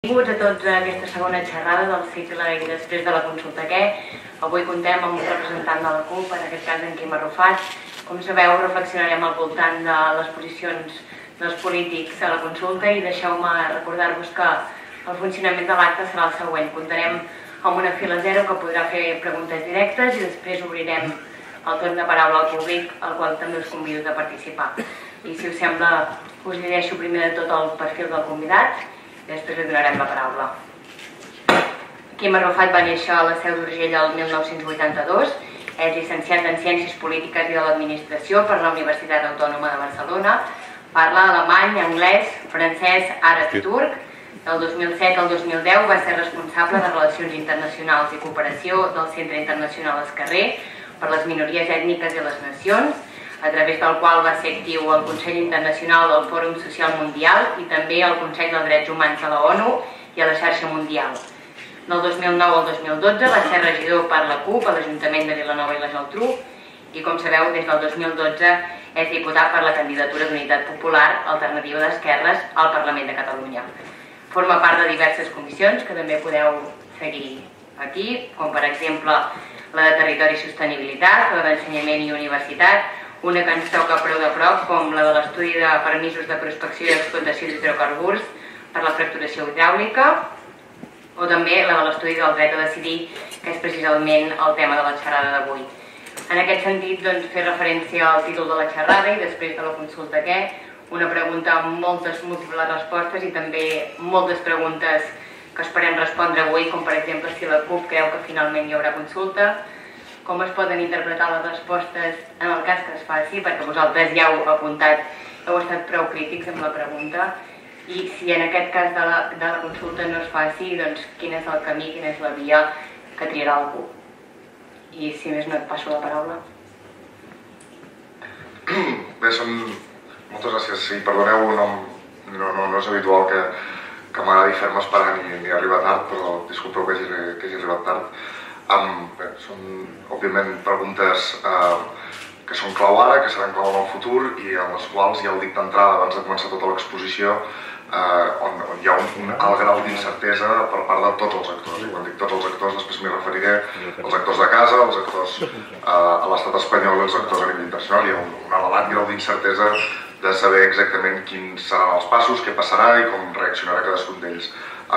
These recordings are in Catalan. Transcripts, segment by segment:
Benvinguts a tots a aquesta segona xerrada del cicle i després de la consulta què. Avui contem amb un representant de la CUP, en aquest cas en Quim Arrufat. Com sabeu, reflexionarem al voltant de les posicions dels polítics a la consulta i deixeu-me recordar-vos que el funcionament de l'acte serà el següent. Comptarem amb una fila zero que podrà fer preguntes directes i després obrirem el torn de paraula al públic, al qual també us convido a participar. I si us sembla, us llegeixo primer de tot el perfil del convidat i després li donarem la paraula. Quim Arrufat va néixer a la Seu d'Urgell el 1982, és llicenciat en Ciències Polítiques i de l'Administració per la Universitat Autònoma de Barcelona, parla alemany, anglès, francès, àrab i turc. Del 2007 al 2010 va ser responsable de Relacions Internacionals i Cooperació del Centre Internacional Esquerrer per les Minories Ètniques i les Nacions, a través del qual va ser actiu al Consell Internacional del Fòrum Social Mundial i també al Consell dels Drets Humans de la ONU i a la Xarxa Mundial. Del 2009 al 2012 va ser regidor per la CUP a l'Ajuntament de Vilanova i la Geltrú i, com sabeu, des del 2012 és diputat per la candidatura d'Unitat Popular Alternativa d'Esquerres al Parlament de Catalunya. Forma part de diverses comissions que també podeu seguir aquí, com per exemple la de Territori i Sostenibilitat, la d'Ensenyament i Universitat, una que ens toca prou de prop, com la de l'estudi de permisos de prospecció i explotació d'hidrocarburs per la fracturació hidràulica, o també la de l'estudi del dret a decidir, que és precisament el tema de la xerrada d'avui. En aquest sentit, fer referència al títol de la xerrada i després de la consulta què, una pregunta amb moltes múltiples respostes i també moltes preguntes que esperem respondre avui, com per exemple si la CUP creu que finalment hi haurà consulta, com es poden interpretar les respostes en el cas que es faci, perquè vosaltres ja heu apuntat, heu estat prou crítics amb la pregunta, i si en aquest cas de la consulta no es faci, doncs quin és el camí, quina és la via que triarà el CUP. I si més no et passo la paraula. Bé, moltes gràcies. Sí, perdoneu, no és habitual que m'agradi fer-me esperar ni arribar tard, però disculpeu que hagi arribat tard. Són, òbviament, preguntes que són clau ara, que seran clau en el futur i en les quals ja ho dic d'entrada abans de començar tota l'exposició, on hi ha un alt grau d'incertesa per part de tots els actors. I quan dic tots els actors, després m'hi referiré als actors de casa, als actors a l'estat espanyol i als actors a nivell internacional. Hi ha un elevat grau d'incertesa de saber exactament quins seran els passos, què passarà i com reaccionarà cadascun d'ells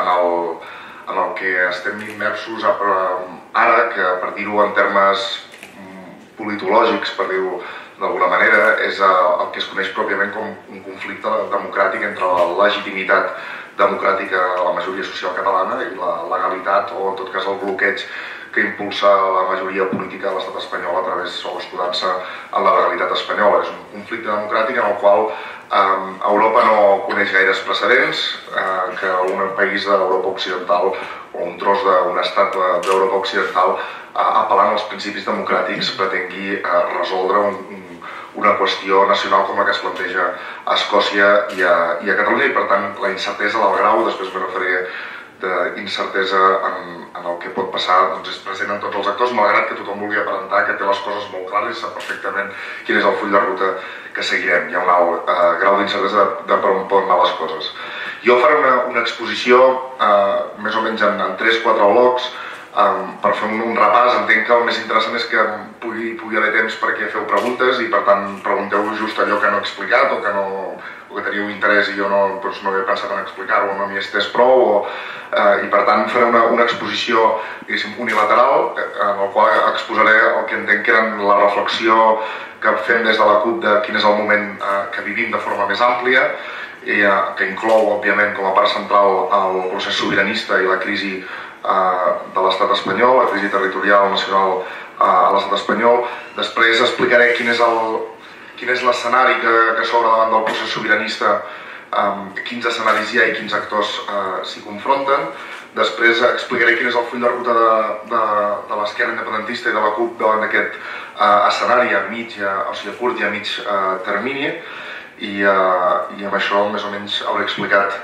en el que estem immersos ara, que per dir-ho en termes politològics, per dir-ho d'alguna manera, és el que es coneix pròpiament com un conflicte democràtic entre la legitimitat democràtica de la majoria social catalana i la legalitat, o en tot cas el bloqueig que impulsa la majoria política de l'estat espanyol a través o escudant-se en la legalitat espanyola. És un conflicte democràtic en el qual Europa no coneix gaires precedents, que un país d'Europa Occidental o un tros d'un estat d'Europa Occidental, apel·lant als principis democràtics, pretengui resoldre una qüestió nacional com la que es planteja a Escòcia i a Catalunya, i per tant la incertesa del grau, després m'hi referiré, d'incertesa en el que pot passar, és present en tots els actors, malgrat que tothom vulgui aparentar que té les coses molt clares i sap perfectament quin és el full de ruta que seguirem. Hi ha un alt grau d'incertesa de per on poden anar les coses. Jo faré una exposició més o menys en 3-4 blocs per fer un repàs. Entenc que el més interessant és que pugui haver temps perquè feu preguntes i per tant pregunteu just allò que no he explicat o que teniu interès i jo no havia pensat en explicar-ho o no m'hi he estès prou, i per tant faré una exposició unilateral en la qual exposaré el que entenc que era la reflexió que fem des de la CUP de quin és el moment que vivim de forma més àmplia, que inclou, òbviament, com a part central el procés sobiranista i la crisi de l'estat espanyol, la crisi territorial nacional a l'estat espanyol. Després explicaré quin és l'escenari que s'obre davant del procés sobiranista, quins escenaris hi ha i quins actors s'hi confronten. Després explicaré quin és el full de ruta de l'esquerra independentista i de la CUP davant d'aquest escenari a curt i a mig termini, i amb això més o menys hauré explicat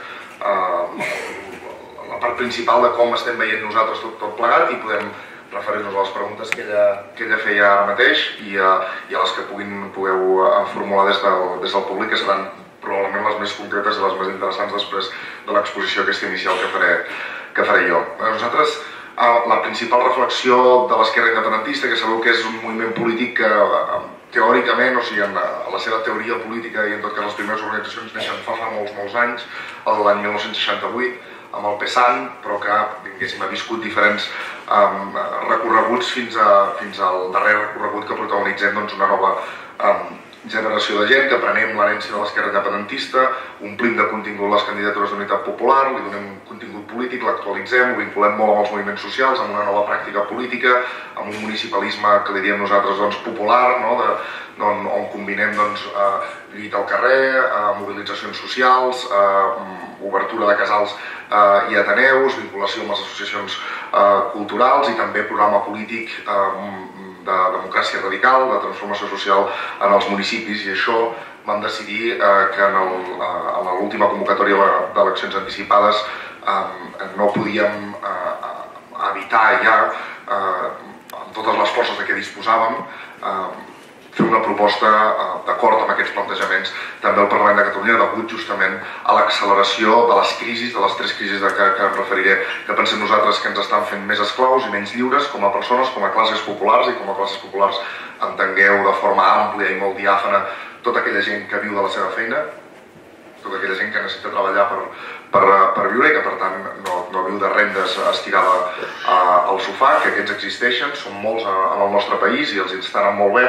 la part principal de com estem veient nosaltres tot plegat, i podem referir-nos a les preguntes que ella feia ara mateix i a les que pugueu formular des del públic, que seran probablement les més concretes i les més interessants després de l'exposició aquesta inicial que faré jo. Nosaltres, la principal reflexió de l'esquerra independentista, que sabeu que és un moviment polític que teòricament, o sigui, en la seva teoria política i en tot cas les primeres organitzacions neixen fa molts anys, l'any 1968, amb el PSAN, però que ha viscut diferents recorreguts fins al darrer recorregut que protagonitzem una nova generació de gent, que prenem l'herència de l'esquerra independentista, omplim de contingut les candidatures d'Unitat Popular, li donem contingut polític, l'actualitzem, ho vinculem molt amb els moviments socials, amb una nova pràctica política, amb un municipalisme que li diem nosaltres popular, on combinem lluita al carrer, mobilitzacions socials, obertura de casals i ateneus, vinculació amb les associacions culturals i també programa polític de democràcia radical, de transformació social en els municipis, i això vam decidir que en l'última convocatòria d'eleccions anticipades no podíem evitar ja, amb totes les forces de què disposàvem, fer una proposta d'acord amb aquests plantejaments també al Parlament de Catalunya, degut justament a l'acceleració de les crisis, de les tres crisis que em referiré, que pensem nosaltres que ens estan fent més esclaus i menys lliures com a persones, com a classes populars, i com a classes populars entengueu de forma àmplia i molt diàfana tota aquella gent que viu de la seva feina, tota aquella gent que necessita treballar per viure i que per tant no viu de rendes estirada al sofà, que aquests existeixen, són molts en el nostre país i els estan molt bé.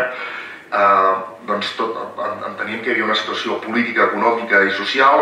Doncs enteníem que hi havia una situació política, econòmica i social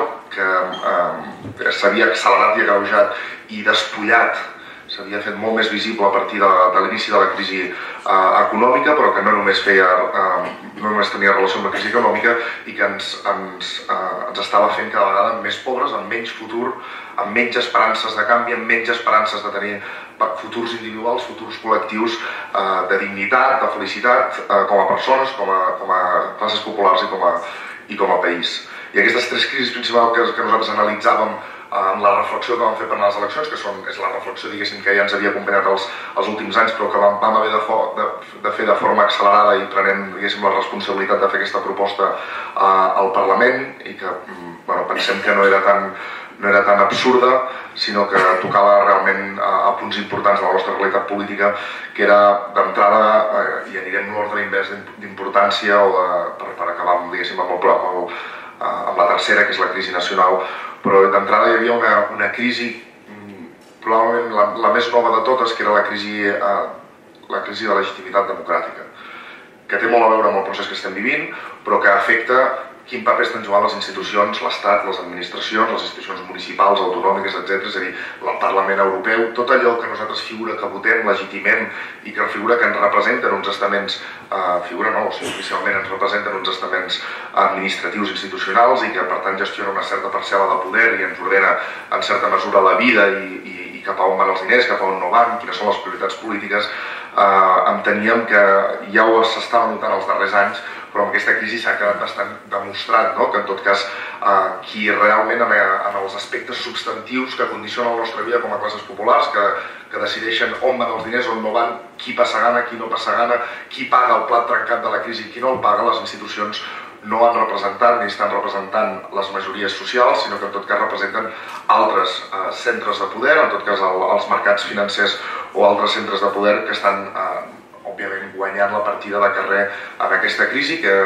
que s'havia accelerat i agreujat i despullat, s'havia fet molt més visible a partir de l'inici de la crisi econòmica, però que no només tenia relació amb la crisi econòmica i que ens estava fent cada vegada més pobres, amb menys futur, amb menys esperances de canvi, amb menys esperances de tenir futurs individuals, futurs col·lectius de dignitat, de felicitat, com a persones, com a classes populars i com a país. I aquestes tres crisis principals que nosaltres analitzàvem en la reflexió que vam fer per anar a les eleccions, que és la reflexió, diguéssim, que ja ens havia acompanyat els últims anys, però que vam haver de fer de forma accelerada i prenent, diguéssim, la responsabilitat de fer aquesta proposta al Parlament, i que pensem que no era tan absurda, sinó que tocava realment a punts importants de la nostra realitat política, que era d'entrada, i anirem en l'ordre invers d'importància, per acabar, diguéssim, amb la tercera, que és la crisi nacional, però d'entrada hi havia una crisi, probablement la més nova de totes, que era la crisi de legitimitat democràtica, que té molt a veure amb el procés que estem vivint, però que afecta quin paper estan jugant les institucions, l'Estat, les administracions, les institucions municipals, autonòmiques, etc. És a dir, el Parlament Europeu, tot allò que nosaltres figura que votem, legitimem i que figura que ens representen uns estaments, oficialment ens representen uns estaments administratius institucionals i que per tant gestiona una certa parcel·la de poder i ens ordena en certa mesura la vida i cap a on van els diners, cap a on no van, quines són les prioritats polítiques, enteníem que ja ho s'estava notant els darrers anys, però amb aquesta crisi s'ha quedat bastant demostrat, que en tot cas qui realment en els aspectes substantius que condicionen la nostra vida com a classes populars, que decideixen on van els diners, on no van, qui passa gana, qui no passa gana, qui paga el plat trencat de la crisi i qui no el paga, les institucions no han representat ni estan representant les majories socials, sinó que en tot cas representen altres centres de poder, en tot cas els mercats financers o altres centres de poder que estan òbviament guanyant la partida de carrer en aquesta crisi que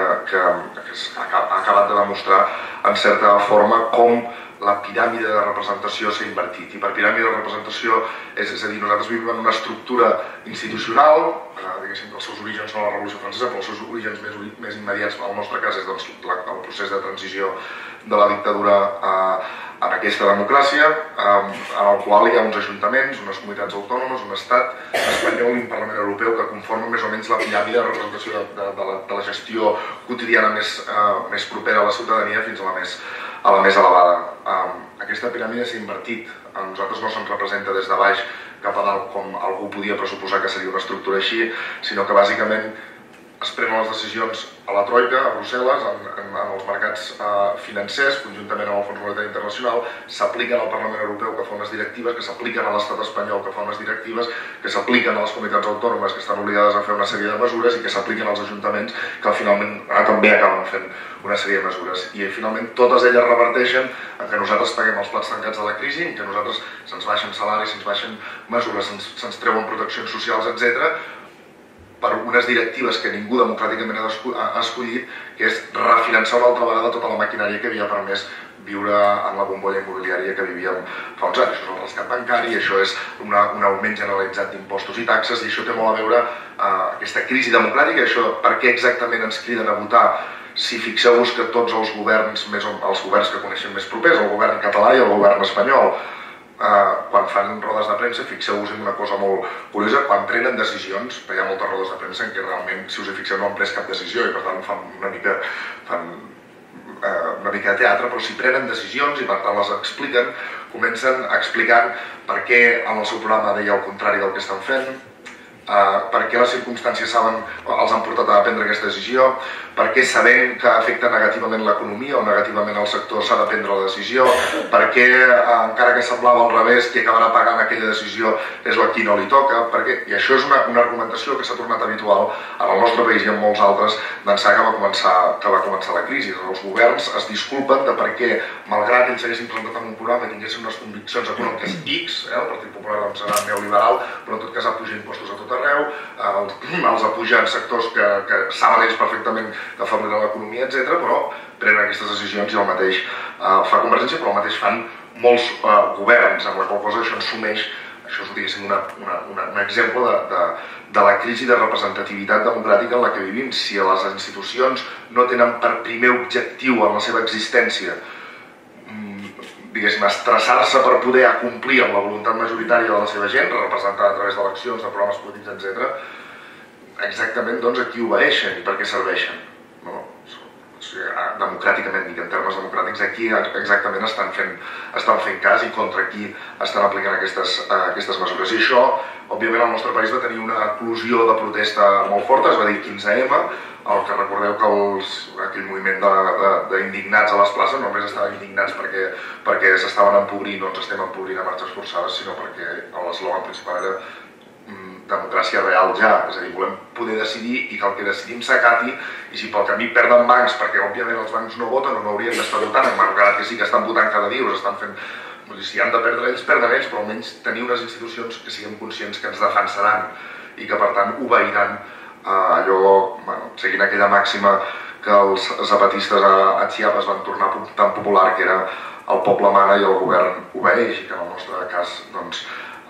ha acabat de demostrar en certa forma com la piràmide de representació s'ha invertit. I per piràmide de representació és a dir, nosaltres vivim en una estructura institucional, diguéssim que els seus orígens són la Revolució Francesa, però els seus orígens més immediats, en el nostre cas, és el procés de transició de la dictadura en aquesta democràcia, en el qual hi ha uns ajuntaments, unes comunitats autònomes, un estat espanyol i un Parlament Europeu que conformen més o menys la piràmide de representació de la gestió quotidiana més propera a la ciutadania fins a la més elevada. Aquesta piràmide s'ha invertit, a nosaltres no se'ns representa des de baix cap a dalt com algú podia pressuposar que seria una estructura així, sinó que bàsicament es prenen les decisions a la Troika, a Brussel·les, en els mercats financers, conjuntament amb el Fons Monetari Internacional, s'apliquen al Parlament Europeu, que fa unes directives, que s'apliquen a l'Estat espanyol, que fa unes directives, que s'apliquen a les comunitats autònomes, que estan obligades a fer una sèrie de mesures, i que s'apliquen als ajuntaments, que finalment també acaben fent una sèrie de mesures. I finalment totes elles reverteixen en que nosaltres paguem els plats tancats de la crisi, en que nosaltres se'ns baixen salaris, se'ns baixen mesures, se'ns treuen proteccions socials, etc., per unes directives que ningú democràticament ha escollit, que és refinançar una altra vegada tota la maquinària que havia permès viure en la bombolla immobiliària que vivíem fa uns anys. Això és el rescat bancari, això és un augment generalitzat d'impostos i taxes, i això té molt a veure aquesta crisi democràtica. Això, per què exactament ens criden a votar? Si fixeu-vos que tots els governs, els governs que coneixem més propers, el govern català i el govern espanyol, quan fan rodes de premsa, fixeu-vos en una cosa molt curiosa, quan prenen decisions, hi ha moltes rodes de premsa en què realment, si us hi fixeu, no han pres cap decisió i per tant fan una mica de teatre, però si prenen decisions i per tant les expliquen, comencen explicant per què en el seu programa deia el contrari del que estan fent, per què les circumstàncies els han portat a prendre aquesta decisió, per què sabent que afecta negativament l'economia o negativament el sector s'ha de prendre la decisió, per què encara que semblava al revés qui acabarà pagant aquella decisió és la qui no li toca, i això és una argumentació que s'ha tornat habitual en el nostre país i en molts altres d'ençà que va començar la crisi. Els governs es disculpen de per què, malgrat ells s'haguessin presentat en un programa i tinguessin unes conviccions econòmiques X, el Partit Popular serà neoliberal, però en tot cas apuja impostos a tot arreu, els apuja en sectors que saben ells perfectament que afavoriran l'economia, etc., però prenen aquestes decisions i el mateix fa Convergència, però el mateix fan molts governs, amb la qual cosa això ens sumeix, això és, diguéssim, un exemple de la crisi de representativitat democràtica en la que vivim. Si les institucions no tenen per primer objectiu en la seva existència, diguéssim, estressar-se per poder acomplir amb la voluntat majoritària de la seva gent, representada a través d'eleccions, de programes polítics, etc., exactament doncs, a qui obeeixen i per què serveixen, no? Democràticament, i en termes democràtics, aquí exactament estan fent cas i contra qui estan aplicant aquestes mesures. I això, òbviament, al nostre país va tenir una eclosió de protesta molt forta, es va dir 15M, el que recordeu que aquell moviment d'indignats a les places només estaven indignats perquè s'estaven empobrint, no ens estem empobrint a marxes forçades, sinó perquè l'eslògan principal era democràcia real ja, és a dir, volem poder decidir i que el que decidim s'acati, i si pel camí perden bancs, perquè òbviament els bancs no voten o no haurien d'estar votant, malgrat que sí que estan votant cada dia, us estan fent... Si han de perdre ells, perden ells, però almenys tenir unes institucions que siguem conscients que ens defensaran i que per tant obeiran allò, seguint aquella màxima que els zapatistes a Chiapas van tornar tan popular, que era el poble mana i el govern obeeix, i que en el nostre cas, doncs,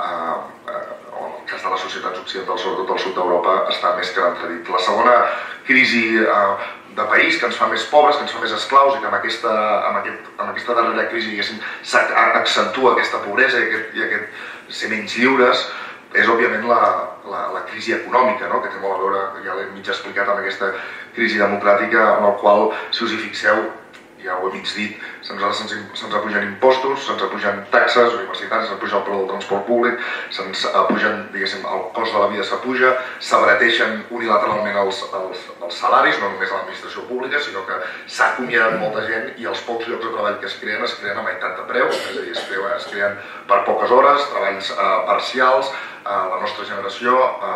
o en el cas de les societats occidentals, sobretot al sud d'Europa, està més que entredit. La segona crisi de país que ens fa més pobres, que ens fa més esclaus, i que amb aquesta darrera crisi accentua aquesta pobresa i aquest ser menys lliures, és òbviament la crisi econòmica, no? Que té molt a veure, ja l'he mig explicat, amb aquesta crisi democràtica, en la qual, si us hi fixeu, ja ho he mig dit, se'ns apugen impostos, se'ns apugen taxes universitàries, se'ns apuja el preu del transport públic, se'ns apugen, diguéssim, el cost de la vida s'apuja, s'abarateixen unilateralment els salaris, no només a l'administració pública, sinó que s'ha acomiadat molta gent i els pocs llocs de treball que es creen a meitat de preu, és a dir, es creen per poques hores, treballs parcials. La nostra generació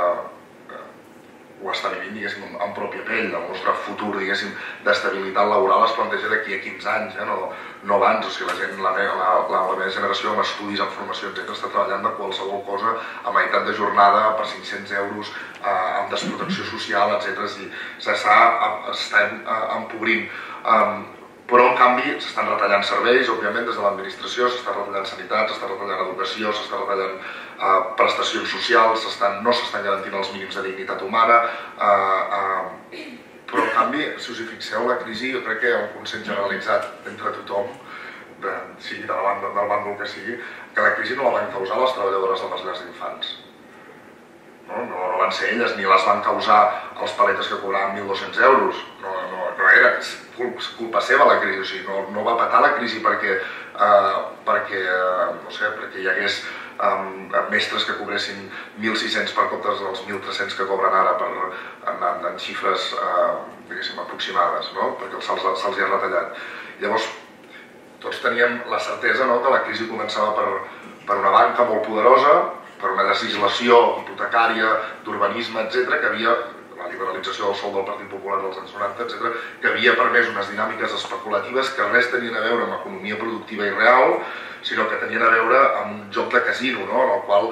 ho està vivint, diguéssim, en pròpia pell. El nostre futur, diguéssim, d'estabilitat laboral es planteja d'aquí a 15 anys, no abans. O sigui, la gent, la meva generació, amb estudis, amb formació, etc., està treballant de qualsevol cosa a meitat de jornada, per 500 euros, amb desprotecció social, etc. És a dir, s'està empobrint. Però, en canvi, s'estan retallant serveis, òbviament, des de l'administració, s'està retallant sanitat, s'està retallant educació, s'està retallant prestacions socials, no s'estan garantint els mínims de dignitat humana, però, en canvi, si us hi fixeu, la crisi, jo crec que hi ha un consens generalitzat entre tothom, sigui del bàndol que sigui, que la crisi no la van causar les treballadores de les llars d'infants. No van ser elles, ni les van causar els paletes que cobraven 1.200 euros. No era culpa seva la crisi, o sigui, no va patar la crisi perquè perquè hi hagués mestres que cobressin 1.600 per comptes dels 1.300 que cobren ara en xifres aproximades, perquè se'ls ha retallat. Llavors, tots teníem la certesa que la crisi començava per una banca molt poderosa, per una legislació hipotecària, d'urbanisme, etc., que havia, la liberalització del sòl del Partit Popular dels anys 90, etc., que havia permès unes dinàmiques especulatives que res tenien a veure amb economia productiva i real, sinó que tenien a veure amb un joc de casino, en el qual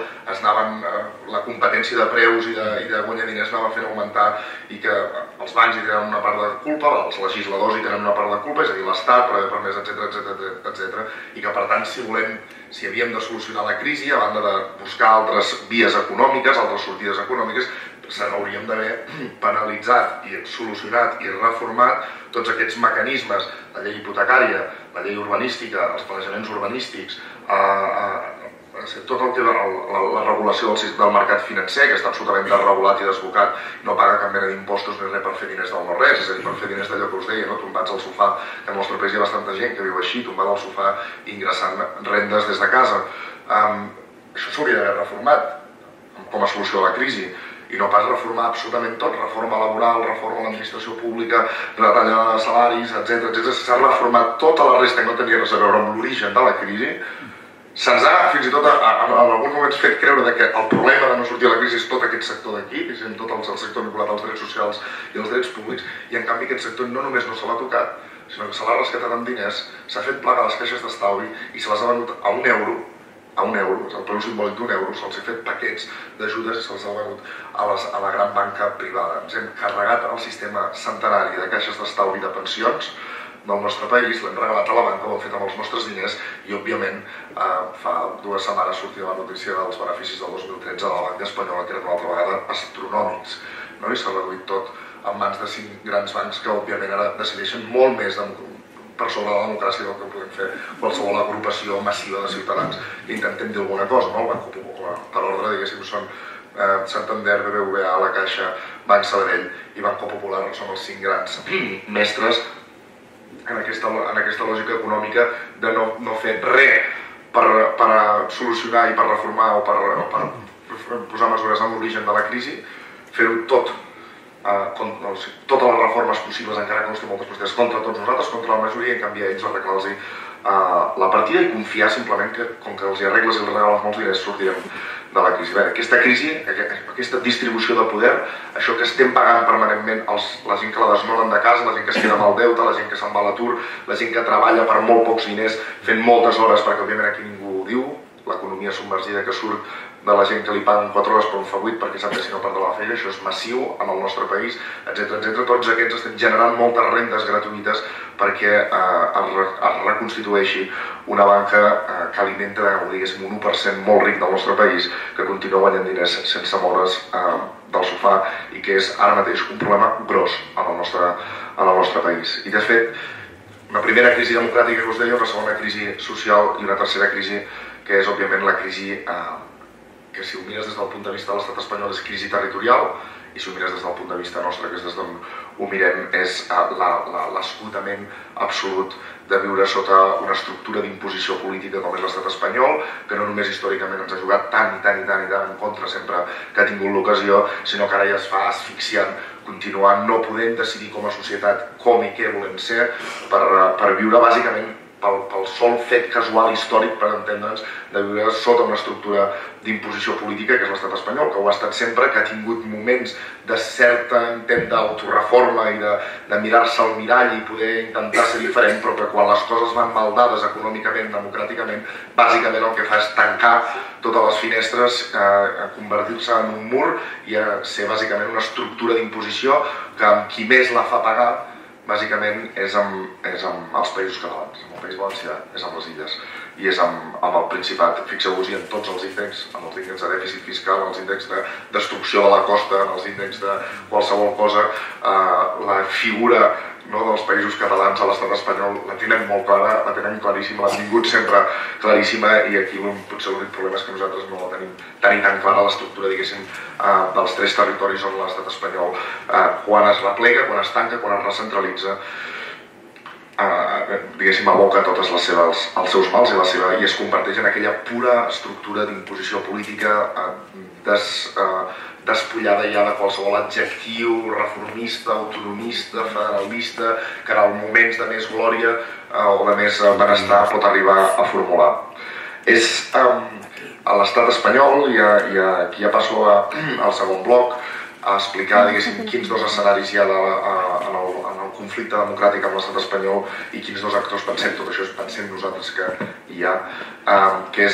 la competència de preus i de guanyar diners anava fent augmentar, i que els bancs hi tenen una part de culpa, els legisladors hi tenen una part de culpa, és a dir, l'Estat, per haver permès, etc. I que, per tant, si havíem de solucionar la crisi, a banda de buscar altres vies econòmiques, altres sortides econòmiques, hauríem d'haver penalitzat i solucionat i reformat tots aquests mecanismes, la llei hipotecària, la llei urbanística, els planejaments urbanístics, tot el que la regulació del mercat financer, que està absolutament desregulat i desbocat, no paga cap mena d'impostos ni res per fer diners del no-res, és a dir, per fer diners d'allò que us deia, tombats al sofà, que al nostre país hi ha bastanta gent que viu així, tombada al sofà i ingressant rendes des de casa. Això s'hauria d'haver reformat com a solució a la crisi, i no pas reformar absolutament tot, reforma laboral, reforma l'administració pública, retallada de salaris, etc. S'ha reformat tota la resta que no tenia res a veure amb l'origen de la crisi. Se'ns ha, fins i tot, en alguns moments fet creure que el problema de no sortir de la crisi és tot aquest sector d'aquí, tot el sector vinculat als drets socials i als drets públics, i en canvi aquest sector no només no se l'ha tocat, sinó que se l'ha rescatat amb diners, s'ha fet plegar les caixes d'estalvi i se les ha venut a €1, és el preu simbòlic d'€1, se'ls ha fet paquets d'ajudes i se'ls ha venut a la gran banca privada. Ens hem carregat el sistema centenari de caixes d'estalvi de pensions del nostre país, l'hem regalat a la banca, ho hem fet amb els nostres diners i, òbviament, fa 2 setmanes sortia la notícia dels beneficis del 2013 de la banca espanyola, que eren una altra vegada astronòmics, i s'ha reduït tot en mans de 5 grans bancs que, òbviament, ara decideixen molt més per sobre la democràcia del que podem fer qualsevol agrupació massiva de ciutadans que intentem dir alguna cosa, el Banco Popular, per ordre, diguéssim, són Santander, BBVA, La Caixa, Banc Sabadell i Banco Popular, són els 5 grans mestres en aquesta lògica econòmica de no fer res per solucionar i per reformar o per posar mesures en l'origen de la crisi, fer-ho tot, totes les reformes possibles, encara que no estem moltes possibilitats, contra tots nosaltres, contra la majoria, i en canvi a ells arreglar-los la partida i confiar simplement que, com que els hi arregles i els regales molts diners, sortirem de la crisi. Bé, aquesta crisi, aquesta distribució de poder, això que estem pagant permanentment, la gent que la desnonen de casa, la gent que es queda amb el deute, la gent que se'n va a l'atur, la gent que treballa per molt pocs diners, fent moltes hores, perquè òbviament aquí ningú ho diu, l'economia submergida que surt de la gent que li paguen 4 hores per un fa 8 perquè sap que si no perdrà la feina, això és massiu en el nostre país, etc. Tots aquests estem generant moltes rendes gratuïtes perquè es reconstitueixi una banca que alimenta, diguéssim, un 1% molt ric del nostre país, que continua guanyant diners sense moure's del sofà i que és ara mateix un problema gros en el nostre país. I de fet, una primera crisi democràtica que us deia, una segona crisi social i una tercera crisi que és, òbviament, la crisi que, si ho mires des del punt de vista de l'estat espanyol, és crisi territorial, i si ho mires des del punt de vista nostre, que és des d'on ho mirem, és l'esgotament absolut de viure sota una estructura d'imposició política com és l'estat espanyol, que no només històricament ens ha jugat tant en contra sempre que ha tingut l'ocasió, sinó que ara ja es fa asfixiant, continuant no podent decidir com a societat com i què volem ser, per viure bàsicament pel sol fet casual històric, per entendre'ns, de viure sota una estructura d'imposició política que és l'estat espanyol, que ho ha estat sempre, que ha tingut moments de certa intent d'autoreforma i de mirar-se al mirall i poder intentar ser diferent, però que quan les coses van mal dades econòmicament, democràticament, bàsicament el que fa és tancar totes les finestres, convertir-se en un mur i ser bàsicament una estructura d'imposició que amb qui més la fa pagar bàsicament és amb els països catalans, amb el País Valencià, és amb les illes i és amb el Principat. Fixeu-vos-hi en tots els índexs, en els índexs de dèficit fiscal, en els índexs de destrucció de la costa, en els índexs de qualsevol cosa, la figura dels països catalans a l'estat espanyol la tenen molt clara, la tenen claríssima, l'han tingut sempre claríssima, i aquí potser l'únic problema és que nosaltres no la tenim tan i tan clara, l'estructura, diguéssim, dels 3 territoris on l'estat espanyol, quan es replega, quan es tanca, quan es recentralitza. diguéssim, aboca tots els seus mals i es converteix en aquella pura estructura d'imposició política despullada ja de qualsevol adjectiu reformista, autonomista, federalista, que en els moments de més glòria o de més benestar pot arribar a formular. És a l'estat espanyol, i aquí ja passo al segon bloc, a explicar, diguéssim, quins dos escenaris hi ha en el conflicte democràtic amb l'estat espanyol i quins dos actors pensem, tot això pensem nosaltres que hi ha, que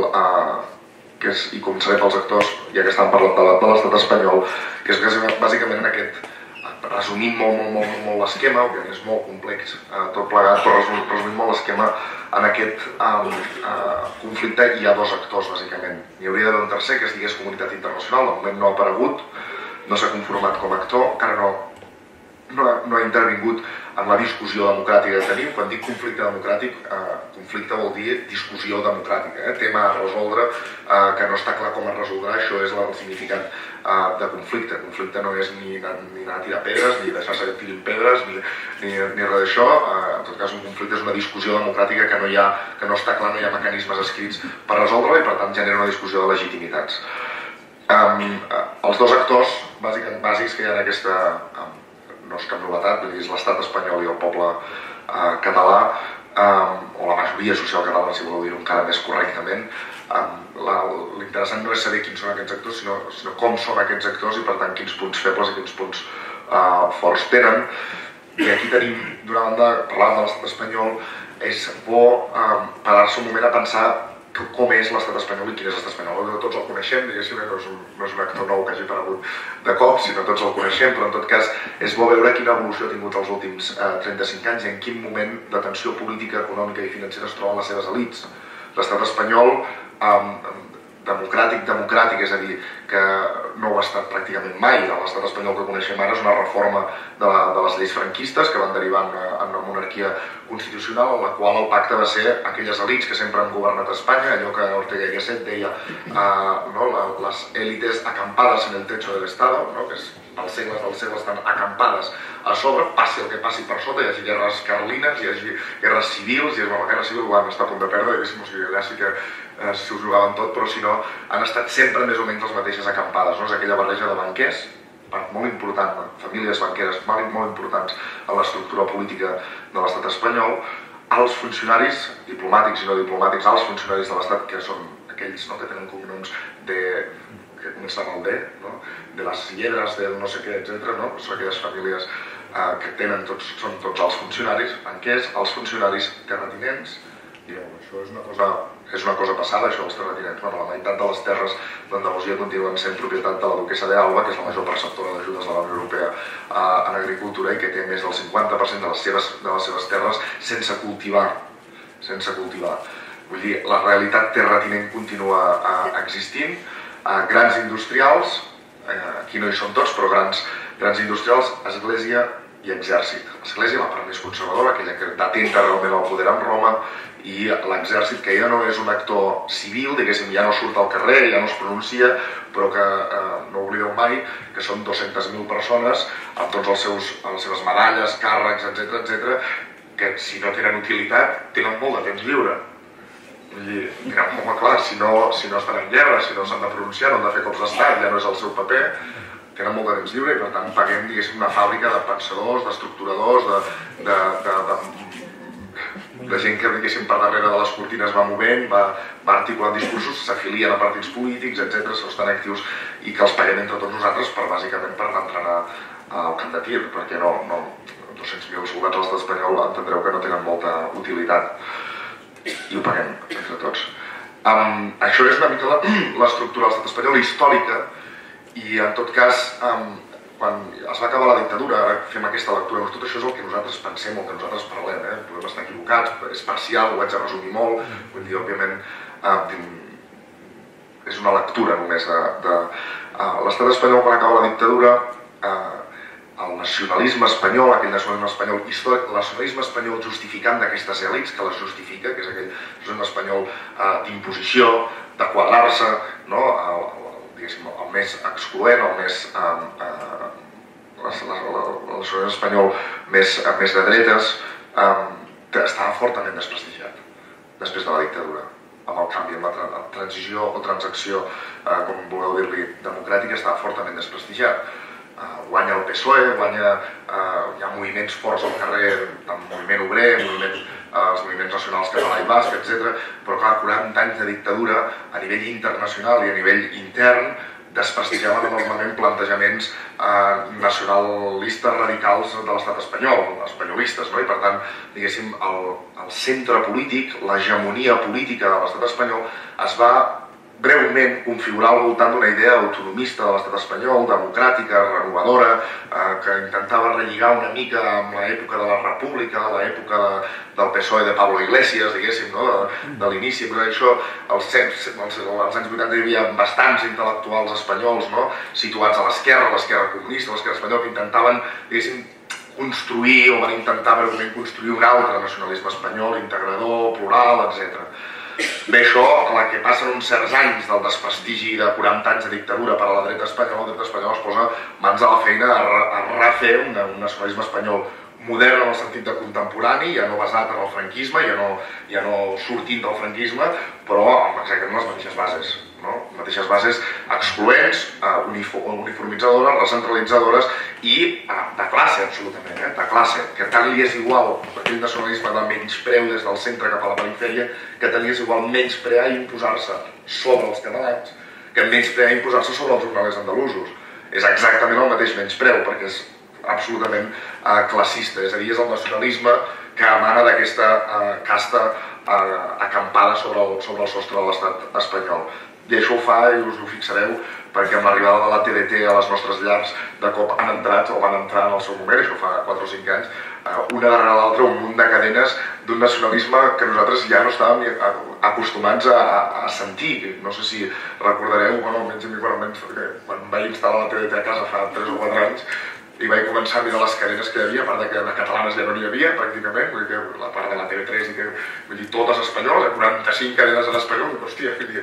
és, i començaré pels actors, ja que estan parlant de l'estat espanyol, que és bàsicament en aquest, resumint molt l'esquema, òbviament és molt complex tot plegat, però resumint molt l'esquema, en aquest conflicte hi ha dos actors, bàsicament. N'hi hauria d'haver un tercer, que es digués comunitat internacional, de moment no ha aparegut, no s'ha conformat com a actor, encara no ha intervingut en la discussió democràtica que tenim. Quan dic conflicte democràtic, conflicte vol dir discussió democràtica, tema a resoldre que no està clar com es resoldrà, això és el significat de conflicte. Conflicte no és ni anar a tirar pedres, ni deixar-se que tirin pedres, ni res d'això. En tot cas, un conflicte és una discussió democràtica que no està clar, no hi ha mecanismes escrits per resoldre-la i per tant genera una discussió de legitimitats. Els dos actors bàsics que hi ha en aquesta, no és cap novetat, és l'estat espanyol i el poble català, o la majoria social catalana, si voleu dir-ho encara més correctament. L'interessant no és saber quins són aquests actors, sinó com són aquests actors i per tant quins punts febles i quins punts forts tenen. I aquí tenim, d'una banda, parlant de l'estat espanyol, és bo parar-se un moment a pensar com és l'estat espanyol i quin és l'estat espanyol. Tots el coneixem, diguéssim, no és un actor nou que hagi aparegut de cop, sinó tots el coneixem, però en tot cas és bo veure quina evolució ha tingut els últims 35 anys i en quin moment de tensió política, econòmica i financera es troben les seves elits. L'estat espanyol, democràtic, és a dir, que no ho ha estat pràcticament mai. L'estat espanyol que coneixem ara és una reforma de les lleis franquistes que van derivar en una monarquia constitucional en la qual el pacte va ser aquelles elits que sempre han governat Espanya, allò que Ortega y Gasset deia, les élites acampades en el techo del Estado, que els segles dels segles estan acampades a sobre, passi el que passi per sota, hi hagi guerres carlines, hi hagi guerres civils, i la guerra civil van estar a punt de perdre, allà sí que s'ho jugaven tot, però si no, han estat sempre més o menys les mateixes acampades, és aquella barreja de banquers, part molt important, famílies banqueres molt importants en l'estructura política de l'estat espanyol, als funcionaris diplomàtics i no diplomàtics, als funcionaris de l'estat, que són aquells que tenen cognoms que comencen amb el D, de les lledres, del no sé què, etc. Són aquelles famílies que tenen són tots els funcionaris banquers, els funcionaris terratinents. Això és una cosa passada, això dels terratinents. La meitat de les terres d'Andalusia continuen sent propietat de la duquessa de Alba, que és la major perceptora d'ajudes de la Unió Europea en agricultura i que té més del 50% de les seves terres sense cultivar. Vull dir, la realitat terratinent continua existint. Grans industrials, aquí no hi són tots, però grans industrials, església i exèrcit. L'església, la part més conservadora, aquella que detenta realment el poder amb Roma, i l'exèrcit, que ja no és un actor civil, diguéssim, ja no surt al carrer, ja no es pronuncia, però que no oblideu mai que són 200.000 persones amb tots les seves medalles, càrrecs, etc., que si no tenen utilitat, tenen molt de temps lliure. Vull dir, tenen molt clar, si no estan en guerra, si no s'han de pronunciar, no han de fer cops d'estat, ja no és el seu paper, tenen molt de temps lliure i per tant paguem, diguéssim, una fàbrica de pensadors, d'estructuradors, de gent que, diguéssim, per darrere de les cortines va movent, va articulant discursos, s'afilien a partits polítics, etc., estan actius i que els paguem entre tots nosaltres bàsicament per entrenar al camp de tir, perquè 200.000 soldats a l'estat espanyol entendreu que no tenen molta utilitat i ho paguem entre tots. Això és una mica l'estructura de l'estat espanyol històrica i en tot cas quan es va acabar la dictadura, ara fem aquesta lectura, tot això és el que nosaltres pensem, el que nosaltres parlem, podem estar equivocats, és parcial, ho haig de resumir molt, vull dir, òbviament, és una lectura només de l'estat espanyol quan acaba la dictadura, el nacionalisme espanyol, aquell nacionalisme espanyol històric, el nacionalisme espanyol justificant d'aquestes èlits, que les justifica, que és aquell nacionalisme espanyol d'imposició, de quadrar-se, el més excloent, el nacionalisme espanyol més de dretes, estava fortament desprestigiat després de la dictadura, amb el canvi, amb la transició o transacció, com voleu dir-li, democràtica, estava fortament desprestigiat. Guanya el PSOE, hi ha moviments forts al carrer, el moviment obrer, els moviments nacionals català i basc, etc. Però clar, 40 anys de dictadura a nivell internacional i a nivell intern desprestigiaven enormement plantejaments nacionalistes radicals de l'estat espanyol, espanyolistes, no? I per tant, diguéssim, el centre polític, l'hegemonia política de l'estat espanyol es va breument configurar al voltant d'una idea autonomista de l'estat espanyol, democràtica, renovadora, que intentava relligar una mica amb l'època de la República, l'època del PSOE de Pablo Iglesias, diguéssim, de l'inici. Per això, als anys 80 hi havia bastants intel·lectuals espanyols situats a l'esquerra comunista, a l'esquerra espanyola, que intentaven, diguéssim, construir o van intentar breument construir un altre nacionalisme espanyol, integrador, plural, etc. Bé, això, a la que passen uns certs anys del desprestigi de 40 anys de dictadura per a la dreta espanyola, es posa mans a la feina a refer un nacionalisme espanyol modern en el sentit de contemporani, ja no basat en el franquisme, ja no sortint del franquisme, però amb exactament les mateixes bases. Mateixes bases excloents, uniformitzadores, recentralitzadores i de classe, absolutament, de classe, que tant li és igual aquell nacionalisme de menyspreu des del centre cap a la perifèria, que tant li és igual menysprear i imposar-se sobre els catalans, que menysprear i imposar-se sobre els jornalers andalusos. És exactament el mateix menyspreu, perquè és absolutament classista, és a dir, és el nacionalisme que emana d'aquesta casta acampada sobre el sostre de l'estat espanyol. I això ho fa, i us ho fixareu, perquè amb l'arribada de la TDT a les nostres llars de cop han entrat, o van entrar en el seu moment, això fa 4 o 5 anys, una darrere l'altra, un munt de cadenes d'un nacionalisme que nosaltres ja no estàvem acostumats a sentir. No sé si recordareu, almenys a mi quan vaig instal·lar la TDT a casa fa 3 o 4 anys, i vaig començar a mirar les cadenes que hi havia, a part que de catalanes ja no n'hi havia, pràcticament, vull dir, la part de la TV3, vull dir, totes espanyoles, 45 cadenes en espanyol, hòstia, vull dir,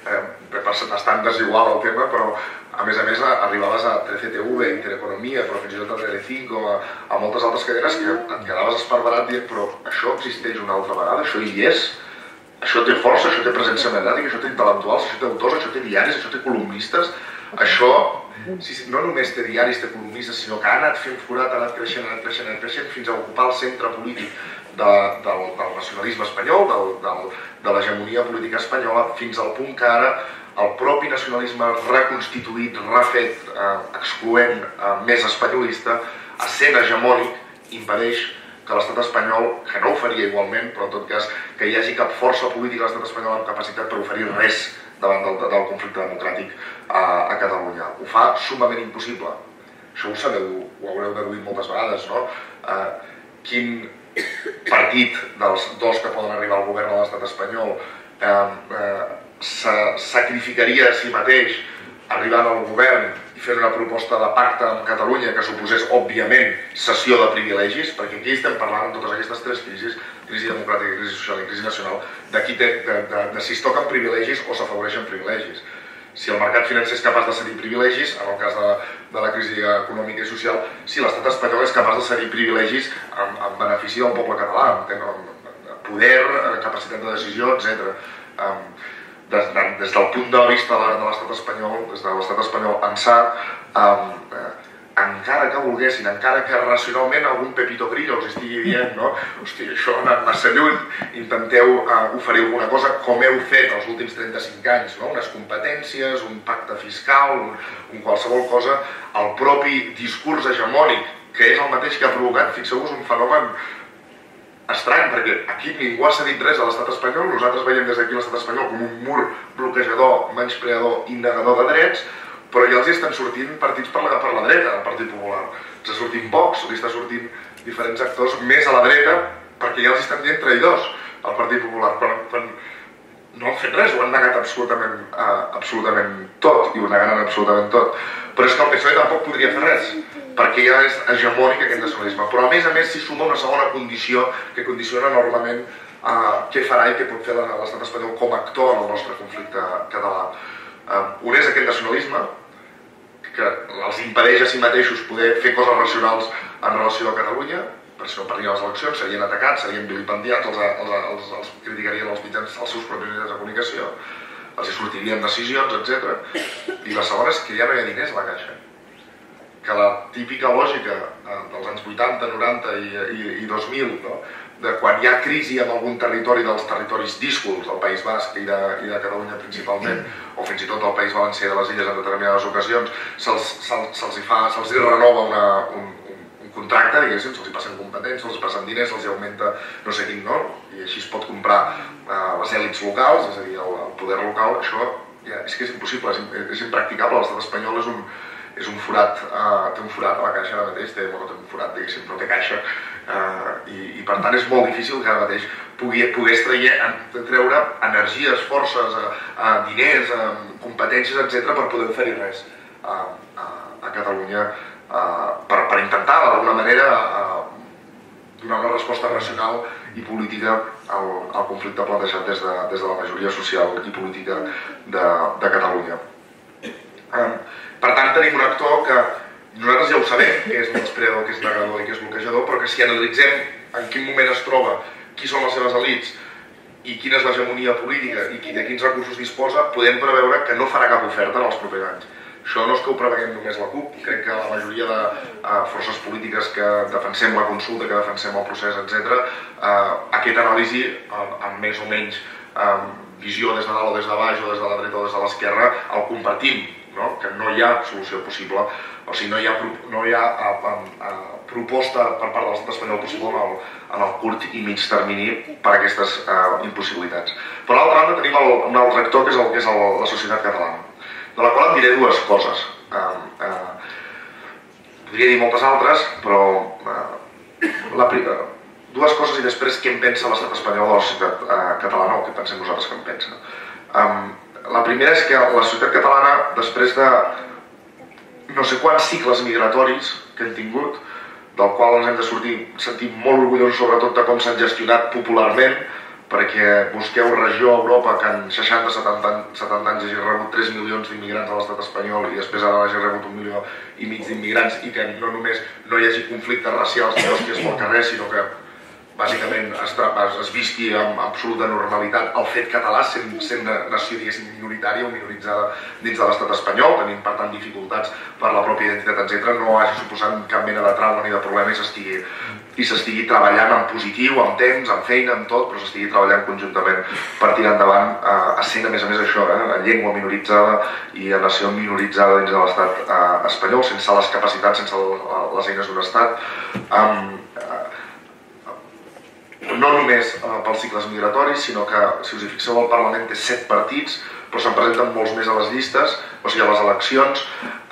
bastant desigual el tema, però a més arribaves a 13TV, Intereconomia, però fins i tot a Telecinco, a moltes altres cadenes que et quedaves esparverat dient, però això existeix una altra vegada, això hi és, això té força, això té presència mediàtica, això té intel·lectuals, això té autors, això té diaris, això té columnistes, això no només té diaris, té columnistes, sinó que ha anat fent forat, ha anat creixent fins a ocupar el centre polític del nacionalisme espanyol, de l'hegemonia política espanyola, fins al punt que ara el propi nacionalisme reconstituït, refet, excloent, més espanyolista, essent hegemònic, impedeix que l'estat espanyol, que no ho faria igualment, però en tot cas que hi hagi cap força política a l'estat espanyol amb capacitat per oferir res davant del conflicte democràtic a Catalunya. Ho fa sumament impossible. Això ho haureu deduït moltes vegades, no? Quin partit dels dos que poden arribar al govern de l'estat espanyol sacrificaria a si mateix arribant al govern i fent una proposta de pacte amb Catalunya que suposés, òbviament, cessió de privilegis, perquè aquí estem parlant en totes aquestes 3 crisis, crisi democràtica, crisi social i crisi nacional, de si es toquen privilegis o s'afavoreixen privilegis. Si el mercat financer és capaç de cedir privilegis, en el cas de la crisi econòmica i social, si l'estat espanyol és capaç de cedir privilegis en benefici del poble català, poder, capacitat de decisió, etc. Des del punt de vista de l'estat espanyol, des de l'estat espanyol ençà, encara que volguessin, encara que racionalment algun Pepito Grillo els estigui dient, no? Hosti, això ha anat massa lluny, intenteu oferir alguna cosa com heu fet els últims 35 anys, no? Unes competències, un pacte fiscal, un qualsevol cosa, el propi discurs hegemònic, que és el mateix que ha provocat, fixeu-vos, un fenomen estrany, perquè aquí ningú ha cedit res a l'estat espanyol, nosaltres veiem des d'aquí l'estat espanyol com un mur bloquejador, menyspreador i negador de drets, però ja els hi estan sortint partits per la dreta, el Partit Popular. Està sortint Vox, li està sortint diferents actors més a la dreta, perquè ja els estan dient traïdors al Partit Popular, quan no han fet res, ho han negat absolutament tot, i ho negaran absolutament tot. Però és que el PSOE tampoc podria fer res, perquè ja és hegemònic aquest nacionalisme. Però a més s'hi suma una segona condició que condiciona enormement què farà i què pot fer l'estat espanyol com a actor en el nostre conflicte català. Un és aquest nacionalisme, que els impedeix a si mateixos poder fer coses racionals en relació a Catalunya, si no perdien les eleccions, serien atacats, serien vilipendiats, els criticarien els mitjans, els seus propis mitjans de comunicació, els hi sortirien decisions, etc. I la segona és que ja no hi ha diners a la caixa. Que la típica lògica dels anys 80, 90 i 2000, no? De quan hi ha crisi en algun territori dels territoris díscols, del País Basc i de Catalunya principalment, o fins i tot del País Valencià i de les Illes en determinades ocasions, se'ls renova un contracte, diguéssim, se'ls passen competències, se'ls passen diners, se'ls augmenta no sé quin no, i així es pot comprar les èlits locals, és a dir, el poder local. Això és que és impossible, és impracticable. L'estat espanyol és un forat, té un forat a la caixa ara mateix, no té un forat, diguéssim, no té caixa, i per tant és molt difícil que ara mateix pogués treure energies, forces, diners, competències, etc. per poder oferir res a Catalunya, per intentar d'alguna manera donar una resposta racional i política al conflicte plantejat des de la majoria social i política de Catalunya. Per tant, tenim un actor que nosaltres ja ho sabem, que és menyspreador, que és negador i que és bloquejador, però que si analitzem en quin moment es troba, qui són les seves elits i quina és l'hegemonia política i de quins recursos disposa, podem preveure que no farà cap oferta en els propers anys. Això no és que ho preveiem només la CUP, crec que la majoria de forces polítiques que defensem la consulta, que defensem el procés, etc., aquesta anàlisi, amb més o menys visió des de dalt o des de baix, o des de la dreta o des de l'esquerra, el compartim, no? Que no hi ha solució possible, o sigui, no hi ha proposta per part de l'estat espanyol possible en el curt i mig termini per a aquestes impossibilitats. Per l'altra banda tenim un altre actor que és la societat catalana, de la qual et diré dues coses. Podria dir moltes altres, però dues coses i després què en pensa l'estat espanyol de la societat catalana o què pensem nosaltres que en pensa. La primera és que la societat catalana, després de no sé quants cicles migratoris que hem tingut, del qual ens hem de sentir molt orgullosos sobretot de com s'han gestionat popularment, perquè busqueu regió a Europa que en 60-70 anys hagi rebut 3 milions d'immigrants a l'estat espanyol i després ara hagi rebut 1,5 milions d'immigrants i que no només no hi hagi conflictes racials ni hòsties pel carrer, sinó que bàsicament es visqui amb absoluta normalitat el fet català sent nació, diguéssim, minoritària o minoritzada dins de l'estat espanyol, tenint per tant dificultats per la pròpia identitat, etc., no hagi suposat cap mena de trauma ni de problema i s'estigui treballant en positiu, en temps, en feina, en tot, però s'estigui treballant conjuntament per tirar endavant, essent a més això, la llengua minoritzada i la nació minoritzada dins de l'estat espanyol, sense les capacitats, sense les eines d'un estat. No només pels cicles migratoris, sinó que, si us hi fixeu, el Parlament té 7 partits, però se'n presenten molts més a les llistes, o sigui, a les eleccions.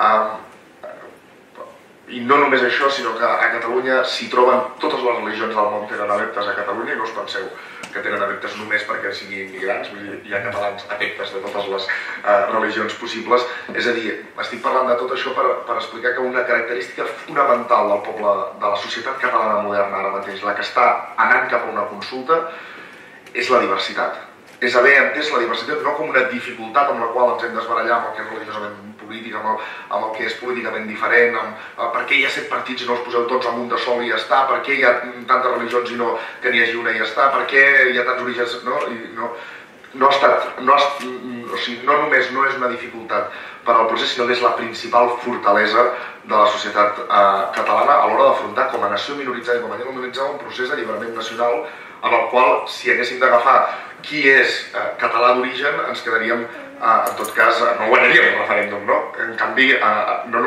I no només això, sinó que a Catalunya s'hi troben totes les religions del món, tenen adeptes a Catalunya, i no us penseu que tenen adeptes només perquè siguin immigrants, hi ha catalans adeptes de totes les religions possibles. És a dir, estic parlant de tot això per explicar que una característica fonamental del poble, de la societat catalana moderna ara mateix, la que està anant cap a una consulta, és la diversitat. És haver entès la diversitat no com una dificultat amb la qual ens hem d'esbarallar amb el que és religiosament polític, amb el que és políticament diferent, per què hi ha 7 partits i no els poseu tots en un de sol i ja està, per què hi ha tantes religions i no que n'hi hagi una i ja està, per què hi ha tants orígens, no només no és una dificultat per al procés, sinó que és la principal fortalesa de la societat catalana a l'hora d'afrontar com a nació minoritzada i com a llengua minoritzada un procés d'alliberament nacional en el qual, si haguéssim d'agafar qui és català d'origen, ens quedaríem, en tot cas, no guanyaríem el referèndum, no? En canvi, no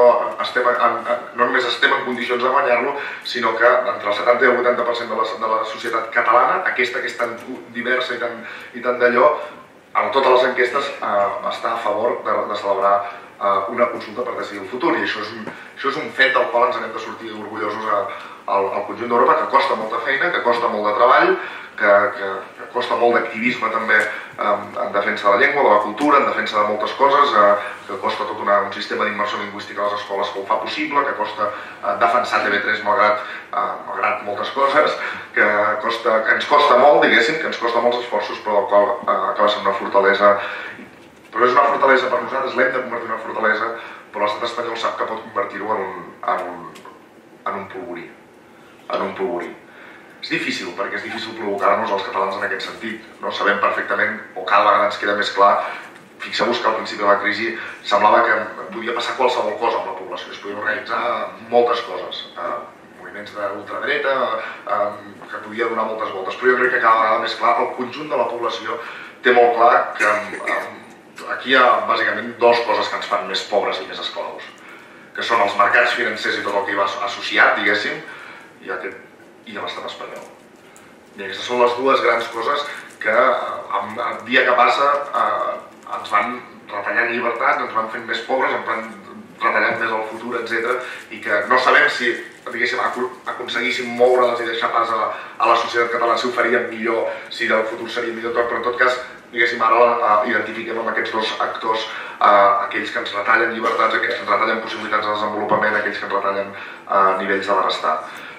només estem en condicions de guanyar-lo, sinó que entre el 70 i el 80% de la societat catalana, aquesta que és tan diversa i tan d'allò, en totes les enquestes està a favor de celebrar una consulta per decidir el futur, i això és un fet del qual ens n'hem de sortir orgullosos al conjunt d'Europa, que costa molta feina, que costa molt de treball, que costa molt d'activisme també en defensa de la llengua, de la cultura, en defensa de moltes coses, que costa tot un sistema d'immersió lingüística a les escoles que ho fa possible, que costa defensar TV3 malgrat moltes coses, que ens costa molt, diguéssim, que ens costa molts esforços, però el qual acaba sent una fortalesa. Però és una fortalesa per nosaltres, l'hem de convertir en una fortalesa, però l'estat espanyol sap que pot convertir-ho en un polvorí. en un polvorí. És difícil, perquè és difícil provocar-nos els catalans en aquest sentit. Sabem perfectament, o cada vegada ens queda més clar, fixeu-vos que al principi de la crisi semblava que podia passar qualsevol cosa amb la població, es podien organitzar moltes coses, moviments d'ultradreta, que podia donar moltes voltes, però jo crec que cada vegada més clar, el conjunt de la població té molt clar que aquí hi ha bàsicament dues coses que ens fan més pobres i més esclaus, que són els mercats financers i tot el que hi va associat, diguéssim, i l'estat espanyol. I aquestes són les dues grans coses que el dia que passa ens van retallant llibertats, ens van fent més pobres, ens van retallant més el futur, etc. I que no sabem si, diguéssim, aconseguíssim moure'ls i deixar pas a la societat catalana, si ho faríem millor, si el futur seria millor tot, però en tot cas, diguéssim, ara identifiquem amb aquests dos actors aquells que ens retallen llibertats, aquells que ens retallen possibilitats de desenvolupament, aquells que ens retallen nivells de benestar.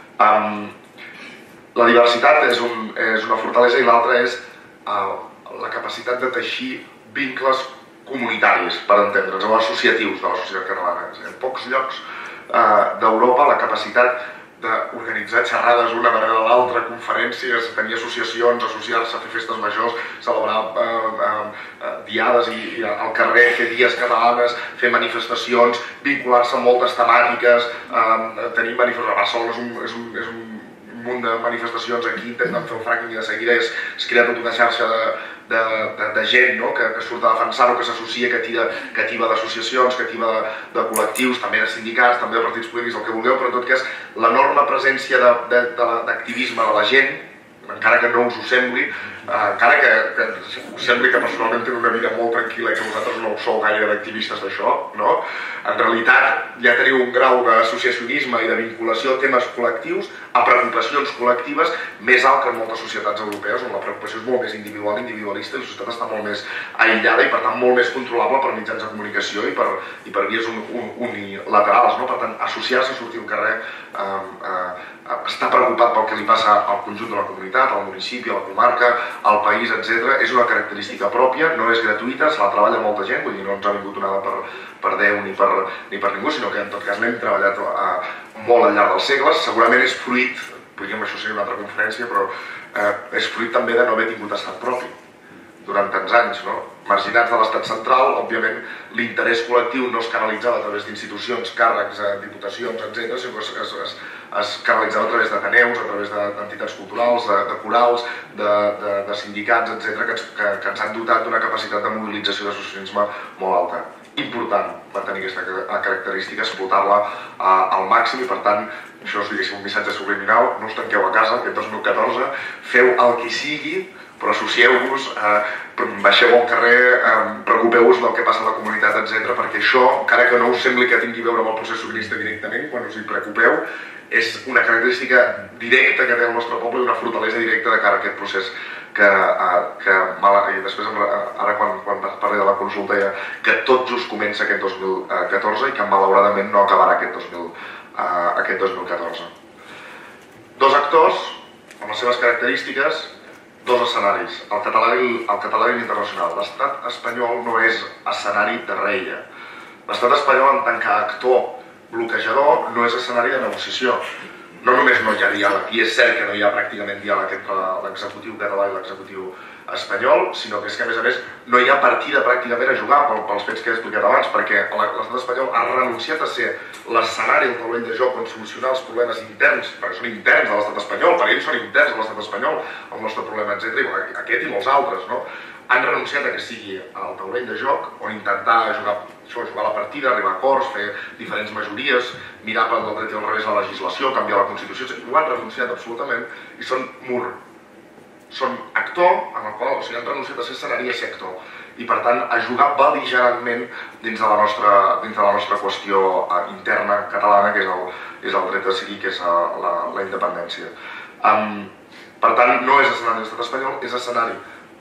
La diversitat és una fortalesa i l'altra és la capacitat de teixir vincles comunitaris, per entendre'ns, o associatius de la societat catalana. En pocs llocs d'Europa la capacitat d'organitzar xerrades una darrere l'altra, conferències, tenir associacions, associar-se, fer festes majors, celebrar diades al carrer, fer dies catalanes, fer manifestacions, vincular-se amb moltes temàtiques, tenir manifestacions. A Barcelona és un munt de manifestacions aquí, intenten fer el fracking i de seguida es crea tota una xarxa de gent que surt a defensar-ho, que s'associa, que tira d'associacions, que tira de col·lectius, també de sindicats, també de partits polítics, el que vulgueu, però en tot cas l'enorme presència d'activisme de la gent, encara que no us ho sembli, encara que us sembli que personalment teniu una vida molt tranquil·la i que vosaltres no sou gaire d'activistes d'això, no? En realitat ja teniu un grau d'associacionisme i de vinculació a temes col·lectius, a preocupacions col·lectives, més alt que en moltes societats europees, on la preocupació és molt més individual, individualista, i la societat està molt més aïllada i per tant molt més controlable per mitjans de comunicació i per vies unilaterals, no? Per tant, associar-se, sortir al carrer, estar preocupat pel que li passa al conjunt de la comunitat, al municipi, a la comarca, al país, etc. És una característica pròpia, no és gratuïta, se la treballa molta gent, vull dir, no ens ha vingut onada per Déu ni per ningú, sinó que en tot cas l'hem treballat molt al llarg dels segles. Segurament és fruit, podríem això seria una altra conferència, però és fruit també de no haver tingut estat propi durant tants anys, no? Marginats de l'estat central, òbviament l'interès col·lectiu no es canalitzava a través d'institucions, càrrecs, diputacions, etc., sinó que es canalitzava a través d'ateneus, a través d'entitats culturals, de corals, de sindicats, etc., que ens han dotat d'una capacitat de mobilització i d'associacionisme molt alta. Important mantenir aquesta característica, explotar-la al màxim i, per tant, això és, diguéssim, un missatge subliminal, no us tanqueu a casa aquest 2014, feu el que sigui, però associeu-vos, baixeu al carrer, preocupeu-vos del que passa a la comunitat, etc., perquè això, encara que no us sembli que tingui a veure amb el procés sobiranista directament, quan us hi preocupeu, és una característica directa que té el nostre poble i una fortalesa directa de cara a aquest procés i després, ara quan parli de la consulta, que tot just comença aquest 2014 i que malauradament no acabarà aquest 2014. Dos actors, amb les seves característiques, dos escenaris, el català i l'internacional. L'estat espanyol no és escenari de reia. L'estat espanyol, en tant que actor bloquejador, no és escenari de negociació. No només no hi ha diàleg, i és cert que no hi ha pràcticament diàleg entre l'executiu català i l'executiu espanyol, sinó que és que, a més, no hi ha partida pràcticament a jugar pels fets que he explicat abans, perquè l'estat espanyol ha renunciat a ser l'escenari, el taulell de joc on solucionar els problemes interns, perquè són interns de l'estat espanyol, per ells són interns de l'estat espanyol, el nostre problema, etc., i aquest i molts altres, no? Han renunciat a que sigui el taulell de joc on intentar jugar la partida, arribar a acords, fer diferents majories, mirar pel dret i al revés la legislació, canviar la Constitució, ho han renunciat absolutament i són mur. Són actor, en el qual, o sigui, han renunciat a ser escenari i a ser actor. I per tant, a jugar bel·ligerantment dins de la nostra qüestió interna catalana, que és el dret a decidir, que és la independència. Per tant, no és escenari de l'estat espanyol, és escenari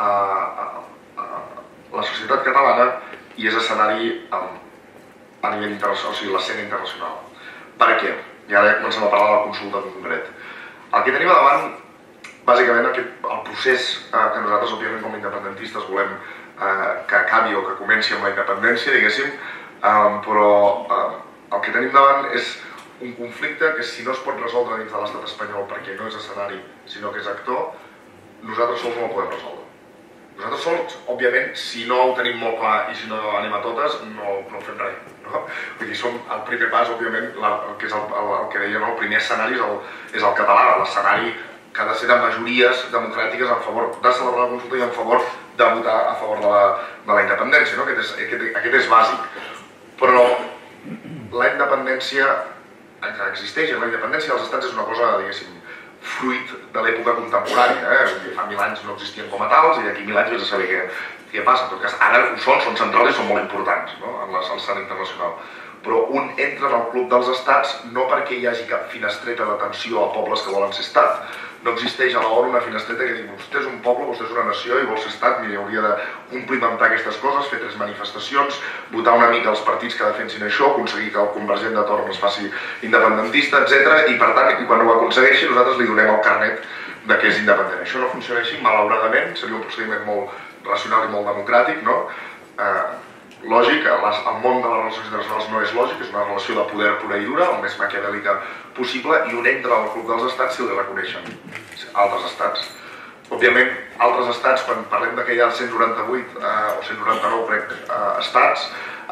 la societat catalana i és escenari a nivell internacional, o sigui, l'escena internacional. Per què? I ara comencem a parlar de la consulta en concret. El que tenim a davant, bàsicament, el procés que nosaltres, òbviament, com a independentistes volem que acabi o que comenci amb la independència, diguéssim, però el que tenim davant és un conflicte que si no es pot resoldre dins de l'estat espanyol perquè no és escenari, sinó que és actor, nosaltres sols no ho podem resoldre. Nosaltres sols, òbviament, si no ho tenim molt clar i si no anem a totes, no fem res. No? Vull dir, som el primer pas, òbviament, que és el que dèiem, el primer escenari és el català, l'escenari que ha de ser de majories democràtiques a favor de celebrar la consulta i a favor de votar a favor de la independència. No? Aquest és bàsic. Però la independència existeix, la independència dels estats és una cosa, diguéssim, fruit de l'època contemporània. Fa 1000 anys no existien com a tals i d'aquí 1000 anys vés a saber què passa. En tot cas, ara ho són centrals i són molt importants en l'escena internacional. Però un entra en el club dels estats no perquè hi hagi cap finestreta d'atenció a pobles que volen ser estat. No existeix a l'ONU una finestreta que digui vostè és un poble, vostè és una nació i vol ser estat, i hauria de complimentar aquestes coses, fer 3 manifestacions, votar una mica els partits que defensin això, aconseguir que el convergent de torn es faci independentista, etc. I per tant, quan ho aconsegueixi, nosaltres li donem el carnet de que és independent. Això no funciona així, malauradament, seria un procediment molt racional i molt democràtic, no? Lògic, el món de les relacions internacionals no és lògic, és una relació de poder pura i dura, el més maquiavèlica possible, i un entra al club dels estats si el reconeixen altres estats. Òbviament, altres estats, quan parlem que hi ha 198 o 199, crec, estats,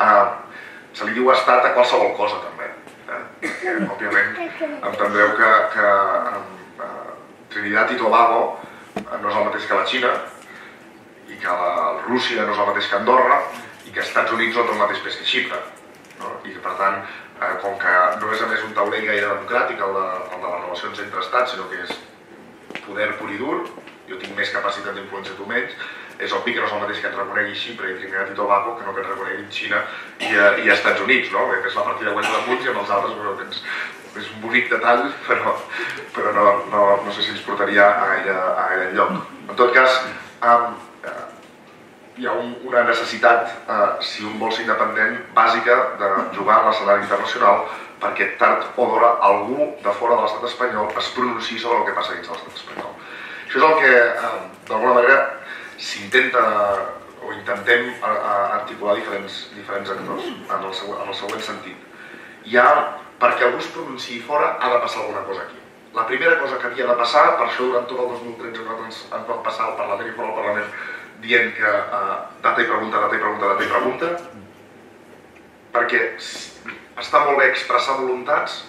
se li diu estat a qualsevol cosa, també. Òbviament, entendreu que Trinidad i Tobago no és el mateix que la Xina, i que la Rússia no és el mateix que Andorra, i que Estats Units no té el mateix pes que Xipre. I que, per tant, com que no és a més un taulell gaire democràtic el de les relacions entre estats, sinó que és poder pur i dur, jo tinc més capacitat d'influència tu menys, és obvi que no és el mateix que et reconegui Xipre i Trinidad i Tobago que no que et reconeguin Xina i Estats Units, no? Que és la partida guanya d'amunt i amb els altres, bueno, és un bonic detall, però no sé si ens portaria a gaire enlloc. En tot cas, hi ha una necessitat, si un vol ser independent, bàsica de jugar en l'escenari internacional perquè tard o d'hora algú de fora de l'estat espanyol es pronunciï sobre el que passa dins de l'estat espanyol. Això és el que, d'alguna manera, s'intenta o intentem articular diferents actors en el següent sentit. Perquè algú es pronunciï fora ha de passar alguna cosa aquí. La primera cosa que havia de passar, per això durant tot el 2013 nosaltres ens vam passar al Parlament i fora del Parlament dient que data i pregunta, perquè està molt bé expressar voluntats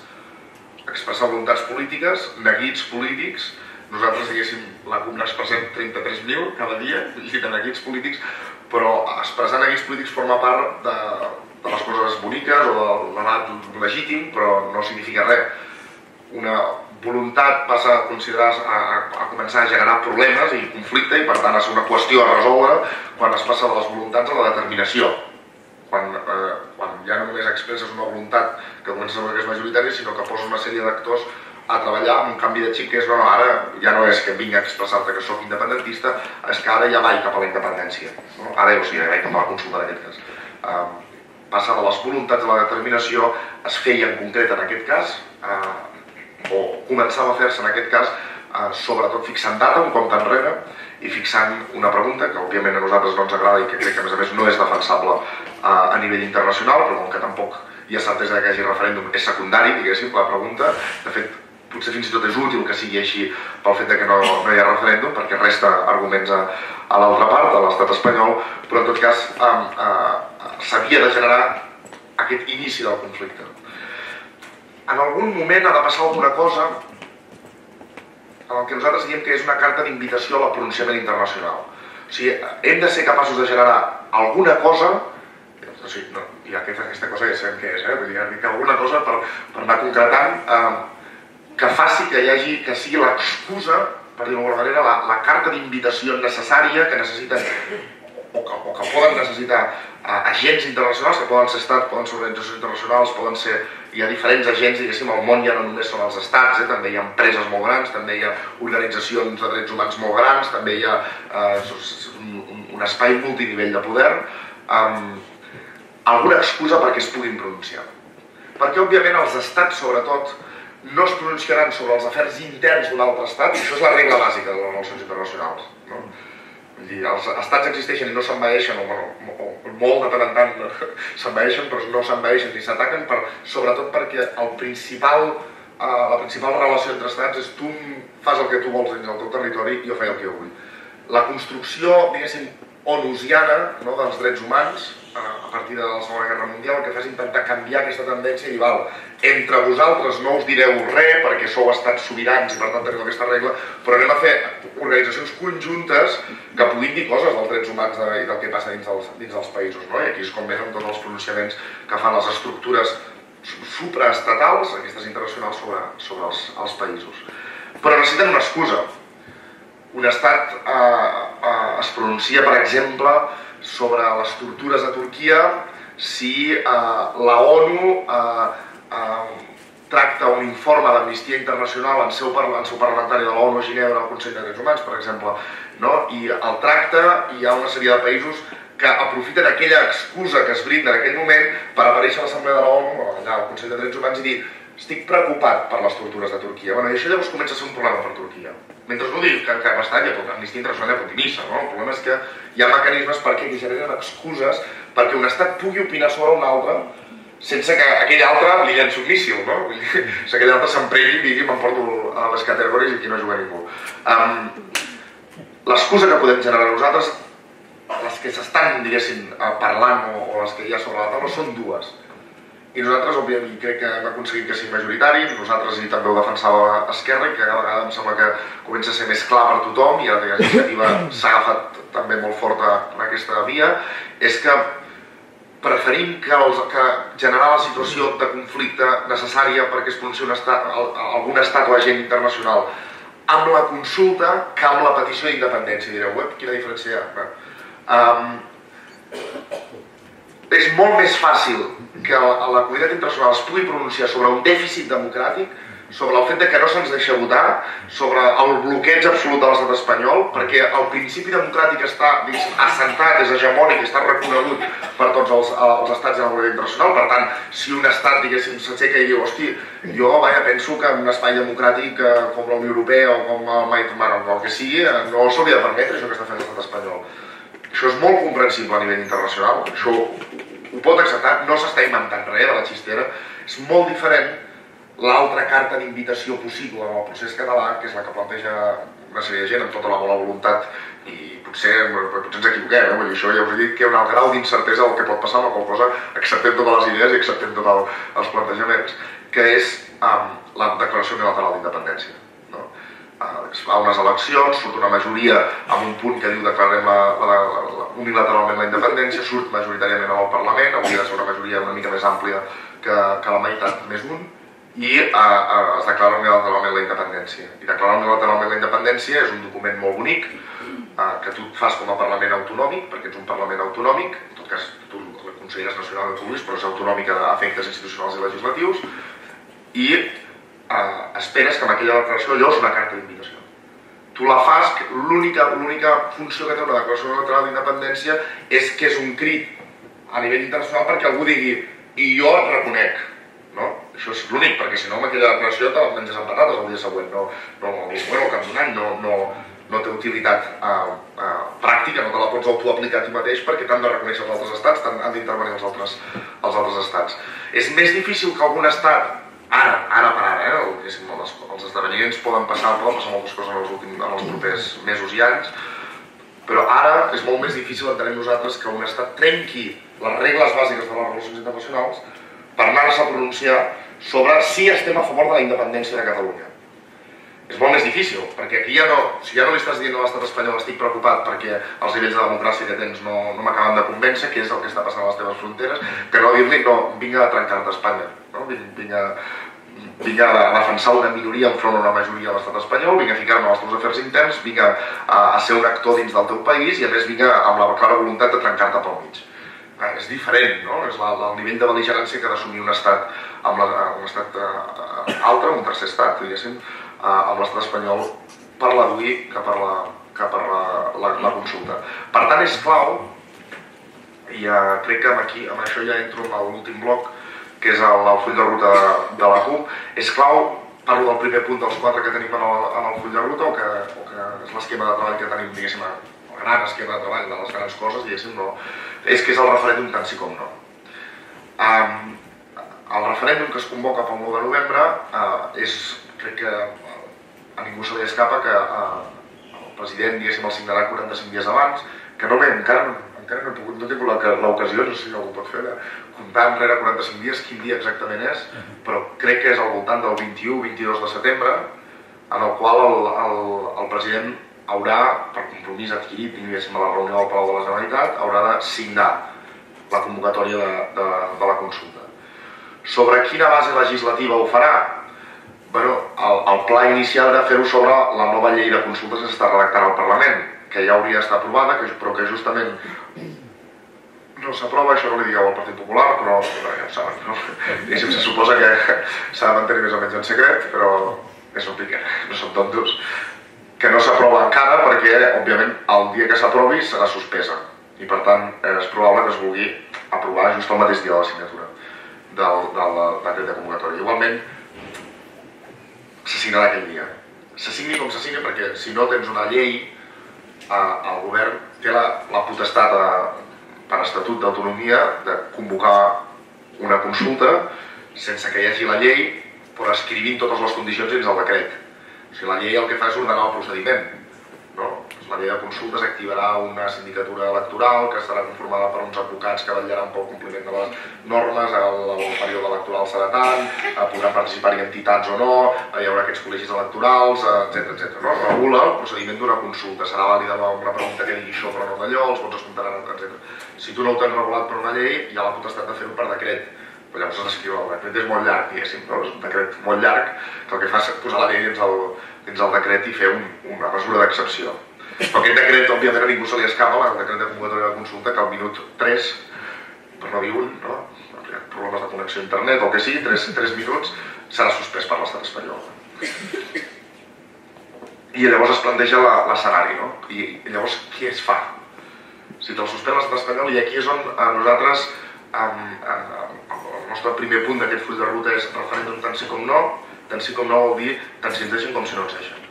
polítiques, neguits polítics. Nosaltres, diguéssim, la CUP n'expressem 33.000 cada dia, de neguits polítics, però expressar neguits polítics forma part de les coses boniques o del debat legítim, però no significa res. Una voluntat passa a començar a generar problemes i conflicte i per tant a ser una qüestió a resoldre quan es passa de les voluntats a la determinació. Quan ja no només expresses una voluntat que comença a saber que és majoritària, sinó que poses una sèrie d'actors a treballar amb un canvi de xip que és no, ara ja no és que vinc a expressar-te que sóc independentista, és que ara ja vaig cap a la independència. Ara ja vaig cap a la consulta en aquest cas. Passar de les voluntats a la determinació es feia en concret en aquest cas, o començava a fer-se en aquest cas, sobretot fixant data, un compte enrere, i fixant una pregunta que òbviament a nosaltres no ens agrada i que crec que a més no és defensable a nivell internacional, però com que tampoc hi ha certesa que hi hagi referèndum, és secundari, diguéssim, la pregunta. De fet, potser fins i tot és útil que sigui així pel fet que no hi ha referèndum, perquè resta arguments a l'altra part, a l'estat espanyol, però en tot cas s'havia de generar aquest inici del conflicte. En algun moment ha de passar alguna cosa en el que nosaltres diem que és una carta d'invitació a pronunciament internacional. O sigui, hem de ser capaços de generar alguna cosa, i aquesta cosa ja sabem què és, vull dir que alguna cosa per anar concretant que faci que sigui l'excusa, per dir-ho d'alguna manera, la carta d'invitació necessària que necessiten o que poden necessitar agents internacionals, que poden ser estats, poden ser organitzacions internacionals, hi ha diferents agents, diguéssim, al món ja no només són els estats, també hi ha empreses molt grans, també hi ha organitzacions de drets humans molt grans, també hi ha un espai multinivell de poder, alguna excusa perquè es puguin pronunciar. Perquè, òbviament, els estats, sobretot, no es pronunciaran sobre els afers interns d'un altre estat, i això és la regla bàsica de les relacions internacionals. dir, els estats existeixen i no s'envaeixen, o molt de tant en tant s'envaeixen, però no s'envaeixen ni s'ataquen, sobretot perquè la principal relació entre estats és tu fas el que tu vols dins del teu territori i jo faig el que jo vull. La construcció, diguéssim, onusiana dels drets humans, a partir de la Segona Guerra Mundial, el que fa és intentar canviar aquesta tendència i dir, val, entre vosaltres no us direu res perquè sou estats sobirans i per tant teniu aquesta regla, però anem a fer organitzacions conjuntes que puguin dir coses dels drets humans i del que passa dins dels països, no? I aquí és com venen tots els pronunciaments que fan les estructures supraestatals, aquestes internacionals, sobre els països. Però necessiten una excusa. Un estat es pronuncia, per exemple, sobre les tortures a Turquia si la ONU tracta un informe d'Amnistia Internacional en seu parlamentari de l'ONU a Ginebra al Consell de Drets Humans, per exemple, i el tracta, i hi ha una sèrie de països que aprofiten aquella excusa que es brinda en aquell moment per aparèixer a l'Assemblea de l'ONU, allà al Consell de Drets Humans, i dir estic preocupat per les tortures de Turquia. I això llavors comença a ser un problema per Turquia. Mentre no dic que bastant Amnistia Internacional ja pot dir missa, no? El problema és que hi ha mecanismes perquè generen excuses perquè un estat pugui opinar sobre un altre sense que aquell altre li llenci un míssil, no? Si aquell altre s'empregui i digui m'emporto a les categories i aquí no juga ningú. L'excusa que podem generar nosaltres, les que s'estan, diguéssim, parlant o les que hi ha sobre la taula són dues. I nosaltres, òbviament, crec que hem aconseguit que sigui majoritari, nosaltres i també ho defensava Esquerra, i que cada vegada em sembla que comença a ser més clar per tothom, i ara la iniciativa s'ha agafat també molt forta en aquesta via, és que preferim que generar la situació de conflicte necessària perquè es pronunciï algun estat o agent internacional amb la consulta que amb la petició d'independència. Direu, quina diferència hi ha? És molt més fàcil que la comunitat internacional es pugui pronunciar sobre un dèficit democràtic, sobre el fet que no se'ns deixa votar, sobre el bloqueig absolut de l'estat espanyol, perquè el principi democràtic està assentat, és hegemònic, està reconegut per tots els estats de la comunitat internacional. Per tant, si un estat, diguéssim, s'aixeca i diu hosti, jo penso que en un espai democràtic com la Unió Europea o com el que sigui, no s'hauria de permetre això que està fent l'estat espanyol. Això és molt comprensible a nivell internacional, això ho pot acceptar, no s'està inventant res de la xistera, és molt diferent l'altra carta d'invitació possible en el procés català, que és la que planteja una sèrie de gent amb tota la bona voluntat, i potser ens equivoquem, vull dir, això ja us he dit que hi ha un alt grau d'incertesa del que pot passar, amb la qual cosa acceptem totes les idees i acceptem tots els plantejaments, que és la declaració unilateral d'independència. Es fa unes eleccions, surt una majoria amb un punt que diu declarem unilateralment la independència, surt majoritàriament al Parlament, hauria de ser una majoria una mica més àmplia que la meitat més un, i es declara unilateralment la independència. I declarar unilateralment la independència és un document molt bonic que tu fas com a Parlament autonòmic, perquè ets un Parlament autonòmic, en tot cas tu el consideres nacional que tu vulguis, però és autonòmic a efectes institucionals i legislatius, i esperes que amb aquella declaració allò és una carta d'invitació. Tu la fas, l'única funció que té una declaració unilateral d'independència és que és un crit a nivell internacional perquè algú digui i jo et reconec. Això és l'únic, perquè si no amb aquella declaració te la menges amb patates el dia següent. No, al cap d'un any no té utilitat pràctica, no te la pots autoaplicar tu mateix perquè t'han de reconèixer els altres estats, han d'intervenir els altres estats. És més difícil que algun estat ara per ara, els esdeveniments poden passar moltes coses en els propers mesos i anys, però ara és molt més difícil, entenem nosaltres, que un estat trenqui les regles bàsiques de les relacions internacionals per anar-se a pronunciar sobre si estem a favor de la independència de Catalunya. És molt més difícil, perquè aquí si ja no li estàs dient a l'estat espanyol estic preocupat perquè els nivells de democràcia que tens no m'acaben de convèncer, que és el que està passant a les teves fronteres, que no dir-li vinga a trencar-te a Espanya, vinga a defensar una minoria enfront a una majoria de l'estat espanyol, vinga a ficar-me als teus afers interns, vinga a ser un actor dins del teu país i a més vinga amb la clara voluntat de trencar-te pel mig. És diferent, no? És el nivell de bel·ligerància que ha d'assumir un estat amb un estat altre, un tercer estat, diguéssim, amb l'estat espanyol per l'adduir que per la consulta. Per tant, és clau, i crec que amb això ja entro en l'últim bloc, que és el full de ruta de la CUP, és clau, parlo del primer punt dels 4 que tenim en el full de ruta, o que és l'esquema de treball que tenim, diguéssim, a gran esquema de treball, de les grans coses, diguéssim, no, és que és el referèndum tant sí com no. El referèndum que es convoca pel 9 de novembre crec que a ningú se li escapa que el president, diguéssim, el signarà 45 dies abans, que no bé, encara no he tingut l'ocasió, no sé si algú pot fer, de comptar enrere 45 dies quin dia exactament és, però crec que és al voltant del 21-22 de setembre, en el qual el president haurà, per compromís adquirit, diguéssim, a la reunió del Palau de la Generalitat, haurà de signar la convocatòria de la consulta. Sobre quina base legislativa ho farà? Bueno, el pla inicial era fer-ho sobre la nova llei de consultes que s'està redactant al Parlament, que ja hauria d'estar aprovada, però que justament no s'aprova, això no li digueu al Partit Popular, però ja ho saben, no? Diguéssim, se suposa que s'ha de mantenir més o menys en secret, però és obvi que no som tontos, que no s'aprova encara perquè, òbviament, el dia que s'aprovi serà suspesa i, per tant, és probable que es vulgui aprovar just el mateix dia de la signatura del decret de convocatòria. Igualment, s'assignarà aquell dia. S'assigni com s'assigni perquè, si no tens una llei, el govern té la potestat per estatut d'autonomia de convocar una consulta sense que hi hagi la llei, però escrivint totes les condicions dins el decret. O sigui, la llei el que fa és ordenar el procediment, no? La llei de consultes activarà una sindicatura electoral que estarà conformada per uns advocats que vetllaran pel compliment de les normes, el període electoral serà tant, podran participar-hi entitats o no, hi haurà aquests col·legis electorals, etc. No? Regula el procediment d'una consulta, serà vàlida una pregunta que digui això però no d'allò, els vots es comptaran, etc. Si tu no ho tens regulat per una llei, hi ha la potestat de fer-ho per decret. Però llavors has d'escriure el decret, és molt llarg, diguéssim, no? És un decret molt llarg, que el que fa és posar la llei dins el decret i fer una mesura d'excepció. Però aquest decret, òbviament, a ningú se li escapa, el decret de convocatòria de consulta, que al minut 3, per no dir un, no? Problemes de connexió a internet o el que sigui, 3 minuts, serà suspès per l'estat espanyol. I llavors es planteja l'escenari, no? I llavors què es fa? Si te'l suspèn l'estat espanyol, i aquí és on nosaltres, el nostre primer punt d'aquest full de ruta és referèndum tant sí com no. Tant sí com no vol dir tant si ens deixen com si no ens deixen.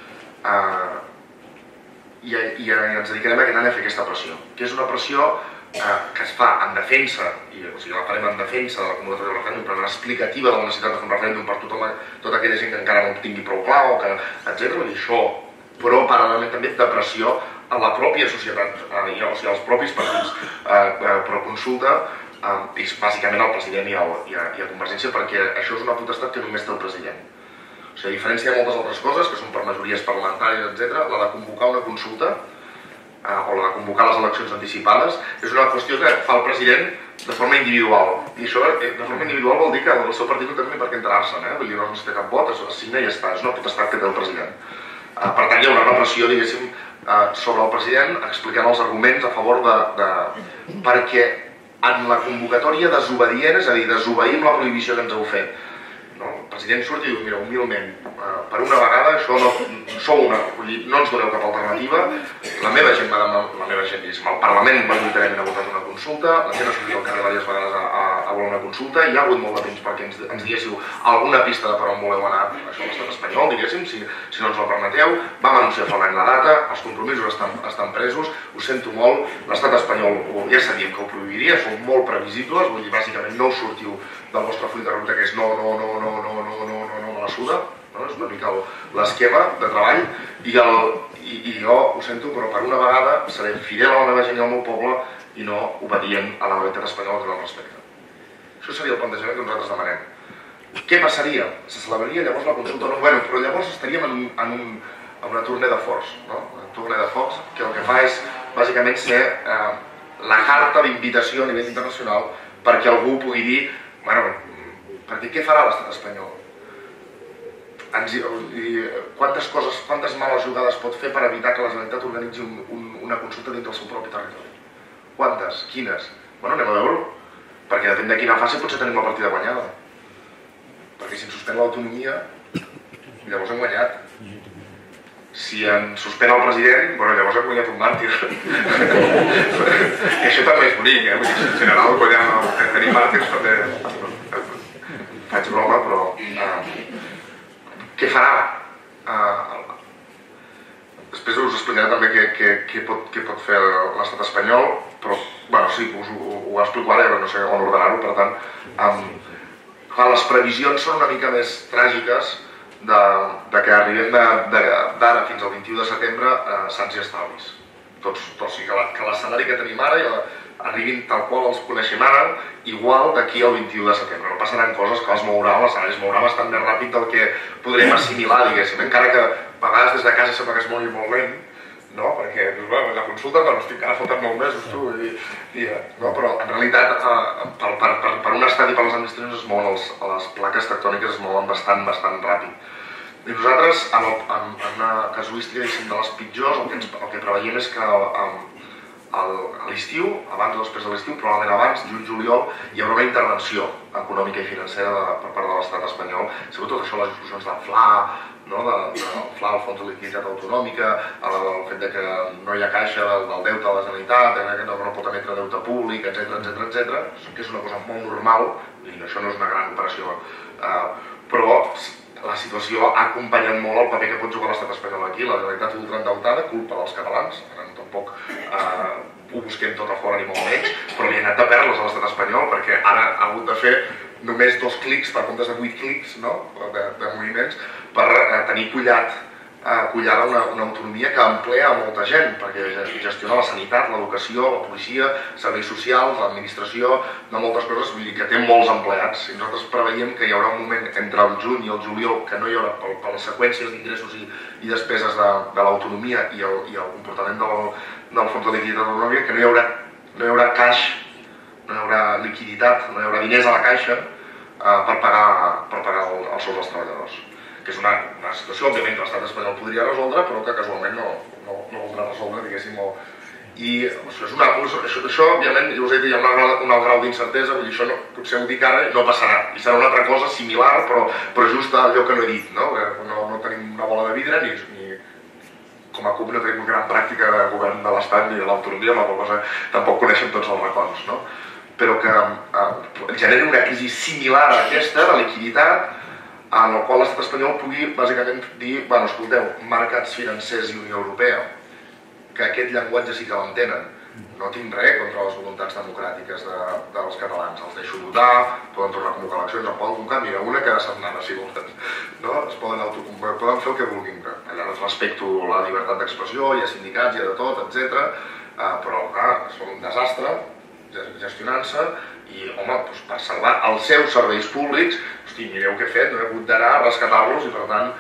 I ens dedicarem aquest any a fer aquesta pressió, que és una pressió que es fa en defensa, o sigui, la farem en defensa de la convocatòria del referèndum, però en explicativa de la necessitat de fer un referèndum per tota aquella gent que encara no ho tingui prou clar, etc. I això, però paral·lelament també de pressió a la pròpia societat, o sigui, als propis partits pro consulta, és bàsicament al president i a Convergència, perquè això és una potestat que només té el president. O sigui, a diferència de moltes altres coses, que són per majories parlamentàries, etc., la de convocar una consulta o la de convocar les eleccions anticipades és una qüestió que fa el president de forma individual. I això, de forma individual, vol dir que el seu partit no té ni per què enterar-se'n, vull dir, no es té cap vot, es signa i ja està, és una potestat que té el president. Per tant, hi haurà una pressió, diguéssim, sobre el president explicant els arguments a favor perquè en la convocatòria desobedient, és a dir, desobeïm la prohibició que ens heu fet. El president surt i diu, mira, humilment, per una vegada això no ens doneu cap alternativa, la meva gent, el Parlament majoritàriament ha votat una consulta, la gent ha sortit al carrer diverses vegades a voler una consulta, hi ha hagut molt de temps perquè ens diguéssiu alguna pista de per on voleu anar, això a l'estat espanyol, diguéssim, si no ens la permeteu, vam anunciar fa un any la data, els compromisos estan presos, ho sento molt, l'estat espanyol ja sabíem que ho prohibiria, són molt previsibles, vull dir, bàsicament no us sortiu del vostre full de ruta, que és no me la suda, és una mica l'esquema de treball, i jo ho sento, però per una vegada seré fidel a la meva gent i al meu poble i no obedient a la legalitat espanyola que no el respecta. Això seria el plantejament que nosaltres demanem. Què passaria? Se celebraria llavors la consulta? No, bueno, però llavors estaríem en una tournée de forts, no? Una tournée de forts que el que fa és bàsicament ser la carta d'invitació a nivell internacional perquè algú pugui dir, bueno, perquè què farà l'estat espanyol? Quantes males jugades pot fer per evitar que la Generalitat organitzi una consulta dintre del seu propi territori? Quantes? Quines? Bueno, anem a veure-ho, perquè depèn de quina fase potser tenim la partida guanyada. Perquè si ens suspèn l'autonomia, llavors hem guanyat. Si ens suspèn el president, bueno, llavors hem guanyat un màrtir. I això també és bonic, en general, guanyar tenir màrtirs també... Faig broma, però... Què farà? Després després us explicaré també què pot fer l'estat espanyol, però, sí, ho explico ara, no sé on ordenar-ho, per tant, les previsions són una mica més tràgiques de que arribem d'ara fins al 21 de setembre sants i estalvis. O sigui, que l'escenari que tenim ara arribin tal qual els coneixem ara, igual d'aquí al 21 de setembre. No passaran coses que l'escenari es mourà bastant més ràpid del que podrem assimilar, diguéssim, encara que a vegades des de casa sembla que es mogui molt lent, no? Perquè la consulta, estic ara faltant 9 mesos, tu, però en realitat per un estat i per les administracions es mouen les plaques tectòniques es mouen bastant ràpid. I nosaltres, en una casuística de les pitjors, el que preveiem és que a l'estiu, abans o després de l'estiu, probablement abans, juny-juliol, hi haurà una intervenció econòmica i financera per part de l'estat espanyol, sobretot això, les discussions del FLA, del FLA, el Fons de Liquiditat Autonòmica, el fet que no hi ha caixa del deute de la Generalitat, que no pot emetre deute públic, etc., que és una cosa molt normal, i això no és una gran operació, però la situació ha acompanyat molt el paper que pot jugar l'estat espanyol aquí, la Generalitat ultraendeutada, culpa dels catalans, tampoc ho busquem tot a fora ni molt menys, però li ha anat de perles a l'estat espanyol perquè ara ha hagut de fer només 2 clics per comptes de 8 clics de moviments per tenir collada una autonomia que emplea molta gent, perquè gestiona la sanitat, l'educació, la policia, serveis socials, l'administració, moltes coses, vull dir que té molts empleats. I nosaltres preveiem que hi haurà un moment entre el juny i el juliol que no hi haurà, per les seqüències d'ingressos i despeses de l'autonomia i el comportament del Fons de Liquiditat Autonòmica, que no hi haurà caix, no hi haurà liquiditat, no hi haurà diners a la caixa per pagar els sous dels treballadors. Que és una situació, òbviament, que l'estat espanyol podria resoldre, però que casualment no voldrà resoldre, diguéssim. I això, òbviament, ja us he dit, hi ha un alt grau d'incertesa, vull dir, això potser ho dic ara, no passarà. I serà una altra cosa similar, però just allò que no he dit, no? No tenim una bola de vidre, ni com a CUP no tenim gran pràctica de govern de l'estat ni de l'autonomia, amb la qual cosa tampoc coneixem tots els racons, no? Però que generi una crisi similar a aquesta, de liquiditat, en el qual l'estat espanyol pugui bàsicament dir, escolteu, mercats financers i Unió Europea, que aquest llenguatge sí que l'entenen. No tinc res contra les voluntats democràtiques dels catalans, els deixo votar, poden tornar a convocar eleccions, en poden convocar, mira, una cada setmana si volen, es poden fer el que vulguin. Allà respecto la llibertat d'expressió, hi ha sindicats, hi ha de tot, etc. Però són un desastre gestionant-se i, home, per salvar els seus serveis públics, mireu què he fet, no he hagut d'anar a rescatar-los i, per tant,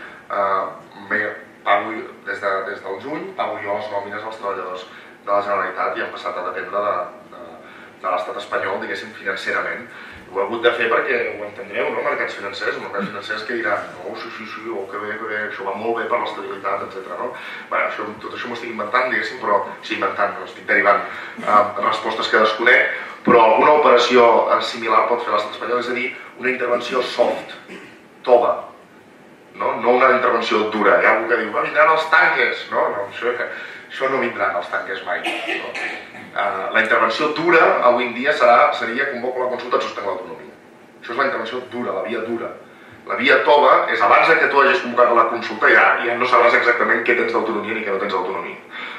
pago des del juny, pago jo les nòmines als treballadors de la Generalitat i han passat a dependre de l'estat espanyol, diguéssim, financerament. Ho he hagut de fer perquè ho entendreu, no? Mercats financers que diran, no, sí, que bé, això va molt bé per l'estabilitat, etc. Tot això m'ho estic inventant, diguéssim, però sí, inventant, estic derivant respostes que desconec, però alguna operació similar pot fer l'estat espanyol, és a dir, una intervenció soft, tova, no una intervenció dura. Hi ha algú que diu, vindran els tanques, no, això no vindran els tanques mai. La intervenció dura avui en dia seria convocar la consulta et suspèn l'autonomia. Això és la intervenció dura, la via dura. La via tova és abans que tu hagis convocat la consulta ja no sabràs exactament què tens d'autonomia ni què no tens d'autonomia.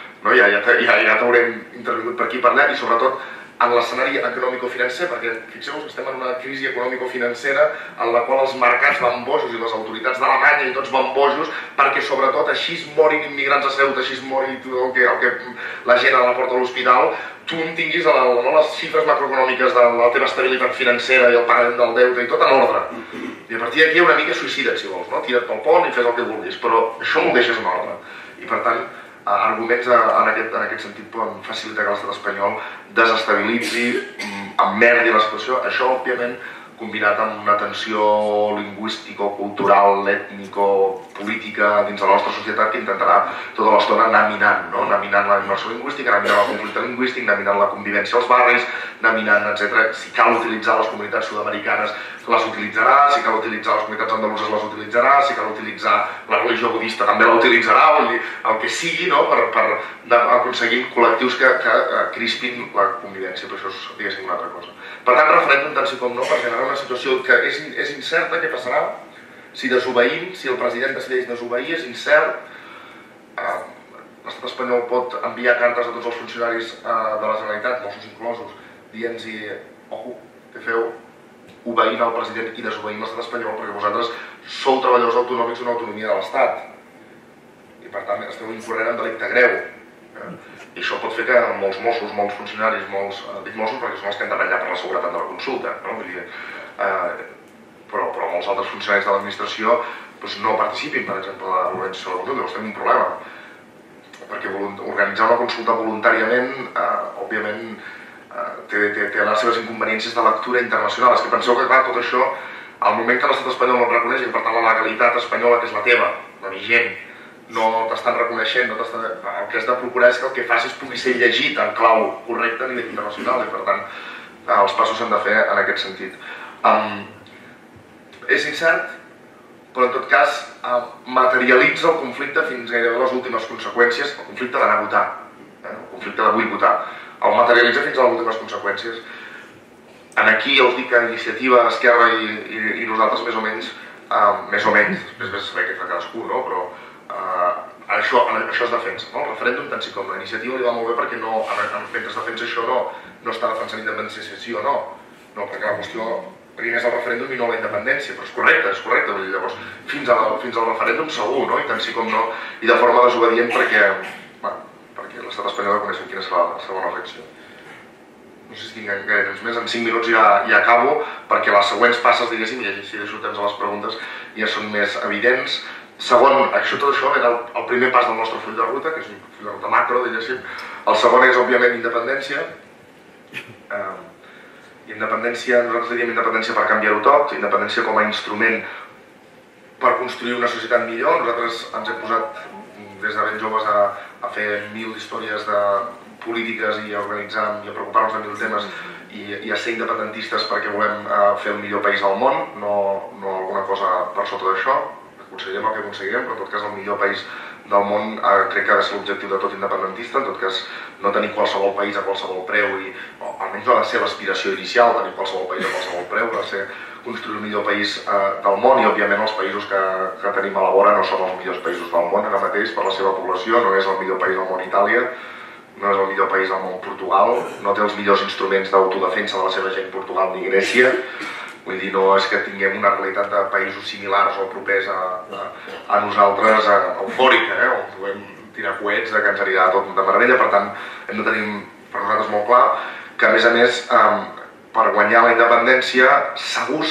Ja t'haurem intervingut per aquí per allà i sobretot en l'escenari econòmico-financer, perquè fixeu-vos que estem en una crisi econòmico-financera en la qual els mercats van bojos i les autoritats d'Alemanya i tots van bojos perquè sobretot així es morin immigrants a Ceuta, així es mori el que la gent a la porta de l'hospital, tu en tinguis les xifres macroeconòmiques de la teva estabilitat financera i el pagament del deute i tot en ordre. I a partir d'aquí una mica suïcida't, si vols, tira't pel pont i fes el que vulguis, però això m'ho deixes en ordre. I per tant, arguments en aquest sentit poden facilitar que l'estat espanyol desestabilitzi, emmerdi la situació. Això, òbviament, combinat amb una tensió lingüístico-cultural, ètnico-política dins de la nostra societat que intentarà tota l'estona anar minant, anar minant la immersió lingüística, anar minant el conflicte lingüístic, anar minant la convivència als barris, anar minant, etc. Si cal utilitzar les comunitats sud-americanes, les utilitzarà, si cal utilitzar les comunitats andaluses, les utilitzarà, si cal utilitzar la religió budista, també la utilitzarà, el que sigui, per aconseguir col·lectius que crispin la convivència, però això és, diguéssim, una altra cosa. Per tant, referèndum tant sí com no, per generar una situació que és incerta, què passarà, si desobeïm, si el president decideix desobeir, és incert, l'estat espanyol pot enviar cartes a tots els funcionaris de la Generalitat, Mossos inclosos, dient-los, ojo, què feu, obeint el president i desobeint l'estat espanyol, perquè vosaltres sou treballadors autonòmics d'una autonomia de l'estat i per tant esteu incorrent en delicte greu. I això pot fer que molts Mossos, molts funcionaris, dic Mossos perquè són els que han de vetllar per la seguretat de la consulta, però molts altres funcionaris de l'administració no participin, per exemple, a l'organització de la consulta. Llavors tenim un problema, perquè organitzar una consulta voluntàriament, òbviament, té les seves inconveniències de lectura internacional. És que penseu que, clar, tot això, al moment que l'estat espanyol no et reconeix, i per tant la legalitat espanyola, que és la teva, la vigent, no t'estan reconeixent, el que has de procurar és que el que facis pugui ser llegit en clau correcte a nivell internacional, i per tant els passos s'han de fer en aquest sentit. És incert, però en tot cas materialitza el conflicte fins gairebé les últimes conseqüències, el conflicte d'anar a votar, el conflicte de vull votar, el materialitza fins a les últimes conseqüències. Aquí ja us dic que Iniciativa, Esquerra i nosaltres més o menys, després de saber què fa cadascú, però això es defensa, el referèndum tant sí com la Iniciativa li va molt bé perquè mentre es defensa això no està defensant independència sí o no, perquè la qüestió primer és el referèndum i no la independència, però és correcte, llavors fins al referèndum segur, i tant sí com no, i de forma desobedient perquè l'estat espanyol ha de conèixer quina serà la segona reacció. No sé si tinc gaire temps més, en 5 minuts ja acabo, perquè les següents passes, diguéssim, i si deixo temps a les preguntes, ja són més evidents. Segon, tot això era el primer pas del nostre full de ruta, que és un full de ruta macro, diguéssim. El segon és, òbviament, independència. Independència, nosaltres diríem independència per canviar-ho tot, independència com a instrument per construir una societat millor. Nosaltres ens hem posat des de ben joves a fer 1000 històries de polítiques i a organitzar i a preocupar-nos de 1000 temes i a ser independentistes perquè volem fer el millor país del món, no alguna cosa per sota d'això. Aconseguirem el que aconseguirem, però en tot cas el millor país del món crec que ha de ser l'objectiu de tot independentista, en tot cas no tenir qualsevol país a qualsevol preu, o almenys no ha de ser l'aspiració inicial, tenir qualsevol país a qualsevol preu, ha de ser construir el millor país del món, i òbviament els països que tenim a la vora no són els millors països del món ara mateix per la seva població, no és el millor país del món Itàlia, no és el millor país del món Portugal, no té els millors instruments d'autodefensa de la seva gent Portugal ni Grècia. Vull dir, no és que tinguem una realitat de països similars o propers a nosaltres eufòrica, on podem tirar coets que ens anirà tot de meravella. Per tant, hem de tenir per nosaltres molt clar que, a més, per guanyar la independència, segur,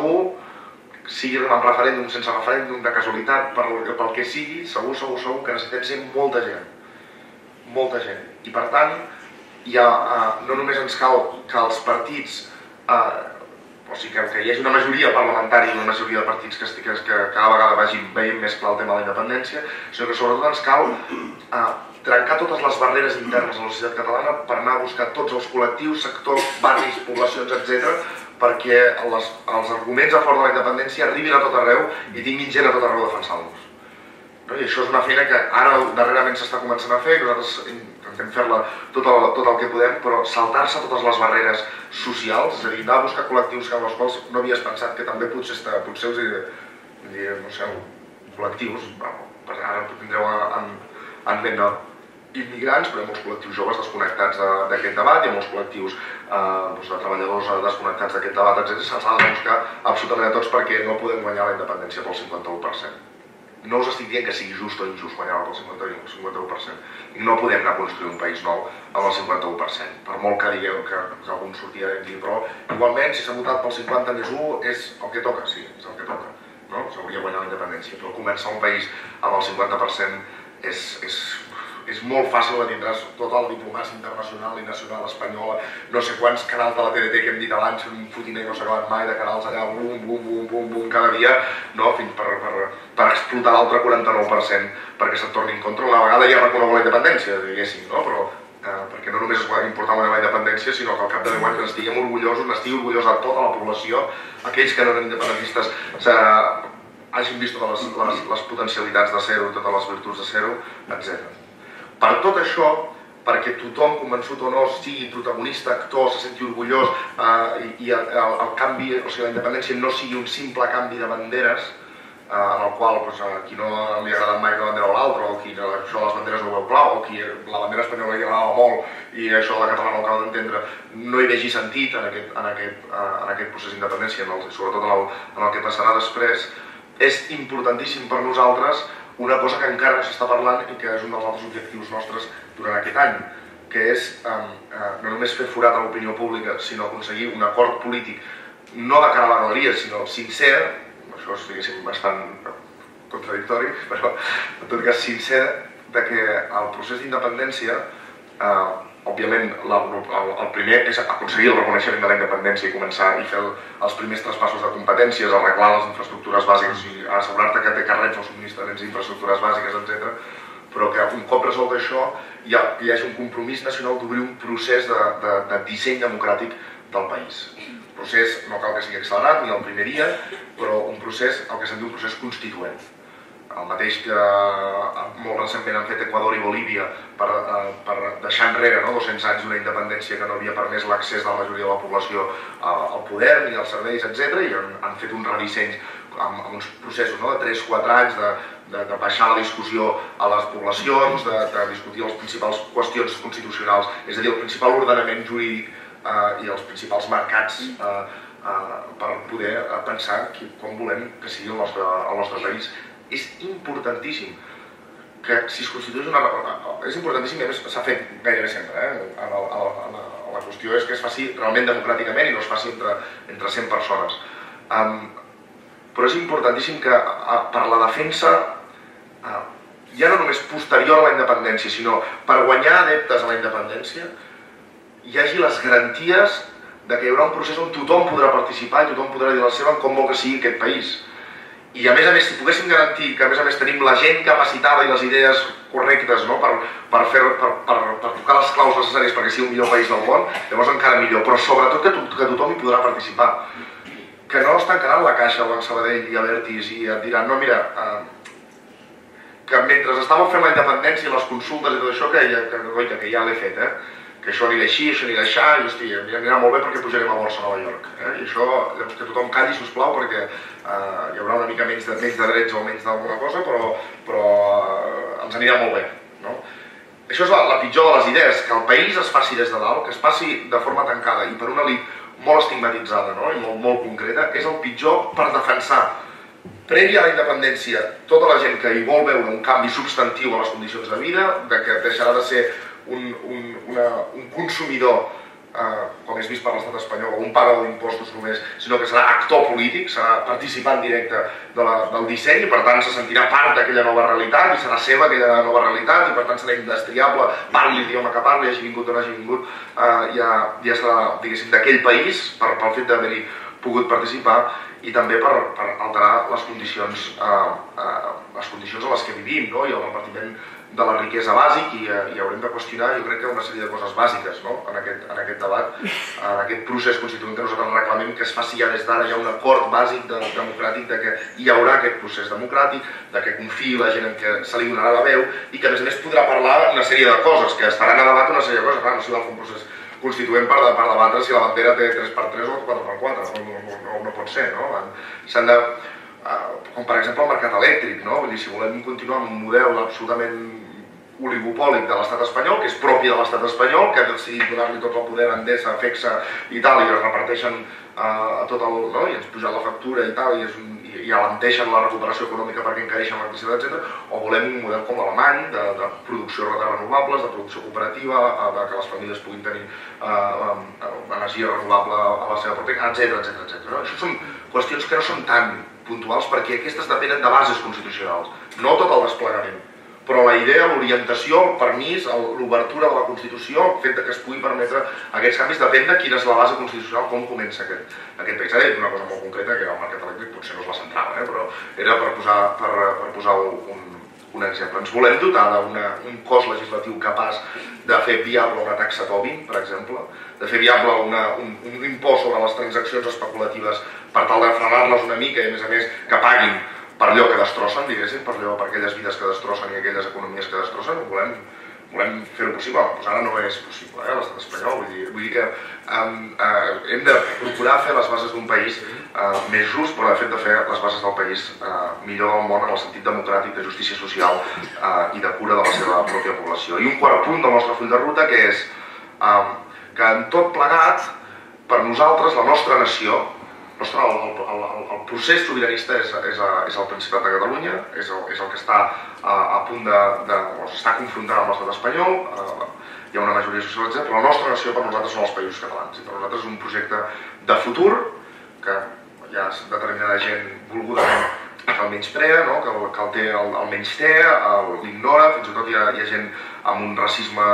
sigui amb referèndum, sense referèndum, de casualitat, pel que sigui, segur que necessitem ser molta gent. I per tant, no només ens cal que els partits, o sigui que hi hagi una majoria parlamentària i una majoria de partits que cada vegada veiem més clar el tema de la independència, sinó que sobretot ens cal trencar totes les barreres internes a la societat catalana per anar a buscar tots els col·lectius, sectors, barris, poblacions, etc., perquè els arguments a favor de la independència arribin a tot arreu i tinguin gent a tot arreu defensant-los. I això és una feina que ara darrerament s'està començant a fer, nosaltres intentem fer-la tot el que podem, però saltar-se totes les barreres socials, és a dir, anar a buscar col·lectius amb els quals no havies pensat que també potser us diria, no sé, col·lectius, ara tindreu en ment immigrants, però hi ha molts col·lectius joves desconnectats d'aquest debat, hi ha molts col·lectius de treballadors desconnectats d'aquest debat, etc. Se'ls ha de buscar absolutament a tots perquè no podem guanyar la independència pel 51%. No us estic dient que sigui just o injust guanyar pel 51%. I no podem anar a construir un país nou amb el 51%. Per molt que digueu que algun sortia i digui, però igualment si s'ha votat pel 50 més 1 és el que toca, sí, és el que toca. S'hauria guanyat la independència, però començar un país amb el 50% és molt fàcil, tindràs tota la diplomàcia internacional i nacional espanyola, no sé quants canals de la TDT que hem dit abans, un fotiner no s'ha acabat mai de canals allà, bum, cada dia, fins per explotar l'altre 49% perquè se't torni en contra. Una vegada ja reconegut la independència, diguéssim, però perquè no només és important la independència, sinó que al cap de 10 anys n'estiguem orgullosos, n'estigui orgullosa tota la població, aquells que no eren independentistes hagin vist totes les potencialitats de ser-ho, totes les virtuts de ser-ho, etc. Per tot això, perquè tothom, convençut o no, sigui protagonista, actor, se senti orgullós i el canvi, o sigui, la independència no sigui un simple canvi de banderes, en el qual a qui no li ha agradat mai una bandera o l'altra, o qui això de les banderes no ho veu clar, o qui la bandera espanyola li agradava molt i això de la catalana no acaba d'entendre, no hi vegi sentit en aquest procés d'independència, sobretot en el que passarà després, és importantíssim per nosaltres una cosa que encara no s'està parlant i que és un dels altres objectius nostres durant aquest any, que és no només fer forat a l'opinió pública, sinó aconseguir un acord polític, no de cara a la galeria, sinó sincer, això és, diguéssim, bastant contradictori, però en tot cas sincer, que el procés d'independència, òbviament, el primer és aconseguir el reconeixement de la independència i començar i fer els primers traspassos de competències, arreglar les infraestructures bàsiques, o sigui, assegurar-te que té carrets els subministraments d'infraestructures bàsiques, etc. Però que un cop resolt això hi hagi un compromís nacional d'obrir un procés de disseny democràtic del país. El procés no cal que sigui accelerat ni el primer dia, però un procés, el que se'n diu un procés constituent. El mateix que molt recentment han fet Equador i Bolívia per deixar enrere 200 anys d'una independència que no havia permès l'accés de la majoria de la població al poder ni als serveis, etc. I han fet un redisseny amb uns processos de 3-4 anys de baixar la discussió a les poblacions, de discutir les principals qüestions constitucionals, és a dir, el principal ordenament jurídic i els principals mercats per poder pensar com volem que sigui el nostre país. És importantíssim que si es constitueix una... És importantíssim i a més s'ha fet gairebé sempre. La qüestió és que es faci realment democràticament i no es faci entre 100 persones. Però és importantíssim que per la defensa, ja no només posterior a la independència, sinó per guanyar adeptes a la independència, hi hagi les garanties que hi haurà un procés on tothom podrà participar i tothom podrà dir la seva en com vol que sigui aquest país. I a més, si poguéssim garantir que a més tenim la gent capacitada i les idees correctes per tocar les claus necessàries perquè sigui un millor país del món, llavors encara millor, però sobretot que tothom hi podrà participar. Que no es tancaran la caixa al Banc Sabadell i a Abertis i et diran, no, mira, que mentre estàveu fent la independència i les consultes i tot això, que ja l'he fet, que això anirà així, això anirà així, i hosti, anirà molt bé perquè pujarem a borsa a Nova York. I això, que tothom calli, sisplau, perquè hi haurà una mica menys de drets o menys d'alguna cosa, però ens anirà molt bé. Això és la pitjor de les idees, que el país es faci des de dalt, que es faci de forma tancada i per una elit molt estigmatitzada i molt concreta, és el pitjor per defensar prèvia a la independència tota la gent que hi vol veure un canvi substantiu a les condicions de vida, que deixarà de ser un consumidor, com és vist per l'estat espanyol, o un pagador d'impostos només, sinó que serà actor polític, serà participant directe del disseny i per tant se sentirà part d'aquella nova realitat i serà seva aquella nova realitat i per tant serà indestriable, parli l'idioma que parli, hagi vingut o no hagi vingut, ja serà, diguéssim, d'aquell país pel fet d'haver-hi pogut participar i també per alterar les condicions a les que vivim i el repartiment de la riquesa bàsic i haurem de qüestionar, jo crec que una sèrie de coses bàsiques en aquest debat, en aquest procés constituent que nosaltres reclamem que es faci ja des d'ara, hi ha un acord bàsic democràtic de que hi haurà aquest procés democràtic, de que confiï la gent en què se li donarà la veu i que a més podrà parlar una sèrie de coses, que estaran a debat una sèrie de coses, clar, no s'hi val fer un procés constituent per debatre si la bandera té 3x3 o 4x4, no pot ser, no? S'han de... com per exemple el mercat elèctric, vull dir, si volem continuar amb un model absolutament oligopòlic de l'estat espanyol, que és propi de l'estat espanyol, que ha decidit donar-li tot el poder a Endesa, a FECSA i tal, i es reparteixen a tot el... i ens pugen la factura i tal, i alenteixen la recuperació econòmica perquè encareixen l'electricitat, etc. O volem un model com l'alemany, de producció de renovables, de producció cooperativa, que les famílies puguin tenir energia renovable a la seva pròpia, etc. Això són qüestions que no són tan puntuals perquè aquestes depenen de bases constitucionals, no tot el desplegament. Però la idea, l'orientació, el permís, l'obertura de la Constitució, el fet que es pugui permetre aquests canvis, depèn de quina és la base constitucional, com comença aquest país. Ara he dit una cosa molt concreta, que era el mercat elèctric, potser no és la central, però era per posar un exemple. Ens volem dotar d'un cos legislatiu capaç de fer viable una taxa Tobin, per exemple, de fer viable un impost sobre les transaccions especulatives per tal de frenar-les una mica i, a més, que paguin per allò que destrossen, diguéssim, per aquelles vides que destrossen i aquelles economies que destrossen. Volem volem fer-ho possible, doncs ara no és possible, l'estat espanyol. Vull dir que hem de procurar fer les bases d'un país més just, però de fet de fer les bases del país millor del món en el sentit democràtic, de justícia social i de cura de la seva pròpia població. I un quart punt del nostre full de ruta, que és que en tot plegat, per nosaltres, la nostra nació, el procés sobiranista és el Principat de Catalunya, és el que està a punt s'està confrontant amb l'estat espanyol, hi ha una majoria social, etc. Però la nostra nació per nosaltres són els països catalans, i per nosaltres és un projecte de futur que hi ha determinada gent volgudament que el menysprea, que el té el menysté, l'ignora, fins i tot hi ha gent amb un racisme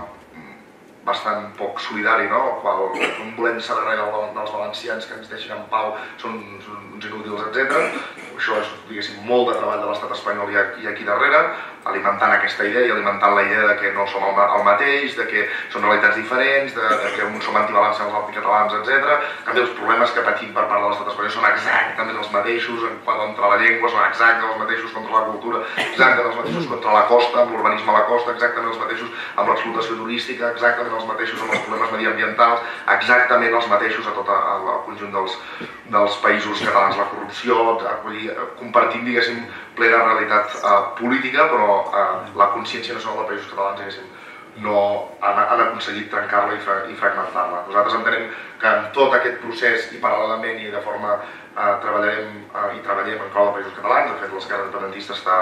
bastant poc solidari, no? Quan volem saber res dels valencians que ens deixen en pau, són uns inútils, etc. Això és, diguéssim, molt de treball de l'estat espanyol i aquí darrere, alimentant aquesta idea i alimentant la idea de que no som el mateix, de que són realitats diferents, de que uns som antivalencians, els anticatalans, etc. En canvi, els problemes que patim per part de l'estat espanyol són exactament els mateixos contra la llengua, són exactament els mateixos contra la cultura, exactament els mateixos contra la costa, amb l'urbanisme a la costa, exactament els mateixos amb l'explotació turística, exactament els mateixos amb els problemes mediambientals, exactament els mateixos a tot el conjunt dels països catalans. La corrupció, compartint, diguéssim, plena realitat política, però la consciència nacional dels països catalans, diguéssim, no han aconseguit trencar-la i fragmentar-la. Nosaltres entenem que en tot aquest procés i paral·lelament i de forma treballem en clau de països catalans. De fet, l'esquerra independentista està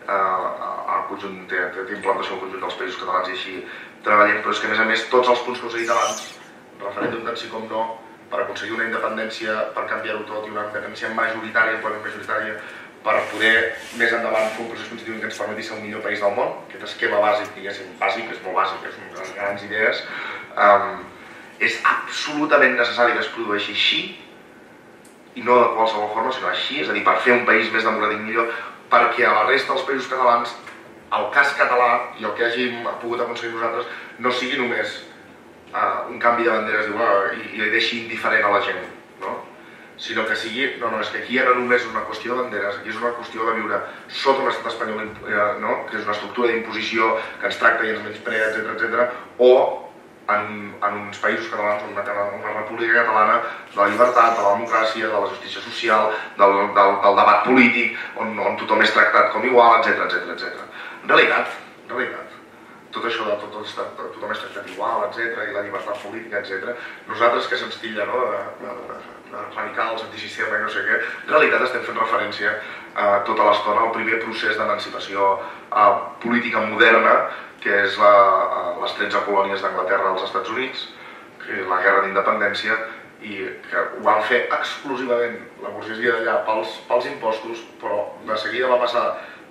al conjunt, té implantació al conjunt dels països catalans i així treballem, però és que a més tots els punts que us he dit abans, referèndum tant sí com no, per aconseguir una independència, per canviar-ho tot i una independència majoritària, amplament majoritària, per poder més endavant fer un procés constituent que ens permeti ser el millor país del món, aquest esquema bàsic, diguéssim, bàsic, és molt bàsic, és unes grans idees, és absolutament necessari que es produeixi així, i no de qualsevol forma, sinó així, és a dir, per fer un país més democràtic millor, perquè a la resta dels països catalans el cas català i el que hàgim pogut aconseguir nosaltres no sigui només un canvi de banderes i li deixi indiferent a la gent, sinó que sigui, és que aquí ja no només és una qüestió de banderes, aquí és una qüestió de viure sota un estat espanyol, que és una estructura d'imposició que ens tracta i ens menysprea, etc., o en uns països catalans, una república catalana de la llibertat, de la democràcia, de la justícia social, del debat polític, on tothom és tractat com igual, etc. En realitat, tot això de tothom és tractat igual, etc., i la llibertat política, etc., nosaltres que se'ns tilla radicals, antisistema i no sé què, en realitat estem fent referència tota l'estona al primer procés d'emancipació política moderna, que és les 13 colònies d'Anglaterra als Estats Units, que és la guerra d'independència, i que ho van fer exclusivament la burgesia d'allà pels impostos, però de seguida va passar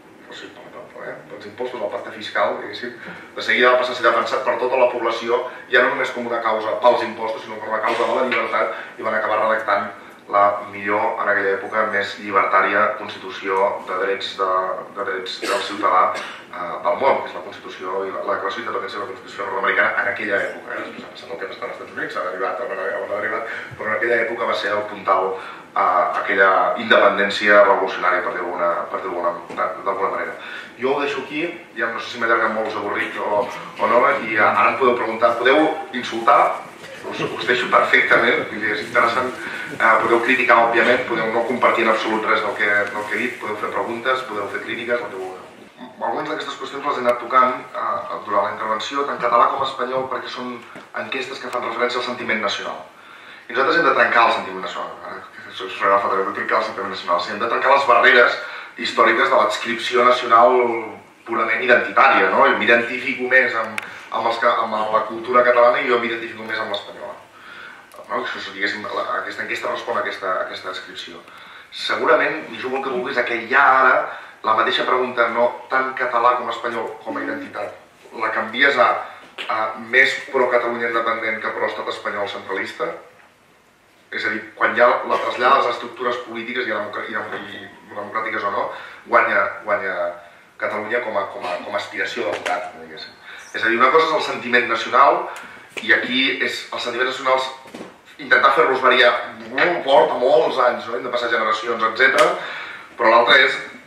pels impostos, el pacte fiscal, diguéssim, de seguida va passar a ser defensat per tota la població, ja no només com una causa pels impostos, sinó com una causa de la llibertat, i van acabar redactant la millor, en aquella època, més llibertària constitució de drets del ciutadà del món, que és la Constitució i la Declaració d'Independència de la Constitució nord-americana en aquella època. Després ha passat el temps als Estats Units, s'ha derivat on ha derivat, però en aquella època va ser el puntal aquella independència revolucionària, per dir-ho d'alguna manera. Jo ho deixo aquí, ja no sé si m'he allargat molt, us he avorrit o no, i ara em podeu preguntar, podeu insultar, us deixo perfectament, és interessant, podeu criticar, òbviament, podeu no compartir en absolut res del que he dit, podeu fer preguntes, podeu fer crítiques, el que vulgueu. Algunes d'aquestes qüestions les he anat tocant durant la intervenció, tant català com espanyol, perquè són enquestes que fan referència al sentiment nacional. I nosaltres hem de trencar el sentiment nacional, hem de trencar les barreres històriques de l'adscripció nacional purament identitària. Jo m'identifico més amb la cultura catalana i jo m'identifico més amb l'espanyola. Aquesta enquesta respon a aquesta adscripció. Segurament, i jugo el que vulguis, que hi ha ara la mateixa pregunta, no tant català com espanyol com a identitat, la canvies a més pro-Catalunya independent que pro-estat espanyol centralista. És a dir, quan ja la trasllada a les estructures polítiques i democràtiques o no, guanya Catalunya com a aspiració de votat, diguéssim. És a dir, una cosa és el sentiment nacional, i aquí és els sentiments nacionals intentar fer-los variar porta molts anys, hem de passar generacions, etc. Però l'altra és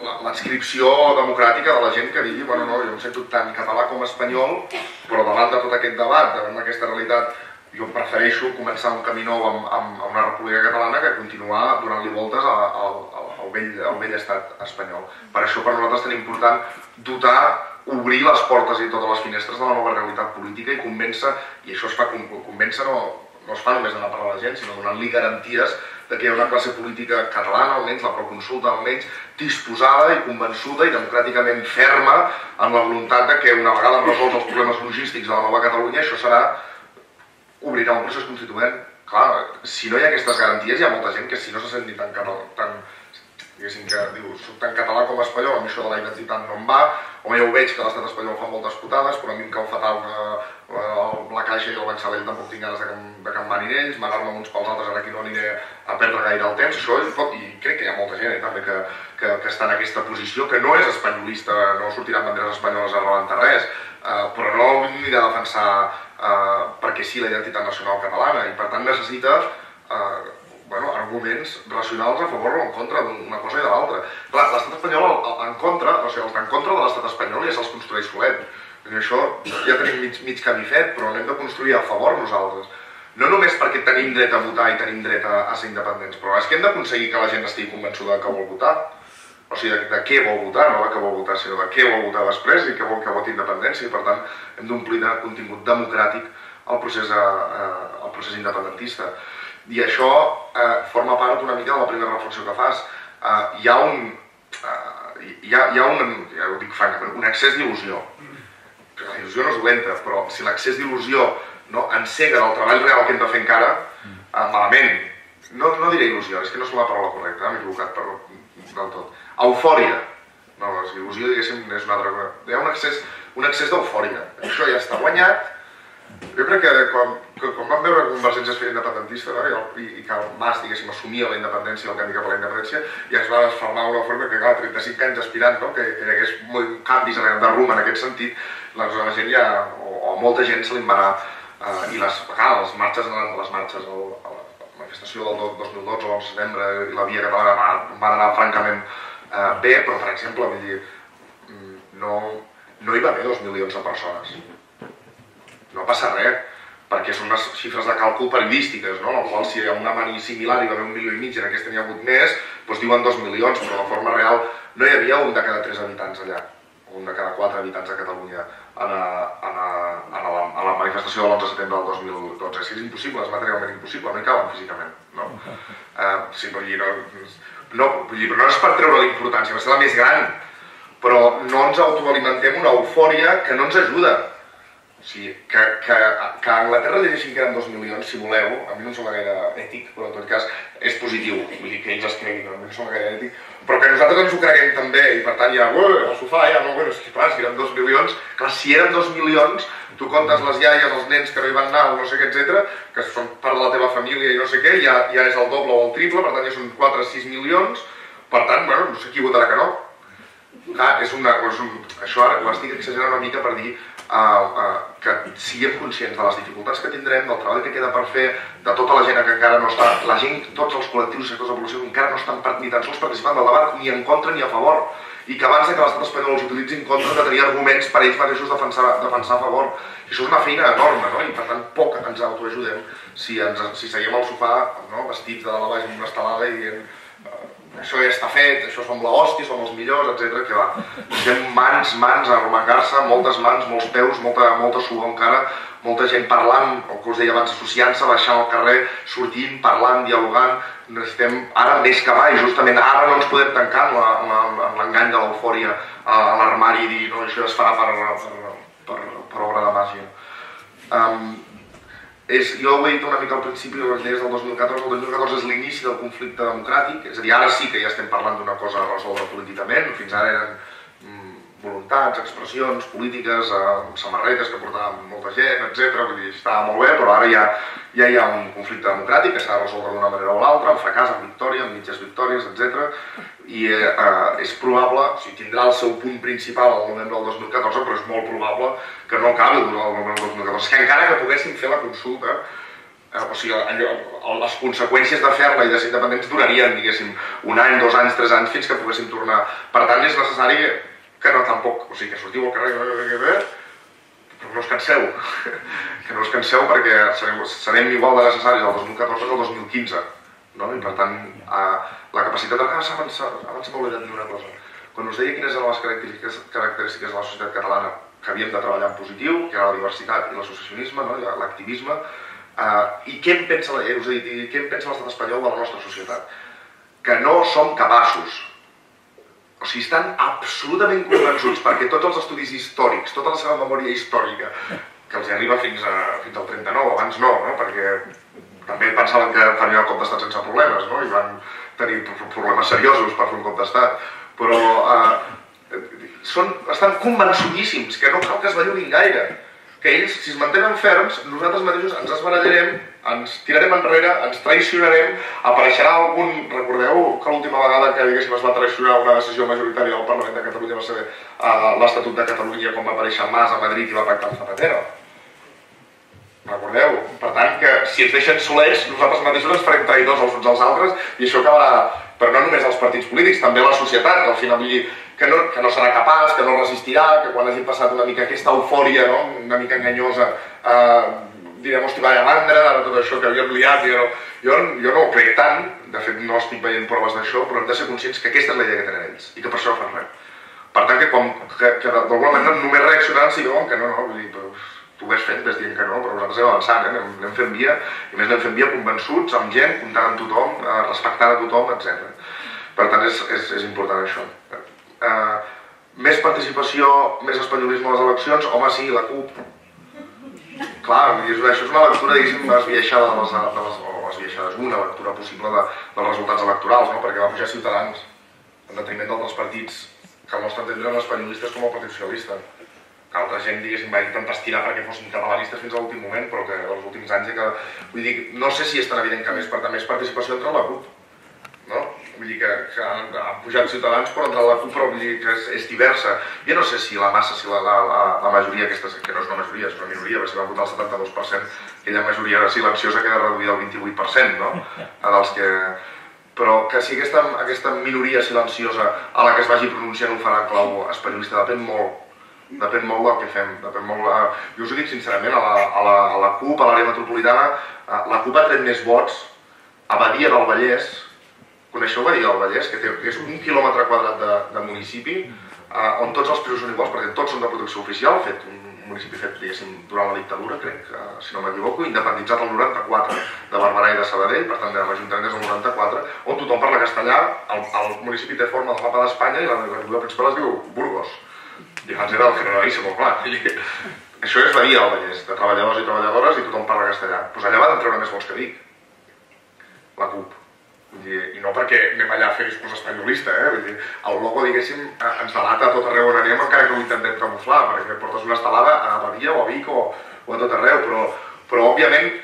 l'adscripció democràtica de la gent que digui, bueno, no, jo em sento tant català com espanyol, però davant de tot aquest debat, davant d'aquesta realitat, jo prefereixo començar un camí nou amb una república catalana que continuar donant-li voltes al vell estat espanyol. Per això per nosaltres és tan important obrir les portes i totes les finestres de la nova realitat política i convèncer, i això es fa, convèncer no es fa només anar a parlar a la gent, sinó donant-li garanties que hi ha una classe política catalana, almenys la proconsulta, almenys disposada i convençuda i democràticament ferma en la voluntat que una vegada resolts els problemes logístics de la nova Catalunya, això obrirà un procés constituent. Clar, si no hi ha aquestes garanties, hi ha molta gent que si no se senti tan català, diguéssim que diu, soc tan català com espanyol, a mi això de la identitat no em va, o ja ho veig que l'estat espanyol fa moltes putades, però a mi em cau fatal la Caixa i el Banc Sabadell tampoc tinc ganes de que em manin ells, manar-me uns pels altres, ara aquí no aniré a perdre gaire el temps, això, i crec que hi ha molta gent també que està en aquesta posició, que no és espanyolista, no sortiran banderes espanyoles a rebentar res, però no anirà a defensar perquè sí la identitat nacional catalana, i per tant necessita arguments racionals a favor o en contra d'una cosa i de l'altra. Clar, l'estat espanyol en contra, o sigui, els en contra de l'estat espanyol ja se'ls construeix solet. I això ja tenim mig camí fet, però n'hem de construir a favor nosaltres. No només perquè tenim dret a votar i tenim dret a ser independents, però és que hem d'aconseguir que la gent estigui convençuda que vol votar. O sigui, de què vol votar, no de què vol votar, sinó de què vol votar després i que vol que voti independència. I per tant, hem d'omplir de contingut democràtic el procés independentista. I això forma part una mica de la primera reflexió que fas. Hi ha ja ho dic francament, un excés d'il·lusió. La il·lusió no és dolenta, però si l'excés d'il·lusió encega del treball real que hem de fer encara, malament. No diré il·lusió, és que no és la paraula correcta, m'he equivocat del tot. Eufòria. No, il·lusió, diguéssim, és una altra cosa. Hi ha un excés d'eufòria. Això ja està guanyat. Jo crec que quan vam veure que Convergència es feia independentista i que el Mas, diguéssim, assumia la independència i el canvi cap a la independència, ja es va desfermar una forma que, clar, 35 anys aspirant, que hi hagués canvis de rumb en aquest sentit, la gent ja, o molta gent se li va anar, i les marxes, a la manifestació del 2012, l'11 de setembre i la Via Catalana van anar francament bé, però, per exemple, vull dir, no hi va haver 2 milions de persones. No passa res, perquè són unes xifres de càlcul periodístiques, en el qual si hi ha una mani similar hi va haver 1,5 milions i en aquesta n'hi ha hagut més, doncs diuen 2 milions, però de forma real no hi havia un de cada 3 habitants allà, o un de cada 4 habitants a Catalunya a la manifestació de l'11 de setembre del 2012. És que és impossible, és materialment impossible, no hi caben físicament. Sí, però no és per treure la importància, va ser la més gran, però no ens autoalimentem una eufòria que no ens ajuda. O sigui, que a Anglaterra llegeixin que eren 2 milions, si voleu, a mi no em sembla gaire ètic, però en tot cas és positiu, vull dir que ells es creguin, a mi no em sembla gaire ètic, però que nosaltres ens ho creguem també, i per tant ja, al sofà, ja, no, bueno, és que clar, si eren 2 milions, clar, si eren 2 milions, tu comptes les iaies, els nens que no hi van anar, no sé què, etc., que són part de la teva família i no sé què, ja és el doble o el triple, per tant ja són 4 o 6 milions, per tant, bueno, no sé qui votarà que no. Clar, això ara ho estic exagerant una mica per dir que siguem conscients de les dificultats que tindrem, del treball que queda per fer, de tota la gent que encara no està, la gent, tots els col·lectius i sectors de població que encara no estan ni tan sols participant del debat, ni en contra ni a favor, i que abans que l'estat espanyol els utilitzi en contra de tenir arguments per ells mateixos defensar a favor. I això és una feina enorme, i per tant poc ens autoajudem si seguim al sofà vestits de dalt a baix amb una estelada i dient això ja està fet, això som l'hòstia, som els millors, etc. Que va, fem mans a arromangar-se, moltes mans, molts peus, molta suor encara, molta gent parlant, el que us deia abans, associant-se, baixant al carrer, sortint, parlant, dialogant. Necessitem ara més que mai, justament ara no ens podem tancar amb l'engany de l'eufòria a l'armari i dir no, això es farà per obra de màgia. Jo ho he dit una mica al principi de les lleis del 2014, el 2014 és l'inici del conflicte democràtic, és a dir, ara sí que ja estem parlant d'una cosa a resoldre políticament, fins ara eren voluntats, expressions polítiques, samarretes que portaven molta gent, etc. Vull dir, estava molt bé, però ara ja hi ha un conflicte democràtic que s'ha de resoldre d'una manera o l'altra, amb fracàs, amb victòria, amb mitges victòries, etc. I és probable, o sigui, tindrà el seu punt principal al novembre del 2014, però és molt probable que no acabi el novembre del 2014. Que encara que poguéssim fer la consulta, O sigui, les conseqüències de fer-la i de ser independents durarien, diguéssim, 1 any, 2 anys, 3 anys, fins que poguéssim tornar. Per tant, és necessari que no tampoc, o sigui, que sortiu al carrer, però no us canseu, que no us canseu perquè serem igual de necessaris el 2014 que el 2015, no? I per tant, la capacitat de... Abans m'hauria de dir una cosa. Quan us deia quines eren les característiques de la societat catalana que havíem de treballar en positiu, que era la diversitat i l'associacionisme, l'activisme, i què em pensa l'estat espanyol de la nostra societat? Que no som capaços. O sigui, estan absolutament convençuts, perquè tots els estudis històrics, tota la seva memòria històrica, que els arriba fins al 39, abans no, perquè també pensaven que farien el cop d'estat sense problemes, no? I van tenir problemes seriosos per fer un cop d'estat, però estan convençudíssims que no cal que es belluguin gaire, que ells, si es mantenen ferms, nosaltres mateixos ens esbarallarem, ens tirarem enrere, ens traicionarem, apareixerà algun... Recordeu que l'última vegada que, diguéssim, es va traicionar una decisió majoritària del Parlament de Catalunya va ser l'Estatut de Catalunya, quan va aparèixer Mas a Madrid i va pactar amb Zapatero? Recordeu? Per tant, que si ens deixen solets, nosaltres mateixos ens farem traïdors els uns als altres i això acabarà... Però no només els partits polítics, també la societat, que al final vull dir que no serà capaç, que no resistirà, que quan hagi passat una mica aquesta eufòria, una mica enganyosa, direm, hosti, vaya mandra, ara tot això que havíem liat, jo no ho crec tant, de fet no estic veient proves d'això, però hem de ser conscients que aquesta és la idea que tenen ells i que per això no fan res. Per tant, que d'alguna manera només reaccionaran si veuen que no, vull dir, tu ho has fet, ves dient que no, però nosaltres hem avançant, anem fent via, i més anem fent via convençuts, amb gent, comptant amb tothom, respectant a tothom, etc. Per tant, és important això. Més participació, més espanyolisme a les eleccions, home, sí, la CUP. Clar, això és una lectura, diguéssim, esbiaixada una lectura possible dels resultats electorals, perquè va pujar Ciutadans, en detriment d'altres partits que al nostre entendre eren espanyolistes com el Partit Socialista. Que altra gent, diguéssim, va intentar estirar perquè fossin catalanistes fins a l'últim moment, però que els últims anys vull dir, no sé si és tan evident que més participació entre la CUP, no? Vull dir que han pujat Ciutadans però entre la CUP, però vull dir que és diversa. Jo no sé si la massa, si la majoria aquesta, que no és una majoria, és una minoria, si van votar el 72%, aquella majoria silenciosa queda reduïda al 28%, no? Dels que... Però que si aquesta minoria silenciosa a la que es vagi pronunciant ho farà en clau espanyolista depèn molt del que fem, jo us ho dic sincerament, a la CUP, a l'àrea metropolitana, la CUP ha tret més vots a Badia del Vallès. Coneixeu Badia del Vallès? Que és 1 quilòmetre quadrat de municipi on tots els pisos són iguals, perquè tots són de protecció oficial, un municipi fet, diguéssim, durant la dictadura, crec, si no m'equivoco, independitzat el 94 de Barberà i de Sabadell, per tant, l'Ajuntament és el 94, on tothom parla castellà, el municipi té forma del mapa d'Espanya i la ciutat principal es diu Burgos. I abans era el Generalíssimo, clar. Això és Badia del Vallès, de treballadors i treballadores i tothom parla castellà. Doncs allà van treure més vots que Vic, la CUP. I no perquè anem allà a fer discurs espanyolista, vull dir, el logo, diguéssim, ens delata a tot arreu on anem, encara que ho intentem camuflar, perquè portes una estelada a Badia o a Vic o a tot arreu, però òbviament,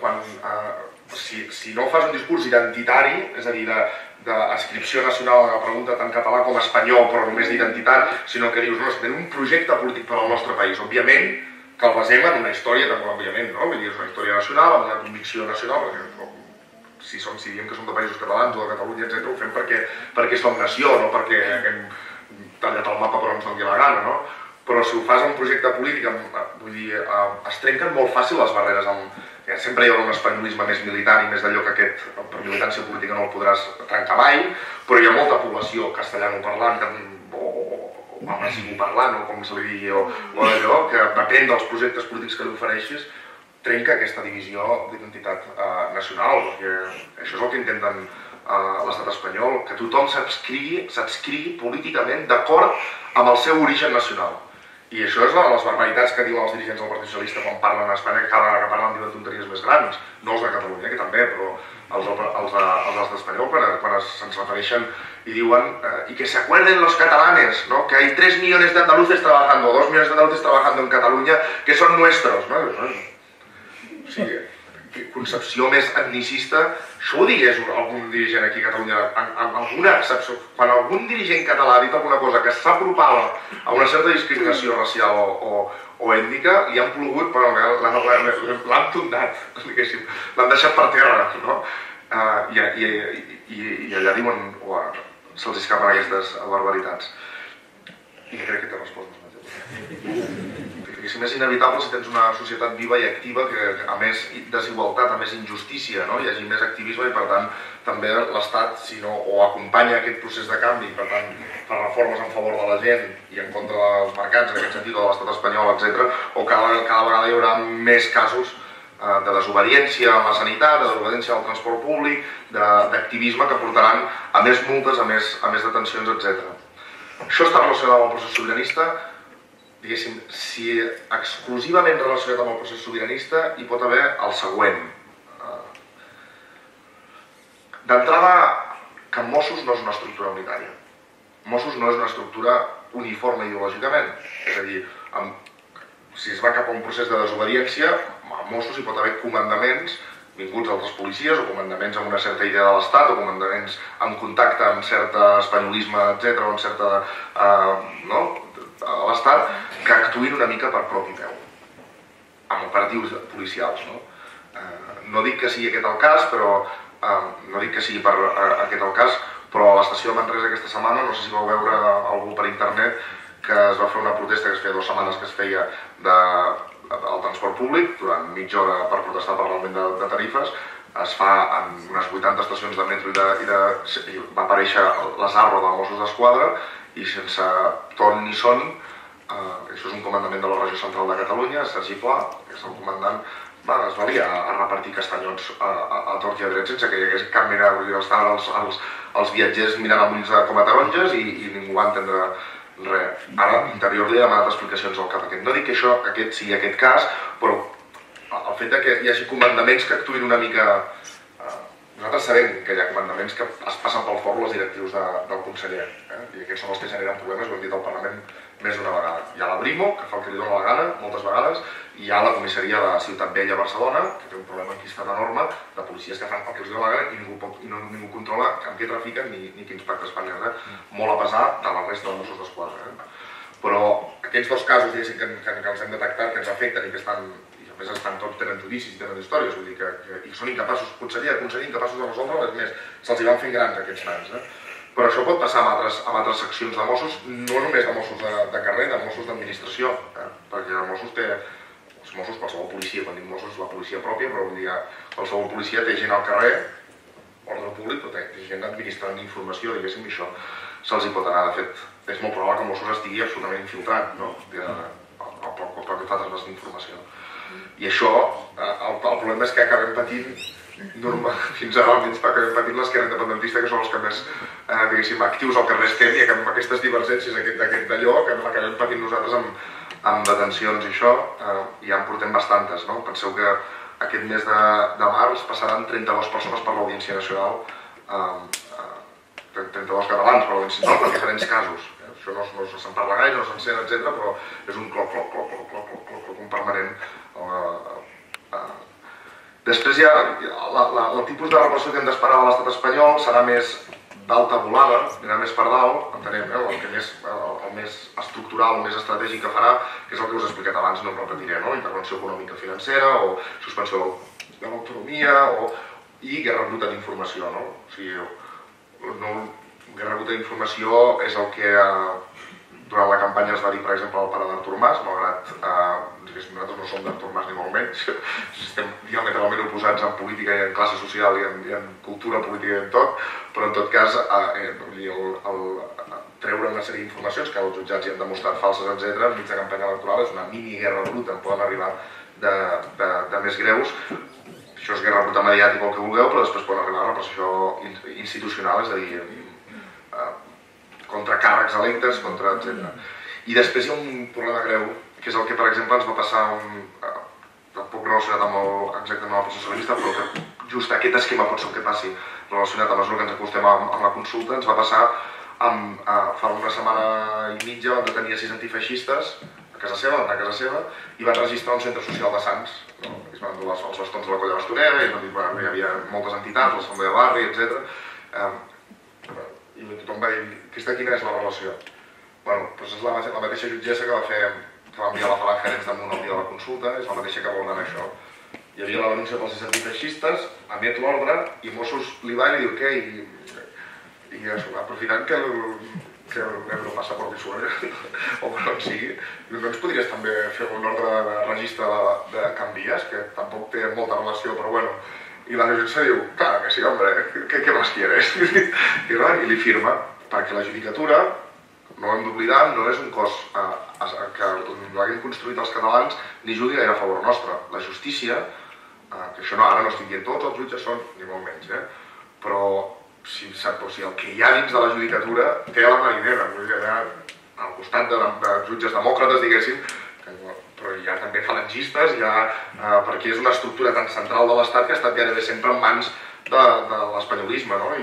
si no fas un discurs identitari, és a dir, d'adscripció nacional a la pregunta tant català com espanyol, però només d'identitat, sinó que dius, no, si tenim un projecte polític per al nostre país, òbviament que el basem en una història, també, òbviament, no? Vull dir, és una història nacional, amb una convicció nacional, perquè si diem que som de països catalans o de Catalunya, etc., ho fem perquè som nació, no perquè hem tallat el mapa però ens doni la gana, no? Però si ho fas en un projecte polític, vull dir, es trenquen molt fàcil les barreres sempre hi haurà un espanyolisme més militar i més d'allò que aquest, per militància política no el podràs trencar mai, però hi ha molta població castellanoparlant o amazighoparlant, o com se li digui, o d'allò, que depèn dels projectes polítics que li ofereixis, trenca aquesta divisió d'identitat nacional, perquè això és el que intenten l'estat espanyol, que tothom s'adscrigui políticament d'acord amb el seu origen nacional. I això és les barbaritats que diuen els dirigents del Partit Socialista quan parlen a Espanya, que parlen de tonteries més grans, no els de Catalunya, que també, però els de espanyol, quan se'ns refereixen y digan, y que se acuerden los catalanes, ¿no? Que hay 3 millones de andaluces trabajando, 2 millones de andaluces trabajando en Cataluña, que son nuestros, ¿no? Sí, concepció més etnicista, això ho digués algun dirigent aquí a Catalunya, amb alguna excepció. Quan algun dirigent català ha dit alguna cosa que s'apropava a una certa discriminació racial o ètnica, li han plogut, l'han tondat, l'han deixat per terra, no? I allà diuen, se'ls escapen aquestes barbaritats. I crec que t'he respost. És inevitable si tens una societat viva i activa que a més desigualtat, a més injustícia, hi hagi més activisme i per tant també l'Estat o acompanya aquest procés de canvi i per tant fa reformes en favor de la gent i en contra dels mercats, en aquest sentit, de l'estat espanyol, etc. O cada vegada hi haurà més casos de desobediència a la sanitat, de desobediència al transport públic, d'activisme que portaran a més multes, a més detencions, etc. Això està relacionat amb el procés sobiranista. Diguéssim, si exclusivament relacionat amb el procés sobiranista hi pot haver el següent. D'entrada, que Mossos no és una estructura unitària. Mossos no és una estructura uniforme ideològicament. És a dir, si es va cap a un procés de desobediència, a Mossos hi pot haver comandaments vinguts d'altres policies o comandaments amb una certa idea de l'Estat o comandaments en contacte amb cert espanyolisme, etc. o amb certa... a l'Estat, que actuïn una mica per propi peu, amb operatius policials. No dic que sigui aquest el cas, però a l'estació de Manresa aquesta setmana, no sé si vau veure algú per internet, que es va fer una protesta que es feia 2 setmanes que es feia del transport públic, durant mitja hora per protestar per l'augment de tarifes, es fa en unes 80 estacions de metro i va aparèixer l'Asarro dels Mossos d'Esquadra i sense ton ni son, això és un comandament de la regió central de Catalunya, Sergi Pla, que és el comandant, es valia a repartir castanyots a tort i a dret sense que hi hagués cap mena, estaven els viatgers mirant amb ulls com a taronges i ningú va entendre res. Ara, Interior li ha demanat explicacions al cap aquest. No dic que aquest sigui aquest cas, però el fet que hi hagi comandaments que actuïn una mica... Nosaltres sabem que hi ha comandaments que es passen pel forn les directrius del conseller, i aquests són els que generen problemes, ho hem dit al Parlament més d'una vegada. Hi ha la Brimo, que fa el que li dóna la gana, moltes vegades, i hi ha la comissaria de Ciutat Vella a Barcelona, que té un problema enquistat enorme, de policies que fan el que els dóna la gana i ningú controla amb què trafiquen ni quins pactes fan ni res, molt a pesar de la resta de Mossos d'Esquadra. Però aquests 2 casos, diguéssim, que els hem detectat, que ens afecten i que estan... a més tots tenen judicis i tenen històries, vull dir que són incapaços, conseller incapaços de resoldre, a més, se'ls hi van fent grans aquests nans. Però això pot passar amb altres seccions de Mossos, no només de Mossos de carrer, de Mossos d'administració, perquè els Mossos, qualsevol policia, quan dic Mossos, la policia pròpia, però vull dir, qualsevol policia té gent al carrer, ordre públic, però té gent administrant informació, diguéssim, i això se'ls hi pot anar. De fet, és molt probable que Mossos estigui absolutament infiltrat, no? Pel que fa a les d'informació. I això, el problema és que acabem patint, fins ara almenys acabem patint l'esquerra independentista, que són els que més, diguéssim, actius al carrer estem, i amb aquestes divergències d'allò, que l'acabem patint nosaltres amb detencions i això, ja en portem bastantes, no? Penseu que aquest mes de març passaran 32 persones per l'Audiència Nacional, 32 catalans per l'Audiència Nacional, per diferents casos. Això no se'n parla gaire, no se'n sent, etc., però és un cloc, un permanent. Després ja, el tipus de repressió que hem d'esperar de l'estat espanyol serà més d'alta volada, anirà més per dalt, entenem, el més estructural, el més estratègic que farà, que és el que us he explicat abans, no em repetiré, intervenció econòmica financera, o suspensió de l'autonomia, i guerra bruta d'informació. Guerra bruta d'informació és el que durant la campanya es va dir, per exemple, al pare d'Artur Mas, malgrat nosaltres no som d'Artur Mas ni molt menys, estem diametralment oposats en política i en classe social i en cultura política i en tot, però en tot cas treure una sèrie d'informacions que els jutjats hi han demostrat falses, etc., enmig de campanya electoral és una mini-guerra bruta, en poden arribar de més greus. Això és guerra bruta mediàtica o el que vulgueu, però després poden arribar a repressió institucional, és a dir, contra càrrecs electes, etc. I després hi ha un problema greu, que és el que, per exemple, ens va passar poc relacionat exactament amb el procés sobiranista, però que just aquest esquema pot ser el que passi relacionat a mesura que ens acostem amb la consulta. Ens va passar fa una setmana i mitja, van detenir 6 antifeixistes a casa seva, i van registrar un centre social de Sants. els bastons de la colla bastonera, i hi havia moltes entitats, l'assemblea de barri, etc. I tothom va dir, quina és la relació? Bueno, doncs és la mateixa jutgessa que va enviar la Falange Arenys damunt el dia de la consulta, és la mateixa que vol anar això. Hi havia la denúncia pels antifeixistes, emet l'ordre i Mossos li va i li diu què? I aprofitant que l'Ebro passa per Visual o que no en sigui, no ens podries també fer un ordre de registre de canvies, que tampoc té molta relació, però bueno. I la jutgessa diu, clar que sí, hombre, què más quieres? I li firma, perquè la judicatura, no ho hem d'oblidar, no és un cos que l'haguem construït els catalans ni jugui gaire a favor nostre. La justícia, que això ara no estic dient tots els jutges són, ni molt menys, però si el que hi ha dins de la judicatura té la marinera, al costat de jutges demòcrates, diguéssim, però hi ha també falangistes, perquè és una estructura tan central de l'Estat que ha estat gairebé sempre en mans de l'espanyolisme, no?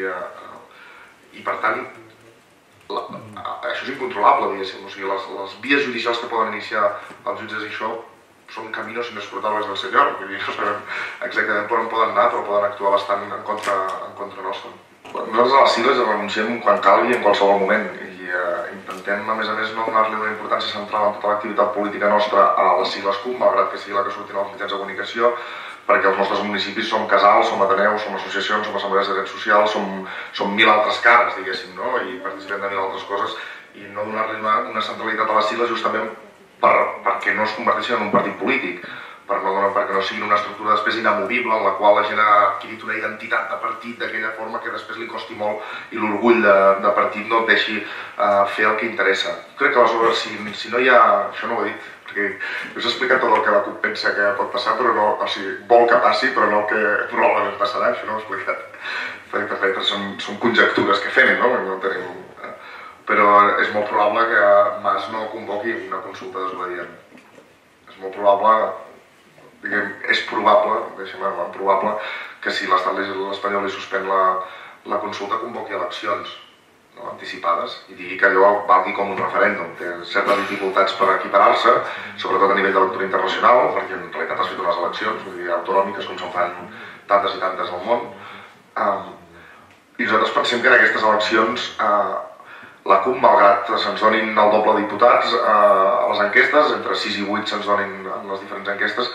I per tant, això és incontrolable, diguéssim, o sigui, les vies judicials que poden iniciar els jutges i això són caminos inescrutables del senyor, vull dir, no sabem exactament per on poden anar, però poden actuar bastant en contra nostre. Nosaltres a les sigles renunciem quan calgui en qualsevol moment i intentem, a més, no donar-li una importància central en tota l'activitat política nostra a les sigles CUP, malgrat que sigui la que surtin als mitjans de comunicació, perquè els nostres municipis som casals, som ateneus, som associacions, som assemblees de drets socials, som mil altres cares, diguéssim, no? I participem de mil altres coses i no donar-li una centralitat a les sigles justament perquè no es converteixin en un partit polític, perquè no siguin una estructura després inamovible en la qual la gent ha adquirit una identitat de partit d'aquella forma que després li costi molt i l'orgull de partit no et deixi fer el que interessa. Crec que aleshores, si no hi ha... Això no ho he dit, perquè us he explicat tot el que la CUP pensa que pot passar, però no... O sigui, vol que passi, però no que probablement passarà, això no ho he explicat. Perquè són conjectures que fem, no? No tenim... Però és molt probable que Mas no convoqui una consulta desobedient. És molt probable, diguem, és probable, deixem-ho probable, que si l'estat espanyol li suspèn la consulta convoqui eleccions anticipades i digui que allò valgui com un referèndum. Té certes dificultats per equiparar-se, sobretot a nivell de lectura internacional, perquè en realitat has fet unes eleccions, vull dir, autonòmiques, com se'n fan tantes i tantes al món. I nosaltres pensem que en aquestes eleccions la CUP, malgrat se'ns donin el doble de diputats a les enquestes, entre 6 i 8 se'ns donin en les diferents enquestes,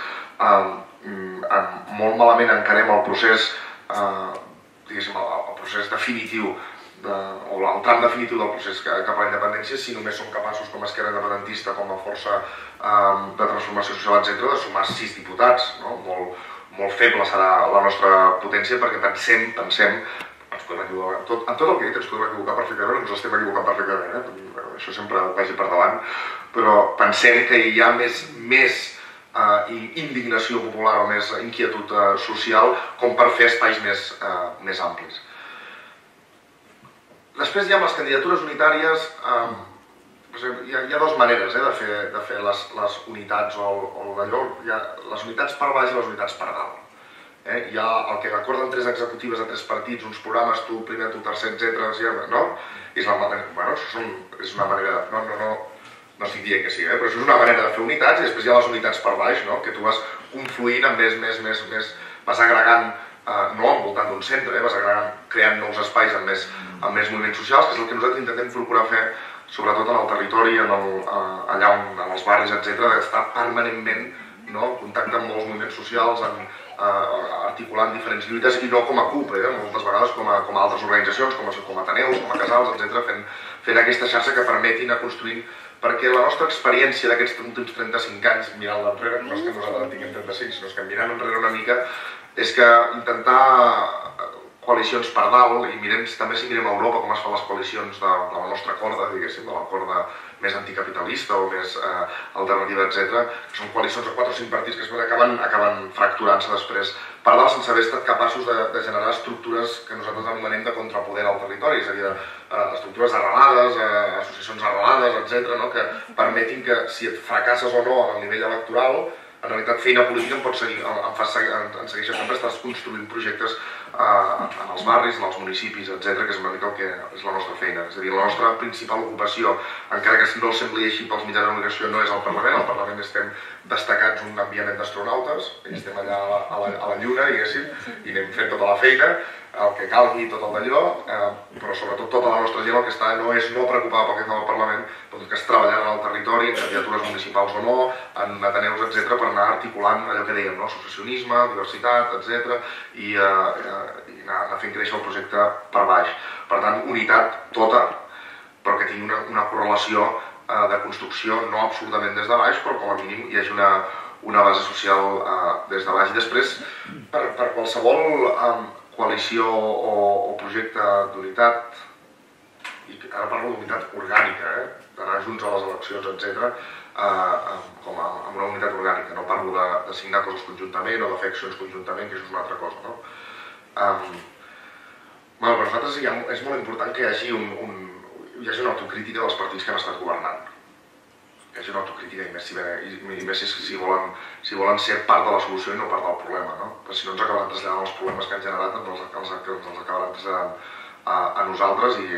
molt malament encarem el procés, diguéssim, el procés definitiu, o el tram definitiu del procés cap a la independència, si només som capaços com a esquerra independentista, com a força de transformació social, etc., de sumar 6 diputats. Molt feble serà la nostra potència perquè pensem, ens podem equivocar, en tot el que he dit ens podem equivocar perfectament, ens estem equivocant perfectament, això sempre vagi per davant, però pensem que hi ha més indignació popular o més inquietud social com per fer espais més amplis. Després ja amb les candidatures unitàries hi ha dues maneres de fer les unitats o d'allò, les unitats per baix i les unitats per dalt. Hi ha el que acorden 3 executives de 3 partits, uns programes, tu primer, tu tercer, etc. No? És una manera... No estic dient que sí, però això és una manera de fer unitats i després hi ha les unitats per baix, que tu vas confluint amb vas agregant, no envoltant d'un centre, vas agregant, creant nous espais amb més moviments socials, que és el que nosaltres intentem procurar fer, sobretot en el territori, allà en els barris, etc., d'estar permanentment en contacte amb molts moviments socials, articulant diferents lluites i no com a CUP, moltes vegades com a altres organitzacions, com a Ateneus, com a casals, etc., fent aquesta xarxa que permeti anar construint, perquè la nostra experiència d'aquests últims 35 anys mirant l'enrere, no és que nosaltres en tinguem 35, sinó que mirant enrere una mica, és que intentar coalicions per dalt, i també si mirem a Europa com es fan les coalicions de la nostra corda, diguéssim, de la corda més anticapitalista o més alternativa, etc., que són coalicions de 4 o 5 partits que acaben fracturant-se després per dalt sense haver estat capaços de generar estructures que nosaltres anomenem de contrapoder al territori, és a dir, estructures arrelades, associacions arrelades, etc., que permetin que si et fracasses o no a nivell electoral en realitat feina política em segueix sempre estàs construint projectes en els barris, en els municipis, etc, que és una mica el que és la nostra feina. És a dir, la nostra principal ocupació, encara que no sembli així pels mitjans de comunicació, no és al Parlament estem destacats un enviament d'astronautes, i estem allà a la Lluna, diguéssim, i anem fent tota la feina, el que calgui, tot el d'allò, però sobretot tota la nostra gent el que està no és no preocupada pel que fa al Parlament, però que és treballant en el territori, en candidatures municipals o no, en ateneus, etc, per anar articulant allò que dèiem, associacionisme, diversitat, etc, i anar fent créixer el projecte per baix. Per tant, unitat tota, però que tingui una correlació de construcció, no absolutament des de baix, però com a mínim hi hagi una base social des de baix. I després, per qualsevol coalició o projecte d'unitat, i ara parlo d'unitat orgànica, d'anar junts a les eleccions, etc, com amb una unitat orgànica, no parlo de signar coses conjuntament o de fer accions conjuntament, que això és una altra cosa, no? Per nosaltres és molt important que hi hagi una autocrítica dels partits que han estat governant. Que hi hagi una autocrítica, i més si volen ser part de la solució i no part del problema, no? Però si no ens acabaran traslladant els problemes que han generat, ens acabaran traslladant a nosaltres, i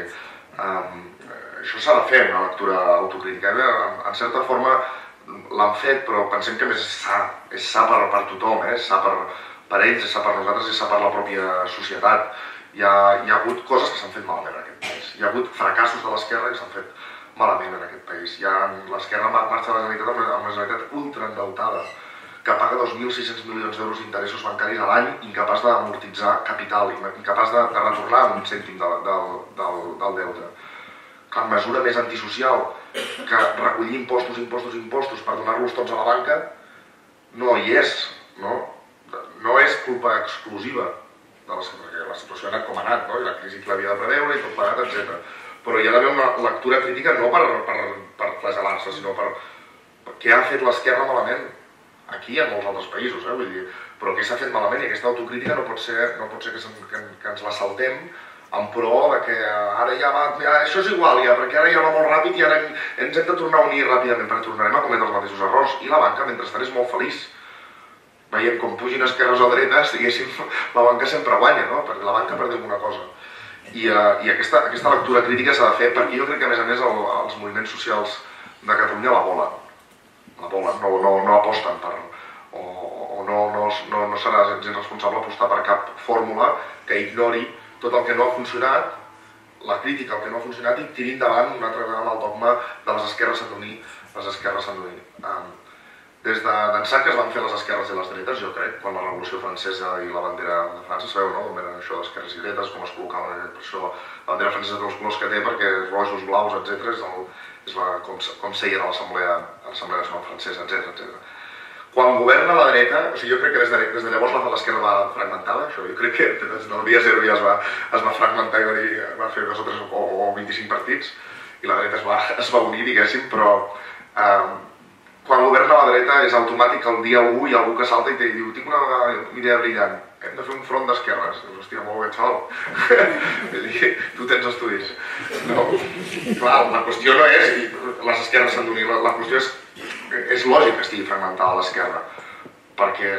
això s'ha de fer, una lectura autocrítica. En certa forma l'han fet, però pensem que més és sa per tothom, és sa per ells, és sa per nosaltres, és sa per la pròpia societat. Hi ha hagut coses que s'han fet malament en aquest país. Hi ha hagut fracassos de l'esquerra que s'han fet malament en aquest país. L'esquerra marxa de la Generalitat amb una Generalitat ultraendeutada, que paga 2.600 milions d'euros d'interessos bancaris a l'any, incapaç d'amortitzar capital, incapaç de retornar un cèntim del deute. La mesura més antisocial, que recollir impostos per donar-los tots a la banca, no hi és, no és culpa exclusiva perquè la situació ha anat com ha anat, i la crisi que l'havia de preveure i tot plegat, etc. Però hi ha d'haver una lectura crítica no per flagelar-se, sinó per què ha fet l'esquerra malament, aquí i en molts altres països, vull dir, però què s'ha fet malament, i aquesta autocrítica no pot ser que ens la saltem en pro que ara ja va, això és igual ja, perquè ara ja va molt ràpid i ara ens hem de tornar a unir ràpidament perquè tornarem a cometre els mateixos errors, i la banca mentrestant és molt feliç. Veiem com pugin esquerres o dretes, diguéssim, la banca sempre guanya, perquè la banca perd alguna cosa. I aquesta lectura crítica s'ha de fer perquè jo crec que, a més, els moviments socials de Catalunya la volen, no aposten per, o no serà gens responsable apostar per cap fórmula que ignori tot el que no ha funcionat, la crítica al que no ha funcionat, i tiri endavant una altra vegada el dogma de les esquerres s'han d'unir. Des d'ençà que es van fer les esquerres i les dretes, jo crec, quan la Revolució Francesa i la bandera de França, sabeu, no?, com eren això d'esquerres i dretes, com es col·locaven, per això la bandera francesa té els colors que té, perquè rojos, blaus, etc, és com seien a l'Assemblea Nacional Francesa, etc. Quan governa la dreta, o sigui, jo crec que des de llavors l'esquerra va fragmentada, això, jo crec que des del dia zero ja es va fragmentar i va fer 2 o 3 o 25 partits, i la dreta es va unir, diguéssim, però quan governa la dreta és automàtic que el dia 1 hi ha algú que salta i diu tinc una idea brillant, hem de fer un front d'esquerres. Hòstia, molt bé, xaval. Tu tens estudis. No, clar, la qüestió no és les esquerres s'han d'unir, la qüestió és lògic que estigui fragmentada l'esquerra, perquè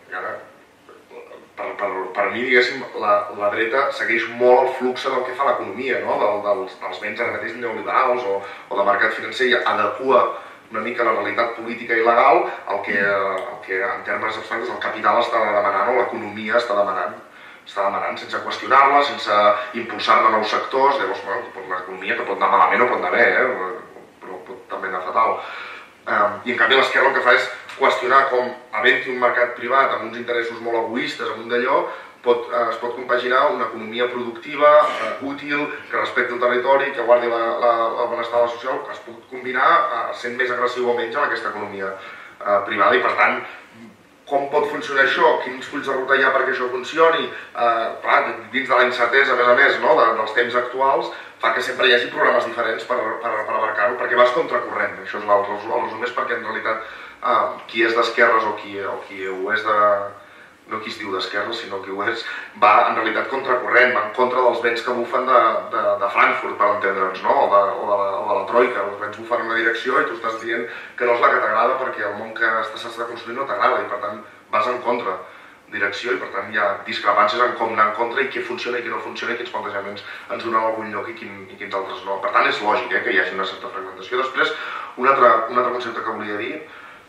per mi, diguéssim, la dreta segueix molt el flux del que fa l'economia, dels béns ara mateix neoliberals o de mercat financer, i adequa una mica la realitat política i legal el que en termes abstractes el capital està demanant o l'economia està demanant sense qüestionar-la, sense impulsar-ne nous sectors. Llavors, l'economia que pot anar malament o pot anar bé, però pot també anar fatal. I en canvi l'esquerra el que fa és qüestionar com, havent-hi un mercat privat amb uns interessos molt egoistes, amb un d'allò, es pot compaginar una economia productiva, útil, que respecti el territori, que guardi el benestar social, que es pot combinar sent més agressiu o menys en aquesta economia privada, i per tant, com pot funcionar això? Quins fulls de ruta hi ha perquè això funcioni? Dins de la incertesa, a més, dels temps actuals, fa que sempre hi hagi programes diferents per abarcar-ho, perquè vas contracorrent. Això és el resum, és perquè en realitat qui és d'esquerres o qui ho és no qui es diu d'esquerra, sinó qui ho és, va en realitat contracorrent, va en contra dels vents que bufen de Frankfurt, per entendre'ns, no? O de la Troika. Els vents bufen en una direcció i tu estàs dient que no és la que t'agrada perquè el món que s'està construint no t'agrada i per tant vas en contra direcció i per tant hi ha discrepàncies en com anar en contra i què funciona i què no funciona i quins plantejaments ens donen a algun lloc i quins altres no. Per tant és lògic que hi hagi una certa fragmentació. Després, un altre concepte que volia dir,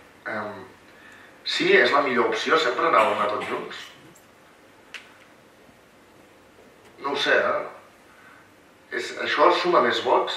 sí, és la millor opció sempre anar tots junts? No ho sé, això suma més vots?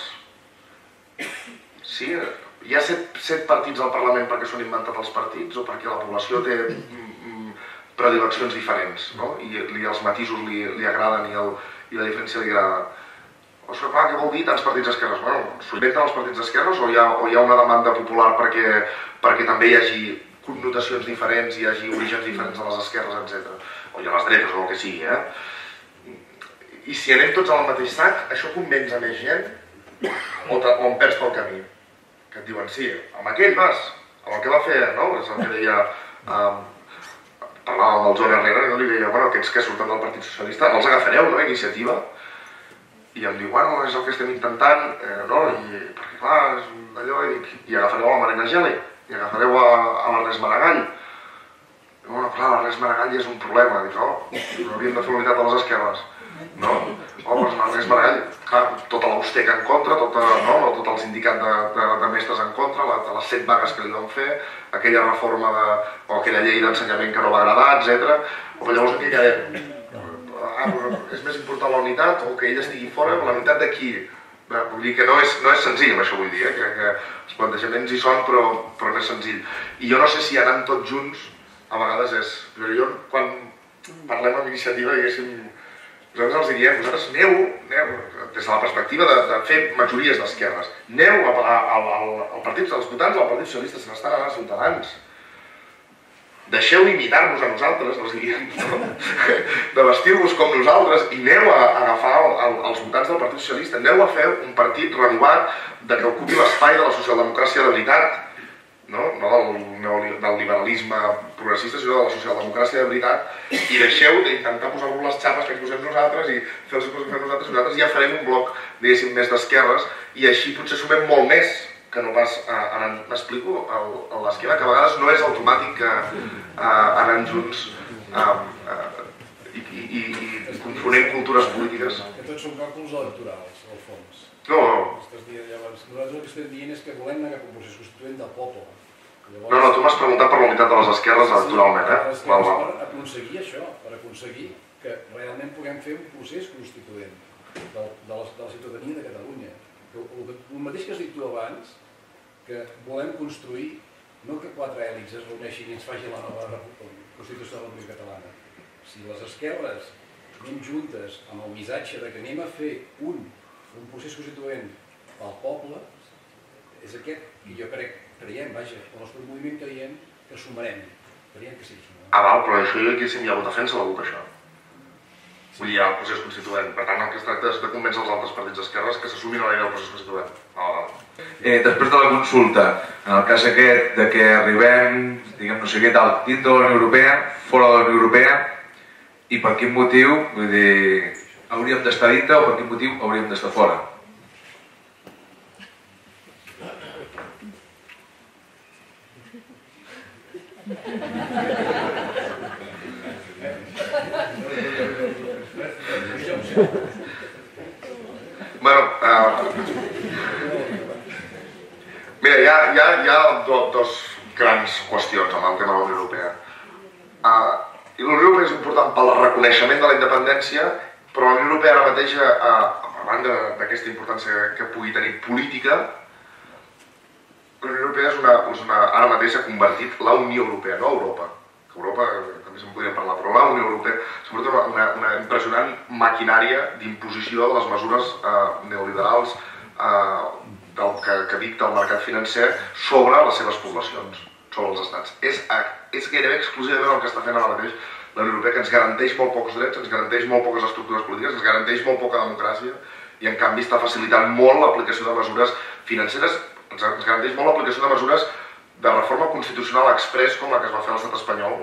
Sí, hi ha set partits al Parlament perquè són inventats els partits o perquè la població té predileccions diferents, no? I els matisos li agraden i la diferència li agrada. O sigui, clar, què vol dir tants partits d'esquerres? Bueno, s'ho inventen els partits d'esquerres o hi ha una demanda popular perquè també hi hagi connotacions diferents, hi hagi orígens diferents a les esquerres, etc. O hi ha les dretes o el que sigui, I si anem tots al mateix sac, això convenç a més gent o em perds pel camí? Que et diuen, sí, amb aquell vas, amb el que va fer, no? És el que deia... Parlava amb el Joan Herrera i li deia, bueno, aquests que surten del Partit Socialista, els agafareu, no?, iniciativa? I em diu, bueno, és el que estem intentant, no? Perquè clar, és allò, i agafareu a la Marina Geli, i agafareu a l'Ernest Maragall. I bueno, clar, l'Ernest Maragall és un problema, dic, no hauríem de fer unitat a les esquerres, no? Doncs l'Ernest Maragall, clar, tota l'Austec en contra, tot el sindicat de mestres en contra, les 7 vagues que li van fer, aquella reforma o aquella llei d'ensenyament que no va agradar, etc. Però llavors aquí quedem. És més important la unitat o que ell estigui fora, la unitat de qui? Vull dir que no és senzill, això vull dir, que els plantejaments hi són, però no és senzill. I jo no sé si anant tots junts, a vegades és... Però jo, quan parlem amb iniciativa, diguéssim, nosaltres els diem, vosaltres aneu, des de la perspectiva de fer majories d'esquerres, aneu als votants del Partit Socialista, se n'estan anant a Ciutadans. Deixeu imitar-nos a nosaltres, els diem, de vestir-vos com nosaltres i aneu a agafar els votants del Partit Socialista, aneu a fer un partit renovat que ocupi l'espai de la socialdemocràcia de veritat, no del liberalisme progressista, sinó de la socialdemocràcia de veritat i deixeu d'intentar posar-vos les xapes que ens posem nosaltres i fer els que fem nosaltres ja farem un bloc, diguéssim, més d'esquerres i així potser sumem molt més que no pas, m'explico, l'esquema, que a vegades no és automàtic que anant junts i confonent cultures polítiques. Que tots són càlculs electorals, al fons. No. Nosaltres el que estem dient és que volem anar cap a un procés constituent del poble. No, tu m'has preguntat per la unitat de les esquerres electoralment, Per aconseguir això, per aconseguir que realment puguem fer un procés constituent de la ciutadania de Catalunya. El mateix que has dit tu abans, que volem construir, no que 4 èlits es reuneixin i ens facin la nova Constitució de la República Catalana. Si les esquerres anem juntes amb el missatge de que anem a fer un procés constituent pel poble, és aquest que jo creiem, vaja, el nostre moviment creiem que sumarem, creiem que sí que sumarem. Val, però això jo aquí sí hi ha votat fent segur que això. Vull dir, hi ha el procés constituent. Per tant, el que es tracta és de convèncer els altres partits d'esquerres que s'assumin a la idea del procés constituent. Després de la consulta, en el cas aquest de que arribem, diguem, no sé què tal, dintre de la Unió Europea, fora de la Unió Europea, i per quin motiu, vull dir, hauríem d'estar dintre o per quin motiu hauríem d'estar fora? Mira, hi ha dos grans qüestions amb el tema de la Unió Europea. I la Unió Europea és important pel reconeixement de la independència, però la Unió Europea ara mateix, a banda d'aquesta importància que pugui tenir política, la Unió Europea ara mateix s'ha convertit la Unió Europea, no Europa. Europa també se'n podria parlar, però la Unió Europea s'ha convertit una impressionant maquinària d'imposició de les mesures neoliberals que dicta el mercat financer sobre les seves poblacions, sobre els estats. És gairebé exclusivament el que està fent ara mateix la Unió Europea, que ens garanteix molt pocs drets, ens garanteix molt poques estructures polítiques, ens garanteix molt poca democràcia i en canvi està facilitant molt l'aplicació de mesures financeres, ens garanteix molt l'aplicació de mesures de reforma constitucional express com la que es va fer a l'estat espanyol, no?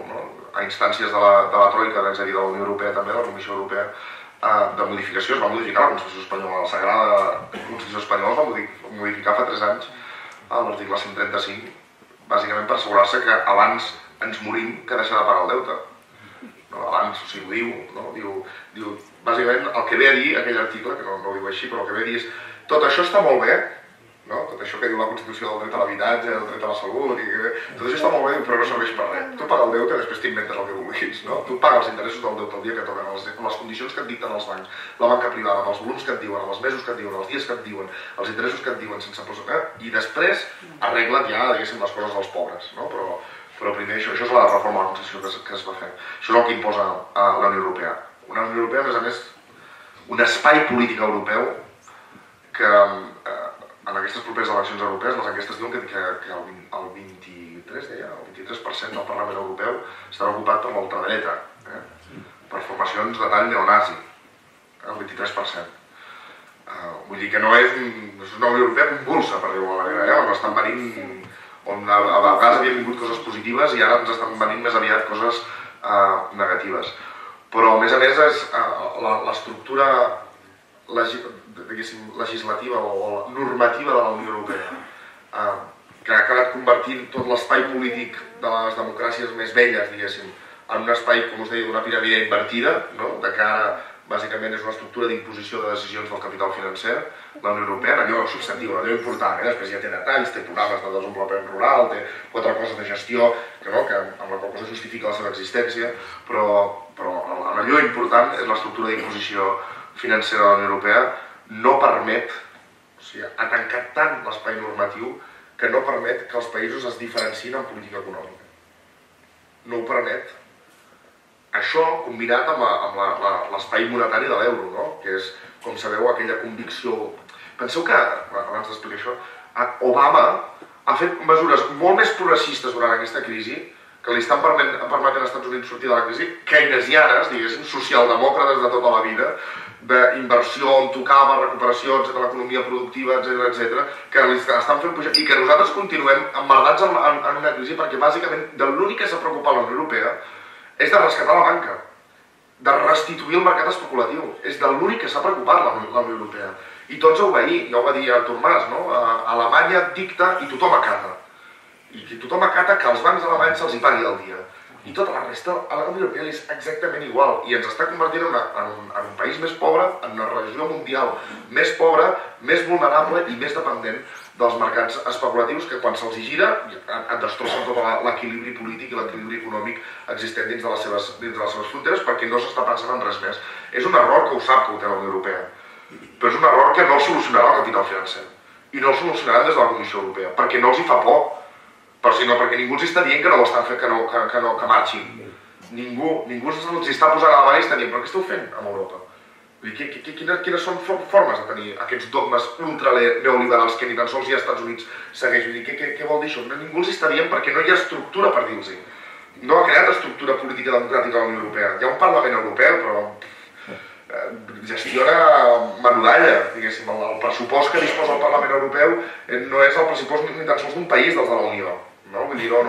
a instàncies de la Troika, és a dir, de la Unió Europea també, de la Comissió Europea, de modificació. Es va modificar la Constitució espanyola, la Sagrada Constitució espanyola es va modificar fa 3 anys a l'article 135, bàsicament per assegurar-se que abans ens morim que deixar de pagar el deute. Abans, o sigui, ho diu, bàsicament el que ve a dir aquell article, que no ho diu així, però el que ve a dir és tot això està molt bé, tot això que diu la Constitució del dret a l'habitatge, del dret a la salut, tot això està molt bé, però no serveix per res. Tu paga el deute i després t'inventes el que vulguis. Tu paga els interessos del deute el dia que toquen, amb les condicions que et dicten els bancs, la banca privada, amb els volums que et diuen, amb els mesos que et diuen, els dies que et diuen, els interessos que et diuen sense posar... I després arregla't ja, diguéssim, les coses dels pobres. Però primer això és la reforma de la Constitució que es va fer. Això és el que imposa la Unió Europea. Una Unió Europea, a més a més, un espai polític europeu que en aquestes properes eleccions europees, les enquestes diuen que el 23% del Parlament Europeu estarà ocupat per l'ultradreta, per formacions de tall neonazi, el 23%. Vull dir que no és una Unió Europea convulsa, per dir-ho d'alguna manera, on estan venint, on a vegades havien vingut coses positives i ara ens estan venint més aviat coses negatives. Però, a més, és l'estructura legislativa o normativa de la Unió Europea, que ha acabat convertint tot l'espai polític de les democràcies més velles, diguéssim, en un espai, com us deia, d'una piràmide invertida, de que ara bàsicament és una estructura d'imposició de decisions del capital financer, la Unió Europea, en allò substantiu, en allò important, després ja té detalls, té programes de desenvolupament rural, té 4 coses de gestió, que amb la qual cosa justifica la seva existència, però en allò important és l'estructura d'imposició financera de la Unió Europea, no permet, o sigui, ha tancat tant l'espai normatiu que no permet que els països es diferenciïn en política econòmica. No ho permet. Això combinat amb l'espai monetari de l'euro, que és, com sabeu, aquella convicció... Penseu que, abans d'explicar això, Obama ha fet mesures molt més progressistes durant aquesta crisi, que li estan permetent als Estats Units sortir de la crisi, keynesianes, diguéssim, socialdemòcrates de tota la vida, d'inversió, on tocava, recuperació, etc., l'economia productiva, etc., que li estan fent pujar, i que nosaltres continuem emmerdats en una crisi perquè bàsicament de l'únic que s'ha preocupat la Unió Europea és de rescatar la banca, de restituir el mercat especulatiu. És de l'únic que s'ha preocupat la Unió Europea. I tots ho va dir, ja ho va dir Artur Mas, Alemanya dicta i tothom acata. I tothom acata que als bancs alemanys se'ls hi pagui el dia. I tota la resta, a la Unió Europea és exactament igual. I ens està convertint en un país més pobre, en una regió mundial més pobra, més vulnerable i més dependent dels mercats especulatius que quan se'ls gira et destrossen tot l'equilibri polític i l'equilibri econòmic existent dins de les seves fronteres perquè no s'està pensant en res més. És un error que ho sap que ho té la Unió Europea, però és un error que no el solucionarà el capital financer i no el solucionaran des de la Comissió Europea perquè no els hi fa por, sinó perquè ningú els està dient que no ho estan fent, que marxin. Ningú els està posant a la mà i està dient, però què esteu fent amb Europa? Quines són formes de tenir aquests dogmes ultra-neoliberals que ni tan sols hi ha als Estats Units segueix? Què vol dir això? Ningú els està dient perquè no hi ha estructura per dir-los. No ha creat estructura política democràtica a la Unió Europea. Hi ha un Parlament Europeu, però gestiona manodalla, diguéssim. El pressupost que disposa el Parlament Europeu no és el pressupost ni tan sols d'un país dels de la Unió. Vull dir,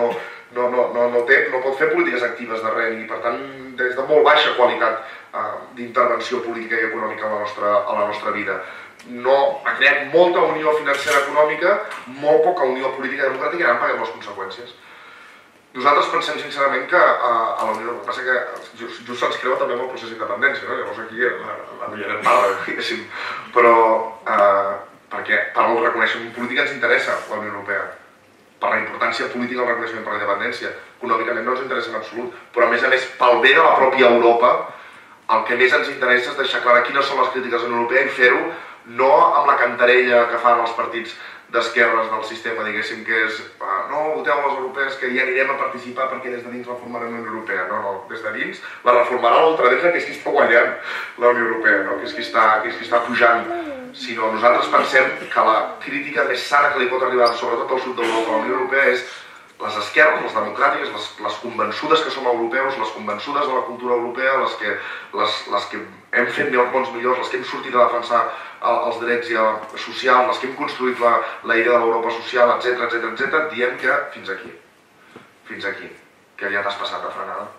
no pot fer polítiques actives de res i, per tant, des de molt baixa qualitat d'intervenció política i econòmica a la nostra vida. Ha creat molta unió financera econòmica, molt poca unió política i democràtica i ara en paguem les conseqüències. Nosaltres pensem sincerament que a la Unió Europea, passa que just se'ns creua també amb el procés d'independència, llavors aquí la milloret parla, diguéssim, però perquè per al reconeixement polític ens interessa la Unió Europea, per la importància política del reconeixement per la independència, econòmicament no ens interessa en absolut, però a més, pel bé de la pròpia Europa, el que més ens interessa és deixar clara quines són les crítiques a la Unió Europea i fer-ho no amb la cantarella que fan els partits d'esquerres del sistema, diguéssim, que és no, voteu a les europees que ja anirem a participar perquè des de dins reformarem la Unió Europea. No, des de dins la reformarà l'ultradreta, que és qui està guanyant la Unió Europea, que és qui està pujant. Sinó nosaltres pensem que la crítica més sana que li pot arribar, sobretot al sud d'Europa, a la Unió Europea, és les esquerres, les democràtiques, les convençudes que som europeus, les convençudes de la cultura europea, les que hem fet mons millors, les que hem sortit a defensar els drets socials, les que hem construït la idea de l'Europa social, etc, diem que fins aquí, que ja t'has passat de frenada,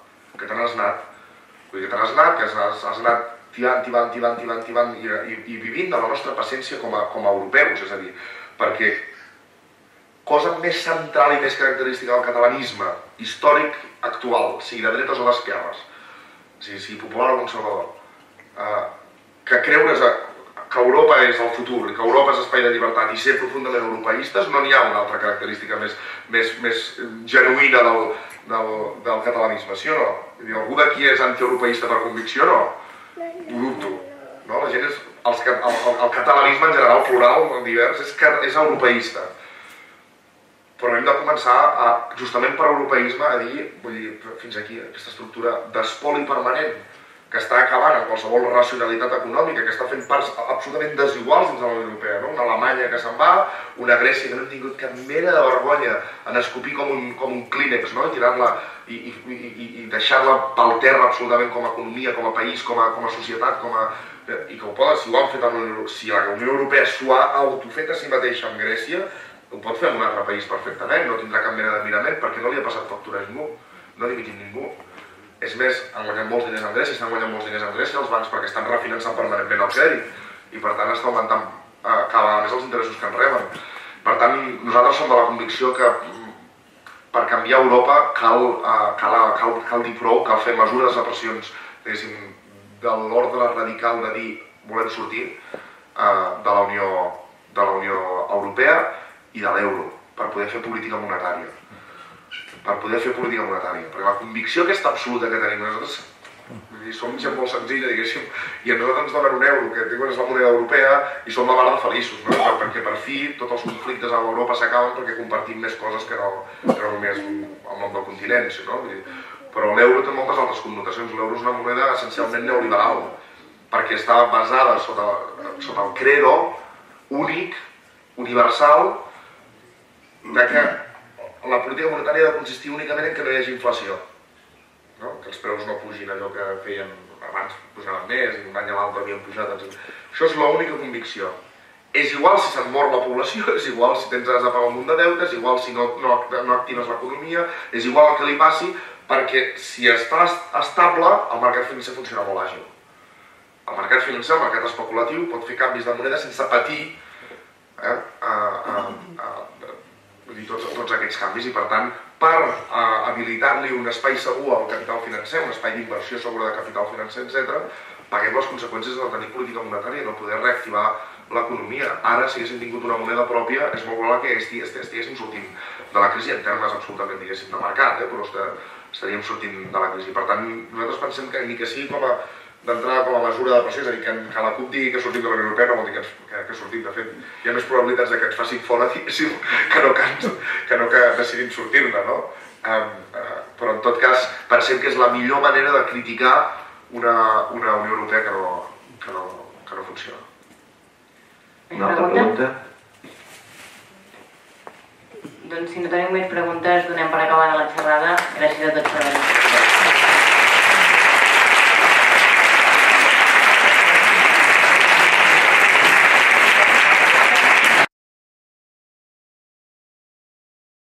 que te n'has anat, que has anat tibant i vivint de la nostra paciència com a europeus, és a dir, perquè cosa més central i més característica del catalanisme històric actual, sigui de dretes o d'esquerres, sigui popular o conservador, que creure's que Europa és el futur, que Europa és espai de llibertat i ser profundament europeistes, no n'hi ha una altra característica més genuïna del catalanisme, sí o no? Algú d'aquí és antieuropeista per convicció, no? Ho dubto. La gent és... El catalanisme en general, plural, divers, és europeista. Però hem de començar, justament per europeisme, a dir, vull dir, fins aquí, aquesta estructura d'espoli permanent, que està acabant amb qualsevol racionalitat econòmica, que està fent parts absolutament desiguals dins de la Unió Europea, no? Una Alemanya que se'n va, una Grècia que no ha tingut cap mena de vergonya en escopir com un clínex, no? Tirar-la i deixar-la pel terra absolutament com a economia, com a país, com a societat, i que ho poden, si ho han fet amb la Unió Europea, si la Unió Europea s'ho ha autofet a si mateixa amb Grècia, ho pot fer en un altre país perfectament, no tindrà cap mena d'admirament perquè no li ha passat factura a ningú, no ha dimitit ningú. És més, han guanyat molts diners en Grècia, estan guanyant molts diners en Grècia els bancs perquè estan refinançant permanentment el crèdit i per tant està augmentant cada vegada més els interessos que en reben. Per tant, nosaltres som de la convicció que per canviar Europa cal dir prou, cal fer mesures de pressions, diguéssim, de l'ordre radical de dir volem sortir de la Unió Europea i de l'euro per poder fer política monetària. Perquè la convicció aquesta absoluta que tenim nosaltres, som gent molt senzilla, diguéssim, i a nosaltres ens donen un euro, que és la moneda europea, i som la mar de feliços, no? Perquè per fi tots els conflictes a Europa s'acaben perquè compartim més coses que no només el nom del continent, no? Però l'euro té moltes altres connotacions. L'euro és una moneda essencialment neoliberal, perquè està basada sota el credo únic, universal, de que la política monetària ha de consistir únicament en que no hi hagi inflació, no? Que els preus no pugin allò que feien abans, pujaven més, i d'un any a l'altre havien pujat, etc. Això és l'única convicció. És igual si se'n mor la població, és igual si has de pagar un munt de deutes, és igual si no actives l'economia, és igual el que li passi, perquè si està estable, el mercat financer funciona molt àgil. El mercat financer, el mercat especulatiu, pot fer canvis de moneda sense patir tots aquests canvis, i per tant, per habilitar-li un espai segur al capital financer, un espai d'inversió segura de capital financer, etc., paguem les conseqüències de tenir política monetària i no poder reactivar l'economia. Ara, si haguéssim tingut una moneda pròpia, és molt probable que estiguéssim sortint de la crisi en termes absolutament, diguéssim, de mercat, però estaríem sortint de la crisi. Per tant, nosaltres pensem que ni que sigui d'entrada com a mesura de pressió, és a dir, que la CUP digui que sortim de la Unió Europea no vol dir que sortim. De fet, hi ha més probabilitats que ens facin fora, diguéssim, que no que decidim sortir-ne, no? Però en tot cas, pensem que és la millor manera de criticar una Unió Europea que no funciona. Una altra pregunta? Doncs si no tenim més preguntes, donem per acabada la xerrada. Gràcies a tots per venir.